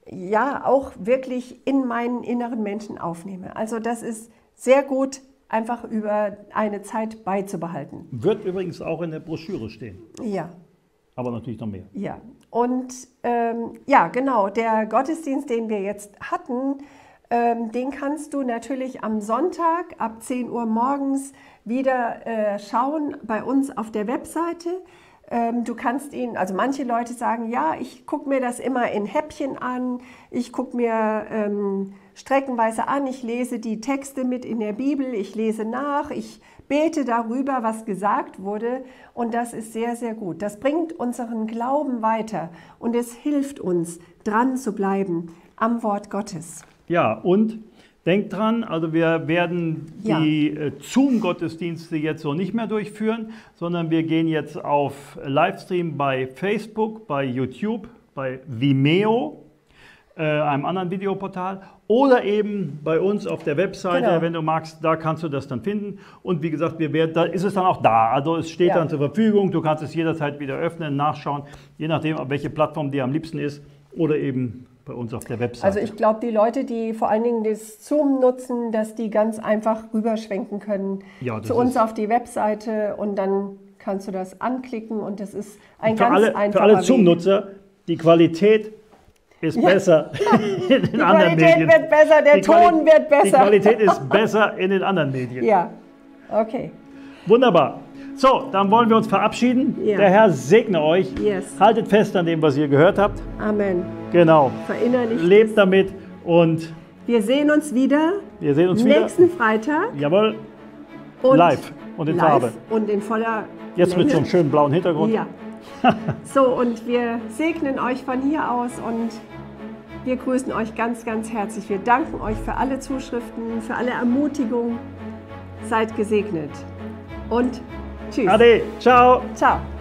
ja auch wirklich in meinen inneren Menschen aufnehme. Also das ist sehr gut, einfach über eine Zeit beizubehalten. Wird übrigens auch in der Broschüre stehen. Ja. Aber natürlich noch mehr. Ja, und ähm, ja, genau, der Gottesdienst, den wir jetzt hatten, ähm, den kannst du natürlich am Sonntag ab zehn Uhr morgens wieder äh, schauen bei uns auf der Webseite. Ähm, du kannst ihn, also manche Leute sagen, ja, ich gucke mir das immer in Häppchen an, ich gucke mir ähm, streckenweise an, ich lese die Texte mit in der Bibel, ich lese nach, ich bete darüber, was gesagt wurde, und das ist sehr, sehr gut. Das bringt unseren Glauben weiter und es hilft uns, dran zu bleiben am Wort Gottes. Ja, und denkt dran, also wir werden ja. die äh, Zoom-Gottesdienste jetzt so nicht mehr durchführen, sondern wir gehen jetzt auf Livestream bei Facebook, bei YouTube, bei Vimeo, äh, einem anderen Videoportal, oder eben bei uns auf der Webseite, genau. wenn du magst, da kannst du das dann finden. Und wie gesagt, wir werden, da ist es dann auch da. Also es steht ja. dann zur Verfügung, du kannst es jederzeit wieder öffnen, nachschauen, je nachdem, auf welche Plattform dir am liebsten ist, oder eben bei uns auf der Webseite. Also ich glaube, die Leute, die vor allen Dingen das Zoom nutzen, dass die ganz einfach rüberschwenken können ja, zu uns auf die Webseite, und dann kannst du das anklicken und das ist ein für ganz alle, einfacher Für alle Weg. Zoom-Nutzer, die Qualität ist Ja. besser in den Die anderen Qualität Medien. wird besser, der Die Ton Quali- wird besser. Die Qualität ist besser in den anderen Medien. Ja, okay. Wunderbar. So, dann wollen wir uns verabschieden. Ja. Der Herr segne euch. Yes. Haltet fest an dem, was ihr gehört habt. Amen. Genau. Verinnerlicht. Lebt damit und Wir sehen uns wieder wir sehen uns wieder. nächsten Freitag. Jawohl. Und Live und in live Farbe. Und in voller Jetzt mit Länge. so einem schönen blauen Hintergrund. Ja. So, und wir segnen euch von hier aus und wir grüßen euch ganz, ganz herzlich. Wir danken euch für alle Zuschriften, für alle Ermutigungen. Seid gesegnet. Und tschüss. Ade. Ciao. Ciao.